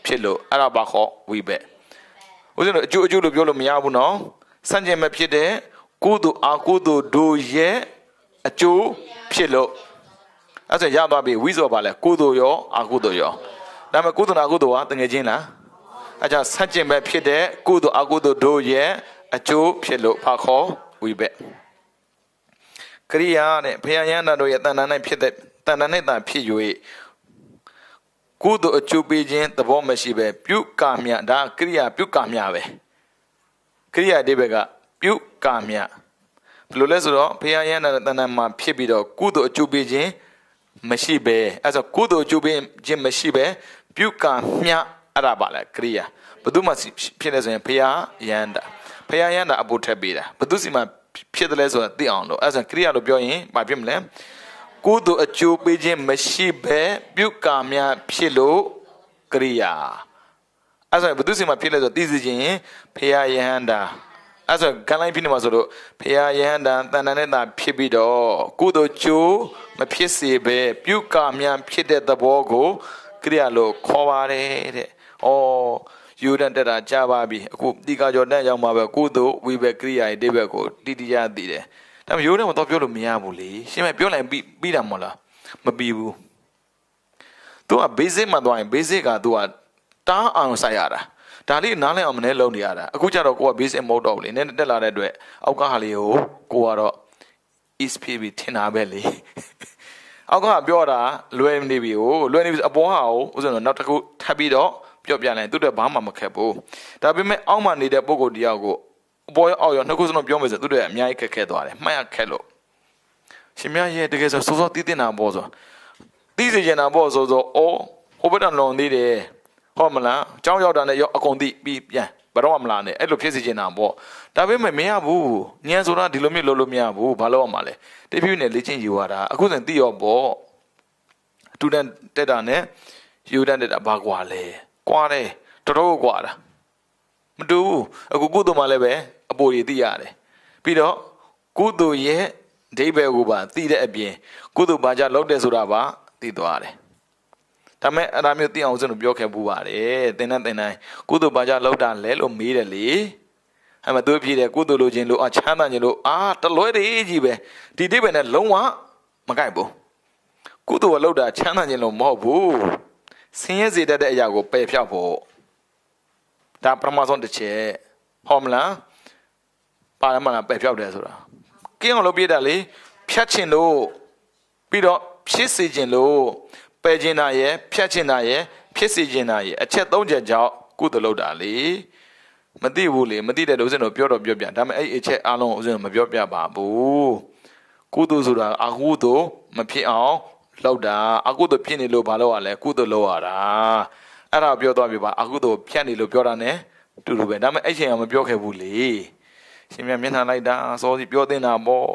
ဖြစ်လို့အဲ့ဒါပါခေါ်ဝိဘက်ဦးဇင်းတို့အကျိုးလို့ပြောလို့မရဘူးနော်စန့်ကျင်မဲ့ဖြစ်တဲ့ကုသိုလ်အကုသိုလ်တို့ရဲ့အကျိုးဖြစ်လို့အဲ့ဒါရသွားပြီဝိဇောပါလဲကုသိုလ်ရောအကုသိုလ်ရောဒါပေမဲ့ကုသိုလ်အကုသိုလ်ကတငယ်ချင်းလားအဲ့ကြောင့်စန့်ကျင်မဲ့ဖြစ်တဲ့ကုသိုလ်အကုသိုလ်တို့ရဲ့အကျိုးဖြစ်လို့ပါခေါ်ဝိဘက်ကရိယာနဲ့ဘုရားယန္တာတို့ရဲ့တဏ္ဍာ၌ဖြစ်တဲ့တဏ္ဍာ၌သာဖြစ်၍ကုသိုလ်အကျိုးပေးခြင်းသဘောမရှိပဲပြုကာမြဒါကရိယာပြုကာမြပဲကရိယာအဓိပ္ပာယ်ကပြုကာမြဘယ်လိုလဲဆိုတော့ဘုရားယန္တာတဏ္ဍာမှာဖြစ်ပြီးတော့ကုသိုလ်အကျိုးပေးခြင်းမရှိပဲအဲ့ဆိုကုသိုလ်အကျိုးပေးခြင်းမရှိပဲပြုကာမြအဲ့ဒါပါလေကရိယာဘယ်သူမှဖြစ်လဲဆိုရင်ဘုရားယန္တာဘုရားယန္တာအဖို့ထက်ပေးတာဘယ်သူစီမှာဖြစ်တယ်လဲဆိုတာသိအောင်လို့အဲ့ဆိုကရိယာလို့ပြောရင်ဘာဖြစ်မလဲကုသိုလ်အကျိုးပေးခြင်းမရှိပဲပြုကာမြဖြစ်လို့ကရိယာအဲ့ဆိုဘယ်သူစီမှာဖြစ်လဲဆိုသိစေခြင်းဘုရားယန္တာအဲ့ဆိုကံလိုက်ဖြစ်နေမှာဆိုလို့ဘုရားယန္တာတဏ္ဍာနဲ့သာဖြစ်ပြီးတော့ကုသိုလ်ကျိုးမဖြစ်စေပဲပြုကာမြဖြစ်တဲ့သဘောကိုကရိယာလို့ခေါ်ပါတယ်တဲ့ဩယူဒန်တက်တာကြားပါပြီအခုတိကာကျော်တက်ရောက်မှာပဲကုသိုလ်ဝိဘက်ကရိယာရဲ့အဓိပ္ပာယ်ကိုတိတိကျသိတယ်ဒါပေမဲ့ယူဒန်ကတော့ပြောလို့မရဘူးလေရှင်းမပြောလိုက်ပြီးတာမဟုတ်လားမပြီးဘူးသူက basic မှာသွားရင် basic ကသူကတားအောင်စိုက်ရတာဒါလေးနားလည်အောင်မနဲ့လုံနေရတာအခုကျတော့ကိုက basic မဟုတ်တော့ဘူးလေနည်းတက်လာတဲ့အတွက်အောက်ကဟာလေးကိုကတော့ east ဖြစ်ပြီးထင်တာပဲလေအောက်ကပြောတာလွယ်နေပြီလွယ်နေပြီအပေါ်ဟာကိုဥစဉ်တော့နောက်တစ်ခုထပ်ပြီးတော့ပြောပြလိုက်သူတို့ဘာမှမခက်ဘူးဒါပေမဲ့အောက်မှာနေတဲ့ပုံကိုတရားကိုအပေါ်ရောအောက်ရောနှစ်ခုစလုံးပြောမယ်ဆိုသူတို့အများကြီးခက်ခဲသွားတယ်မှတ်ရခက်လို့ရှင်မရဲ့တကယ်ဆိုစောစောတီးတင်တာပေါ့ဆိုတီးစီကျင်တာပေါ့ဆိုအော်ဟိုဘက်တော့လွန်သေးတယ်ဟုတ်မလားအကြောင်းရောက်တာနဲ့ရောအကုန်သိပြီးပြန်ဘယ်တော့မှမလာနဲ့အဲ့လိုဖြစ်စီကျင်တာပေါ့ဒါပေမဲ့မရဘူးညံဆိုတာဒီလိုမျိုးလုပ်လို့မရဘူးဘာလို့ရမှာလဲတဖြည်းဖြည်းနဲ့လေ့ကျင့်ယူရတာအခုစဉ်သိရောပေါ့စတူဒန့်တက်တာနဲ့ယူဒန့်တက်တာဘာကွာလဲကွာတယ်တော်တော်ကွာတာမတူဘူးအခုကုသိုလ်မှလည်းပဲအပေါ်ရည်သိရတယ်ပြီးတော့ကုသိုလ်ရဲ့အဓိပ္ပာယ်ကိုပါသိတဲ့အပြင်ကုသိုလ်ဘာကြောင့်လုပ်တယ်ဆိုတာပါသိသွားတယ်ဒါမဲ့အဲ့ဒါမျိုးသိအောင်စလို့ပြောခဲ့ပူပါတယ်သင်တဲ့သင်တိုင်းကုသိုလ်ဘာကြောင့်လုပ်တာလဲလို့မေးတယ်လေအဲ့မှာသူဖြစ်တယ်ကုသိုလ်လိုခြင်းလို့ချမ်းသာခြင်းလို့တလွဲတည်းကြီးပဲဒီအဓိပ္ပာယ်နဲ့လုံးဝမကိုက်ဘူးကုသိုလ်ကလုပ်တာချမ်းသာခြင်းလို့မဟုတ်ဘူးဆင်းရဲစေတတ်တဲ့အရာကိုပယ်ဖြောက်ဖို့ဒါပထမဆုံးတစ်ချက်ဟုတ်မလားပါရမလားပယ်ဖြောက်တယ်ဆိုတာကင်းအောင်လုပ်ပြတာလေဖြတ်ခြင်းလို့ပြီးတော့ဖြစ်စေခြင်းလို့ပယ်ခြင်းတာရဲ့ဖြတ်ခြင်းတာရဲ့ဖြစ်စေခြင်းတာရဲ့အချက်၃ချက်ကြောင့်ကုသိုလ်လုပ်တာလေမသိဘူးလေမသိတဲ့ဥစဉ်တော့ပြောတော့ပြောပြဒါပေမဲ့အဲ့အချက်အားလုံးဥစဉ်မပြောပြပါဘူးကုသိုလ်ဆိုတာအကုသိုလ်မဖြစ်အောင်လောက်တာအကုသိုလ်ဖြစ်နေလို့ဘာလို့ရလဲကုသိုလ်လုပ်ရတာအဲ့ဒါပြောသွားပြီပါအကုသိုလ်ဖြတ်နေလို့ပြောတာ ਨੇ တူတူပဲဒါပေမဲ့အဲ့ချိန်ကမပြောခဲ့ဘူးလေရှင်မြတ်မျက်နှာလိုက်တာစောစီပြောတင်တာပေါ့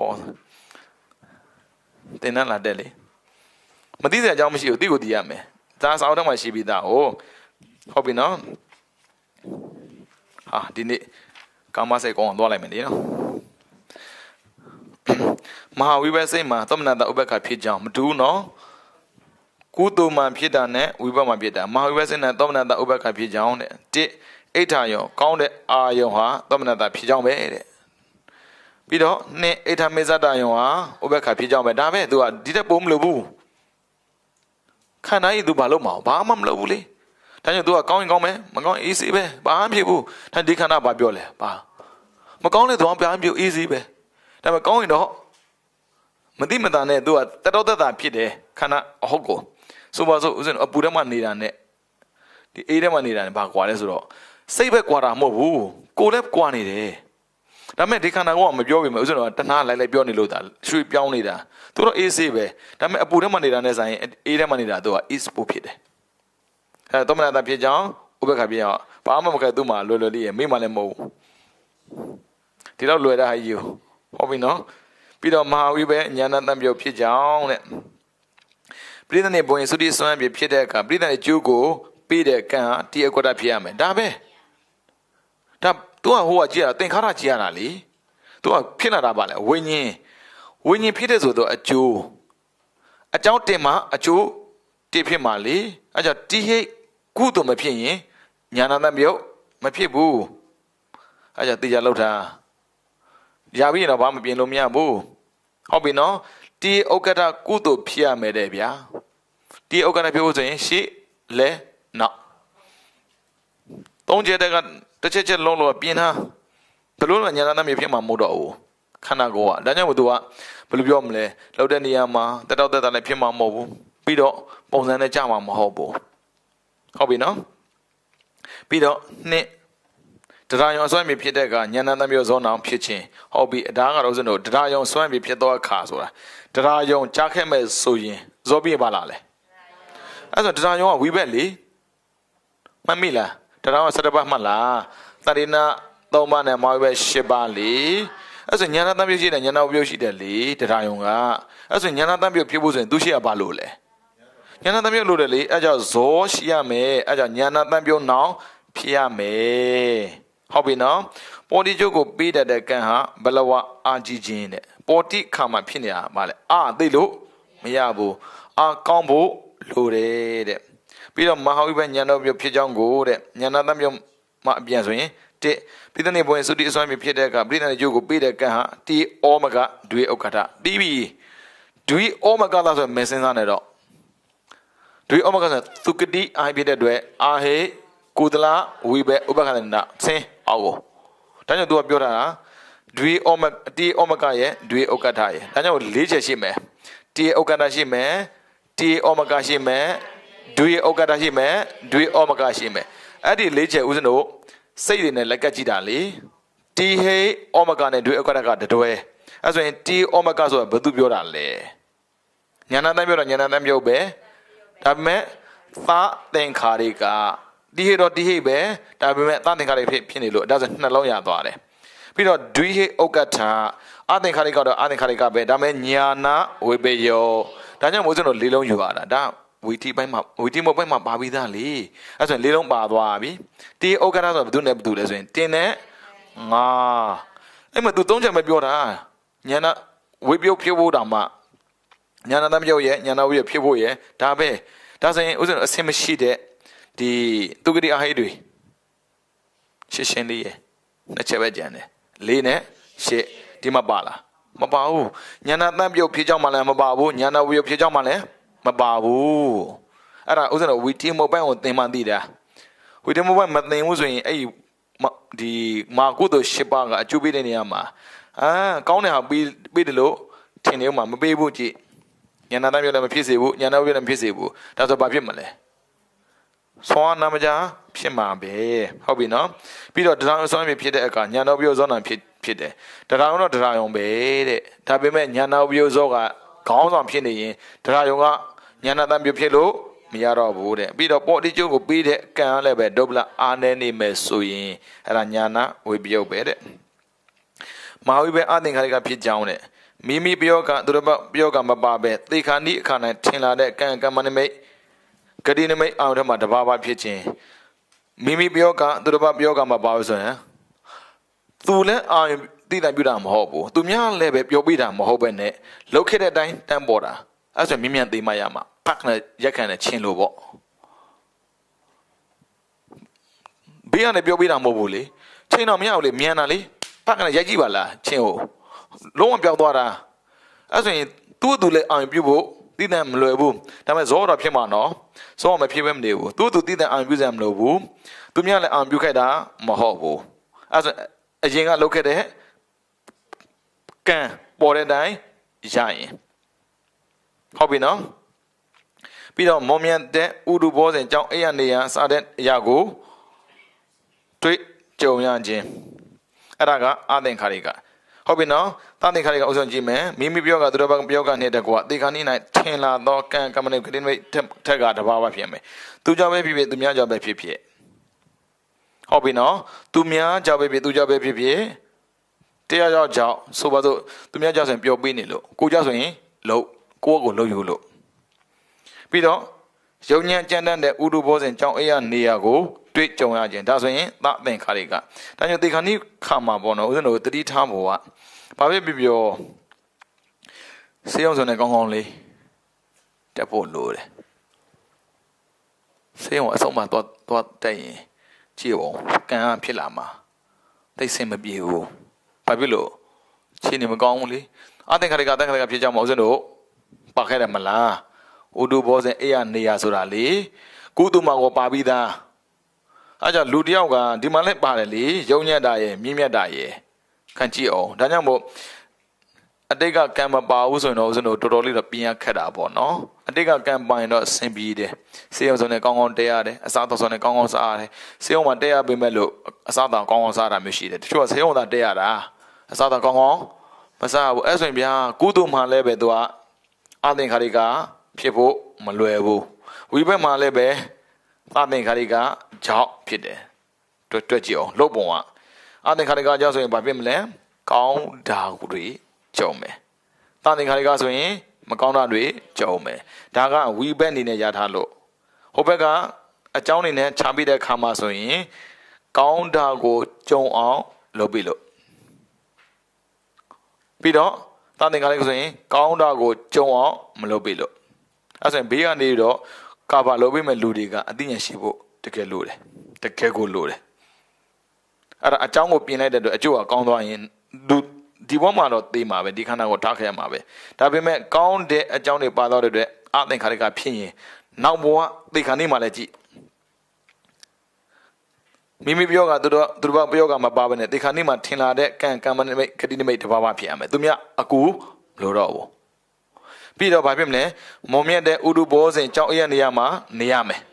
တင်နှံလာတဲ့လေမသိတဲ့အကြောင်းမရှိဘူးသိကိုသိရမယ်ဒါစာအုပ်ထဲမှာရှိပြီးသားဟုတ်ပြီနော်ဒီနေ့ကာမစိတ်ကောင်းအောင်သွားလိုက်မယ်လေနော်မဟာဝိဘတ်စိတ်မှာသမဏတဥပ္ပခဖြစ်ကြောင်းမတူးနော်ကုသိုလ်မှဖြစ်တာနဲ့ဝိဘတ်မှဖြစ်တာမဟာဝိဘတ်စိတ်နဲ့သမဏတဥပ္ပခဖြစ်ကြောင်းတဲ့တစ်အိဋ္ဌာယောကောင်းတဲ့အာယုံဟာသမဏတဖြစ်ကြောင်းပဲတဲ့ပြီးတော့နှစ်အိဋ္ဌမေဇတယုံဟာဥပ္ပခဖြစ်ကြောင်းပဲဒါပဲသူကဒီတက်ပိုးမလို့ဘူးခန္ဓာကြီးသူဘာလို့မအောင်ဘာမှမလုပ်ဘူးလေဒါကြောင့်သူကကောင်းရင်ကောင်းမယ်မကောင်းရင် easy ပဲဘာမှမဖြစ်ဘူးဒါဒီခန္ဓာဘာပြောလဲဘာမကောင်းတဲ့သူကဘာမှမပြော easy ပဲဒါပေမဲ့ကောင်းရင်တော့မတိမတာနဲ့သူကတတော်သက်တာဖြစ်တယ်ခန္ဓာအဟုတ်ကိုဆိုပါစို့ဥစဉ်အပူထဲမှာနေတာနဲ့ဒီအေးထဲမှာနေတာနဲ့ဘာကွာလဲဆိုတော့စိတ်ပဲကွာတာမဟုတ်ဘူးကိုယ်လည်းကွာနေတယ်ဒါပေမဲ့ဒီခန္ဓာကမပြောပြင်မယ်ဥစဉ်တော့တဏှာလိုက်ပြောနေလို့ဒါရွှေ့ပြောင်းနေတာသူတော့အေးဆေးပဲဒါပေမဲ့အပူထဲမှာနေတာနဲ့ဆိုင်အေးထဲမှာနေတာသူက is ပို့ဖြစ်တယ်အဲသမဏတာဖြစ်ကြောင်းဥပ္ပခဖြစ်အောင်ဘာမှမခက်သူ့မှာလွယ်လွယ်လေးရမိမှလည်းမဟုတ်ဘူးဒီတော့လွယ်တာဟာကြီးဟုတ်ပြီနော်ပြီးတော့မဟာဝိဘတ်ဉာဏတံပြုတ်ဖြစ်ကြောင်းတဲ့ပရိသတ်နဲ့ဘုံရင်သုတိဆွမ်းပြဖြစ်တဲ့အခါပရိသတ်ရဲ့ကျိုးကိုပေးတဲ့ကံဟာတိအကွတ္တဖြစ်ရမယ်ဒါပဲဒါသူကဟိုကကြည့်ရတာသင်္ခါရကြည့်ရတာလေသူကဖြစ်လာတာပါလေဝိညာဉ်ဖြစ်တဲ့ဆိုတော့အကျိုးအကြောင်းတင်မှာအကျိုးတည်ဖြစ်မှာလေအဲကြောင့်တိဟိကုသိုလ်မဖြစ်ရင်ညာနာတံပြုတ်မဖြစ်ဘူးအဲကြောင့်တရားလောက်တာရပြီတော့ဘာမပြင်လို့မရဘူးဟုတ်ပြီနော်ဒီဥက္ကဋ္ဌကုသိုလ်ဖြစ်ရမယ်တဲ့ဗျာဒီဥက္ကဋ္ဌဖြစ်ဖို့ဆိုရင်ရှေ့လဲနောက်သုံးချက်တက်ကတစ်ချက်ချက်လုံးလုံးပြင်ထားဘယ်လိုလဲညာနာတံပြုတ်ဖြစ်မှာမဟုတ်တော့ဘူးခန္ဓာကိုယ်ကဒါကြောင့်မို့သူကဘယ်လိုပြောမလဲလောက်တဲ့နေရာမှာတက်တော့တက်တာလည်းဖြစ်မှာမဟုတ်ဘူးပြီးတော့ပုံစံနဲ့ကြာမှာမဟုတ်ဘူးဟုတ်ပြီနော်ပြီးတော့နှစ်တရားယုံဆွမ်းမြဖြစ်တဲ့ကဉာဏ်တမျိုးဇောနောင်ဖြစ်ခြင်းဟုတ်ပြီအဒါကတော့ဦးဇင်းတို့တရားယုံဆွမ်းမြဖြစ်သောအခါဆိုတာတရားယုံကြားခဲ့မဲ့ဆိုရင်ဇောပြပါလားလေအဲ့ဆိုတရားယုံကဝိဘက်လေမှတ်မိလားတရားယုံ17ပါးမှတ်လားတရိနာ3ပါးနဲ့မောဝိဘက်10ပါးလေအဲ့ဆိုဉာဏ်တမျိုးရှိတယ်ဉာဏ်ဝိပယရှိတယ်လေတရားယုံကအဲ့ဆိုဉာဏ်တမျိုးဖြစ်ဖို့ဆိုရင်သူရှိရပါလို့လေဉာဏ်တမျိုးလို့တယ်လေအဲ့ကြောင့်ဇောရှိရမယ်အဲ့ကြောင့်ဉာဏ်တမျိုးနောင်ဖြစ်ရမယ်ဟုတ်ပြီနော်ပေါ်တိကျုပ်ကိုပေးတတ်တဲ့ကံဟာဘလဝအာကြည့်ခြင်းတဲ့ပေါ်တိခါမှာဖြစ်နေတာဗါလဲအာသိလို့မရဘူးအာကောင်းဖို့လိုတယ်တဲ့ပြီးတော့မဟာဝိပဉာဏ်တော်မျိုးဖြစ်ကြောင်းကိုတဲ့ဉာဏ်တမျိုးမှအပြန်ဆိုရင်တစ်ပိဋကနိဘုံသုတိအစွမ်းမျိုးဖြစ်တဲ့အခါပိဋကနိကျုပ်ကိုပေးတဲ့ကံဟာတိဩမကဒွေဥက္ကဋ္ဌပြီးပြီဒွေဩမကသာဆိုမဲစင်းစားနေတော့ဒွေဩမကဆိုသုကတိအာဖြစ်တဲ့အတွက်အာဟေကုသလဝိဘေဥပက္ခဏနာဆင်းအောင်ကိုဒါကြောင့်သူကပြောတာဒွေဩမတိဩမကရဲ့ဒွေဥက္ကဋ္ဌရဲ့ဒါကြောင့်၄ချက်ရှိမယ်တိဥက္ကဋ္ဌရှိမယ်တိဩမကရှိမယ်ဒွေဥက္ကဋ္ဌရှိမယ်ဒွေဩမကရှိမယ်အဲ့ဒီ၄ချက်ဦးဇင်းတို့စိတ်တွေနဲ့လက်ကကြည့်တာလေတိဟေဩမကနဲ့ဒွေဥက္ကဋ္ဌကတတွဲအဲ့ဆိုရင်တိဩမကဆိုတာဘယ်သူပြောတာလဲဉာဏ်တမ်းပြောတော့ဉာဏ်တမ်းပြောပဲဒါပေမဲ့သာသင်္ခါရိကတိဟေတော့တိဟေပဲဒါပေမဲ့သာသင်္ခါရိဖြစ်နေလို့ဒါဆိုနှလုံးရသွားတယ်ပြီးတော့ဒွိဟေဥက္ကဋ္ဌအသင်္ခါရိကတော့အသင်္ခါရိကပဲဒါပေမဲ့ညာနာဝိပယောဒါကြောင့်မို့စတို့လေးလုံးယူရတာဒါဝီတီပိုင်းမှာဝီတီမပိုင်းမှာပါပြီးသားလေအဲ့ဆိုရင်လေးလုံးပါသွားပြီတိဥက္ကဋ္ဌဆိုဘယ်သူနဲ့ဘယ်သူလဲဆိုရင်တင်နဲ့ငါအဲ့မှာသူသုံးချက်ပဲပြောတာညာနာဝိပယောဖြစ်ဖို့တောင်မှညာနာတမ်းပြောရဲ့ညာနာဝိပယောဖြစ်ဖို့ရဲ့ဒါပဲဒါဆိုရင်ဥစဉ်အစင်မရှိတဲ့ဒီသူကတိအဟိတွေရှင်းရှင်းလေးရဲ့နှစ်ချက်ပဲကြံတယ်လေးနဲ့ရှစ်ဒီမှာပါလားမပါဘူးညာနာတမ်းပြုတ်ဖြေးကြောင်းမှလည်းမပါဘူးညာနာဝိပယောဖြေးကြောင်းမှလည်းမပါဘူးအဲ့ဒါဥစဉ်တော့ဝီတီမိုဘိုင်းကိုသင်မှသိတာဝီတီမိုဘိုင်းမသင်ဘူးဆိုရင်အဲ့ဒီမာကုသိုလ်၈ပါးကအကျိုးပေးတဲ့နေရာမှာကောင်းတဲ့ဟာပေးတယ်လို့ထင်နေဦးမှာမပေးဘူးကြည့်ညာနာတမ်းပြုတ်လည်းမဖြစ်စေဘူးညာနာဝိပယောလည်းမဖြစ်စေဘူးဒါဆိုဘာဖြစ်မလဲဆွမ်းနာမကြဖြစ်မှာပဲဟုတ်ပြီနော်ပြီးတော့တရားဆွမ်းမြဖြစ်တဲ့အခါညာနာဝိပယောဇောနာဖြစ်တယ်တရားယုံတော့တရားယုံပဲတဲ့ဒါပေမဲ့ညာနာဝိပယောဇောကခေါင်းဆောင်ဖြစ်နေရင်တရားယုံကညာနာတမ်းပြုတ်ဖြစ်လို့မရတော့ဘူးတဲ့ပြီးတော့ပေါ်တိကျုပ်ကိုပြီးတဲ့ကံလည်းပဲဒုဗ္ဗလအာနေနေမယ်ဆိုရင်အဲ့ဒါညာနာဝိပယောပဲတဲ့မဟာဝိဘေအသင်္ခါရိကဖြစ်ကြောင်းတဲ့မိမိပြောကသူတို့ပြောကမပါပဲသေခါနိအခါ၌ထင်လာတဲ့ကံကမ္မနိမိတ်ဂတိနိမိတ်အောင်ထမှာတဘာဘာဖြစ်ခြင်းမိမိပြောကသူတို့ပြောကမပါဘူးဆိုရင်သူလည်းအာရုံသိတိုင်းပြုတာမဟုတ်ဘူးသူများလည်းပဲပြောပြတာမဟုတ်ပဲနဲ့လောက်ခဲ့တဲ့အတိုင်းတန်းပေါ်တာအဲ့ဆိုမြင်မြန်သိမှရမှာပတ်နဲ့ရက်ခံနဲ့ချင်းလို့ပေါ့ဘေးကနေပြောပြတာမဟုတ်ဘူးလေချင်းတော့မရဘူးလေမြန်တာလေပတ်ကနေရိုက်ကြည့်ပါလားချင်းကိုလုံးဝပြောက်သွားတာအဲ့ဆိုရင်သူ့လည်းအာရုံပြုဖို့သိတဲ့မလွယ်ဘူးဒါပေမဲ့ဇောတော့ဖြစ်မှာနော်ဇောမဖြစ်ပဲမနေဘူးသူသိတဲ့အာရုံပြုစရာမလိုဘူးသူများလည်းအာရုံပြုခဲ့တာမဟုတ်ဘူးအဲ့ဆိုအရင်ကလုပ်ခဲ့တဲ့ကံပေါ်တဲ့အတိုင်းရရင်ဟုတ်ပြီနော်ပြီးတော့မောမြတ်တဲ့ဥဒုဘောဇဉ်ကြောင့်အဲ့ရနေရစတဲ့အရာကိုတွေ့ကြုံရခြင်းအဲ့ဒါကအသင်္ခါရိကဟုတ်ပြီနော်သသင်္ခါရိကဥစ္စာကြည့်မယ်မိမိပြောကသူတို့ဘပြောကနေတဲ့ကွာသေခါနိ၌ထင်လာသောကံကမ္မနိဂတိမိတ်ထက်ကတဘာဝဖြစ်မယ်သူကြောင့်ပဲဖြစ်ဖြစ်သူများကြောင့်ပဲဖြစ်ဖြစ်ဟုတ်ပြီနော်သူများကြောင့်ပဲဖြစ်သူကြောင့်ပဲဖြစ်ဖြစ်တရားကြောင့်ဆိုပါစို့သူများကြောင့်ဆိုရင်ပျော်ပေးနေလို့ကိုကြောင့်ဆိုရင်လို့ကိုယ့်ကိုလှုပ်ယူလို့ပြီးတော့ယုံညံ့ကြမ်းတမ်းတဲ့ဥဒုဘောဇဉ်ကြောင့်အဲ့ရနေရာကိုတွေ့ကြုံရခြင်းဒါဆိုရင်သသင်္ခါရိကဒါကြောင့်သေခါနိခါမှာပေါ့နော်ဦးဇင်းတို့တတိထားဖို့ကဘာဖြစ်ဖြစ်ပြောစေအောင်စုံနဲ့ကောင်းကောင်းလေးတက်ဖို့လိုတယ်ဆေးရုံအဆုံးမှာတော့တက်ရင်ကြည့်အောင်ကန်ကဖြစ်လာမှာတိတ်ဆင်မပြေဘူးဘာဖြစ်လို့ခြေနေမကောင်းဘူးလေအသင်္ခါရကဖြစ်ကြမှာဦးဇင်းတို့ပါခဲ့တယ်မလားဥဒုဘောဇင်အေးရနေရဆိုတာလေကုသမှာကိုပါပြီးသားအဲကြောင့်လူတယောက်ကဒီမှာလည်းပါတယ်လေယုံညံ့တာရဲ့မြင့်မြတ်တာရဲ့ခံကြည့်အောင်ဒါကြောင့်မို့အတိတ်ကကံမပါဘူးဆိုရင်တော့ဦးဇင်းတို့တော်တော်လေးတော့ပြင်ရခက်တာပေါ့နော်အတိတ်ကကံပါရင်တော့အဆင်ပြေတယ်စေရုံစုံနဲ့ကောင်းကောင်းတဲရတယ်အစားတော်စုံနဲ့ကောင်းကောင်းစားရတယ်စေရုံမှာတဲရပေးမဲ့လို့အစားတော်ကောင်းကောင်းစားတာမျိုးရှိတယ်တချို့ကစေရုံသာတဲရတာအစားတော်ကောင်းကောင်းမစားဘူးအဲ့ဆိုရင်ဗျာကုသိုလ်မှလည်းပဲသူကအသင်္ခါရိကဖြစ်ဖို့မလွယ်ဘူးဝိဘက်မှလည်းပဲအသင်္ခါရိကကြောင့်ဖြစ်တယ်တွက်ကြည့်အောင်လုပ်ပုံကအသင်္ခါရိကကြောင့်ဆိုရင်ဘာဖြစ်မလဲကောင်းတာတွေကြုံမယ်။တာသင်္ခါရိကဆိုရင်မကောင်းတာတွေကြုံမယ်။ဒါကဝီဘက်အနေနဲ့ရထားလို့ဟိုဘက်ကအကြောင်းအနေနဲ့ခြားပြီးတဲ့ခါမှာဆိုရင်ကောင်းတာကိုကြုံအောင်လုပ်ပြီးလို့ပြီးတော့တာသင်္ခါရိကဆိုရင်ကောင်းတာကိုကြုံအောင်မလုပ်ပြီးလို့အဲဆိုရင်ဘေးကနေတော့ကာဗာလုပ်ပြီးမဲ့လူတွေကအသိဉာဏ်ရှိဖို့တကယ်လို့တယ်တကယ်ကိုလို့တယ်အဲ့ဒါအကြောင်းကိုပြင်လိုက်တဲ့အတွက်အကျိုးကကောင်းသွားရင်ဒီဘဝမှာတော့သိမှာပဲဒီခန္ဓာကိုထားခဲ့ရမှာပဲဒါပေမဲ့ကောင်းတဲ့အကြောင်းတွေပါတော့တဲ့အတွက်အသင်္ခါရိကဖြစ်ရင်နောက်ဘဝသိခဏနေမှလည်းကြည့်မိမိပြောကသူတို့ပြောကမပါဘဲနဲ့သိခဏနေမှထင်လာတဲ့ကံမနိမိတ်ဂတိနိမိတ်တဘာဝဖြစ်ရမယ်သူများအကူလို့တော့ဘူးပြီးတော့ဘာဖြစ်မလဲမုံမြတ်တဲ့ဥဒုဘောဇင်ကြောင်းအရနေရမှာနေရမယ်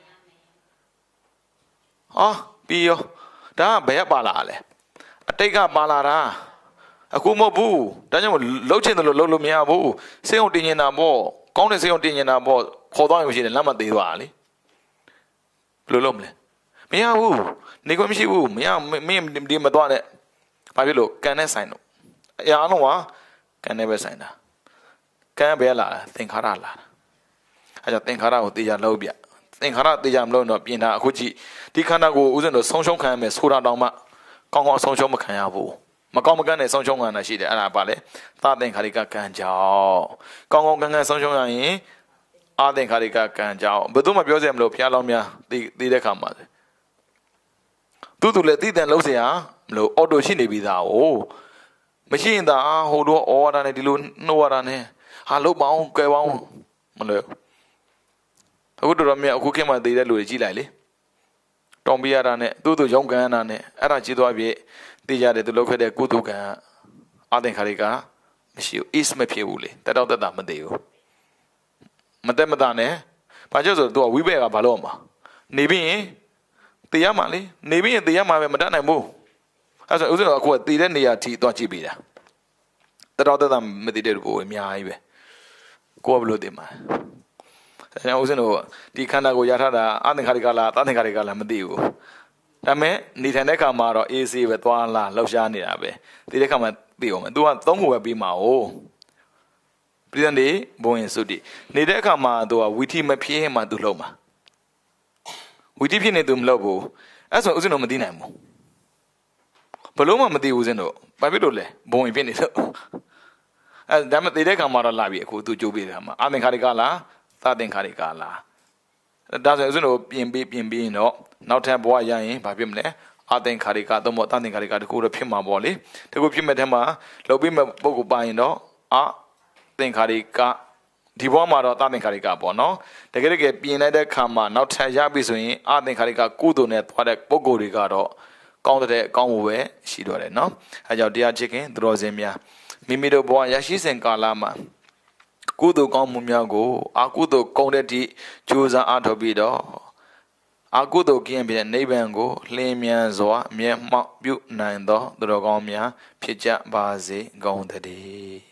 ဟာပြီးရောဒါကဘယ်ကပါလာလဲအတိတ်ကပါလာတာအခုမဟုတ်ဘူးဒါကြောင့်လှုပ်ချင်တယ်လို့လှုပ်လို့မရဘူးစေုံတင်နေတာပေါ့ကောင်းတဲ့စေုံတင်နေတာပေါ့ခေါ်သွားရင်မရှိတယ်လက်မသေးသွားတာလေဘယ်လိုလုပ်မလဲမရဘူးနေခွင့်မရှိဘူးမရမင်းဒီမသွားနဲ့ဘာဖြစ်လို့ကန်နဲ့ဆိုင်တော့အရာအလုံးကကန်နဲ့ပဲဆိုင်တာကန်ပဲလာသင်္ခါရလာအဲကြောင့်သင်္ခါရကိုတေချာလုပ်ပြသင်္ခါရတေချာမလုပ်တော့ပြင်တာအခုကြည့်ဒီခန္ဓာကိုဥစဉ်တော့ဆုံးရှုံးခံရမယ်ဆိုတာတောင်မှကောင်းကောင်းဆုံးရှုံးမခံရဘူးမကောင်းမကန်းနဲ့ဆုံးရှုံးခံတာရှိတယ်အဲ့ဒါပါလေသာသင်္ခါရိကကံကြောင့်ကောင်းကောင်းကန်းကန်းဆုံးရှုံးရရင်အာသင်္ခါရိကကံကြောင့်ဘယ်သူမှပြောစရာမလိုဘုရားလောင်းများသိတဲ့ခါမှာသူလည်းသိတဲ့လုံးစရာမလိုအော်တိုရှိနေပြီးသား哦မရှိရင်သာဟိုတော့အော်တာနဲ့ဒီလိုနှိုးရတာနဲ့ဟာလုတ်ပေါင်းကဲပေါင်းမလွယ်အခုတော်မြတ်အခုခေတ်မှာသိတဲ့လူတွေကြည့်လိုက်လေတောင်းပြရတာနဲ့သူ့ရုံကန်ရတာနဲ့အဲ့ဒါကြီးသွားပြီသိကြတယ်သူလောက်ခဲ့တဲ့ကုသကံအာသင်္ခါရိကမရှိဘူး is မဖြစ်ဘူးလေတက်တော့တက်တာမသိဘူးမတက်မတာနဲ့ဘာကြောင့်ဆိုတော့သူကဝိဘက်ကဘာလို့မှာနေပြီးရင်သိရမှာလေနေပြီးရင်သိရမှာပဲမတတ်နိုင်ဘူးအဲ့ဆိုဥစဉ်တော့အခုကသိတဲ့နေရာထိသွားကြည့်ပေးတာတက်တော့တက်တာမသိတဲ့လူကိုအများကြီးပဲကိုကဘလို့သိမှာအဲဥစဉ်တော့ဒီခန္ဓာကိုရထားတာအာသင်္ခါရိကလားတာသင်္ခါရိကလားမသိဘူးဒါပေမဲ့နေထိုင်တဲ့ခါမှာတော့အေးဆေးပဲသွားလာလှောက်ရှားနေတာပဲဒီတဲ့ခါမှာသိအောင်မယ် तू ကသုံးခုပဲပြီးမှာ哦ပြည်တဲ့နေဘုံရင်စုတိနေတဲ့အခါမှာ तू ကဝီထိမဖြစ်မှ तू လုံးမှာဝီထိဖြစ်နေ तू မလုပ်ဘူးအဲ့ဆိုဥစဉ်တော့မသိနိုင်ဘူးဘလို့မှမသိဘူးစင်းတော့ဘာဖြစ်လို့လဲဘုံရင်ဖြစ်နေလို့အဲ့ဒါမှနေတဲ့ခါမှာတော့လာပြီအခု तू ကြိုးပေးတယ်မှာအာသင်္ခါရိကလားသာသင်္ခါရိကလားဒါဆိုရင်ဥစဉ်တော့ပြင်ပြီးရင်တော့နောက်ထပ်ဘဝရရင်ဘာဖြစ်မလဲအာသင်္ခါရိကတော့မဟုတ်သာသင်္ခါရိကတကူတော့ဖြစ်မှာပေါ့လေတကူဖြစ်မဲ့တဲ့မှာလုပ်ပြီးမဲ့ပုဂ္ဂိုလ်ပါရင်တော့အာသင်္ခါရိကဒီဘဝမှာတော့သာသင်္ခါရိကပေါ့နော်တကယ်ပြင်လိုက်တဲ့ခါမှာနောက်ထပ်ရပြီဆိုရင်အာသင်္ခါရိကကုသိုလ်နဲ့သွားတဲ့ပုဂ္ဂိုလ်တွေကတော့ကောင်းတဲ့အကောင်းမှုပဲရှိတော့တယ်နော်အဲကြောင့်တရားချစ်ခင်သူတော်စင်များမိမိတို့ဘဝရရှိစဉ်ကာလမှာကုသိုလ်ကောင်းမှုများကိုအကုသိုလ်ကောင်းတဲ့တိကြိုးစားအားထုတ်ပြီးတော့အကုသိုလ်ကင်းပြီးတဲ့နိဗ္ဗာန်ကိုလင်းမြန်စွာမျက်မှောက်ပြုနိုင်သောသူတော်ကောင်းများဖြစ်ကြပါစေကုန်သတည်း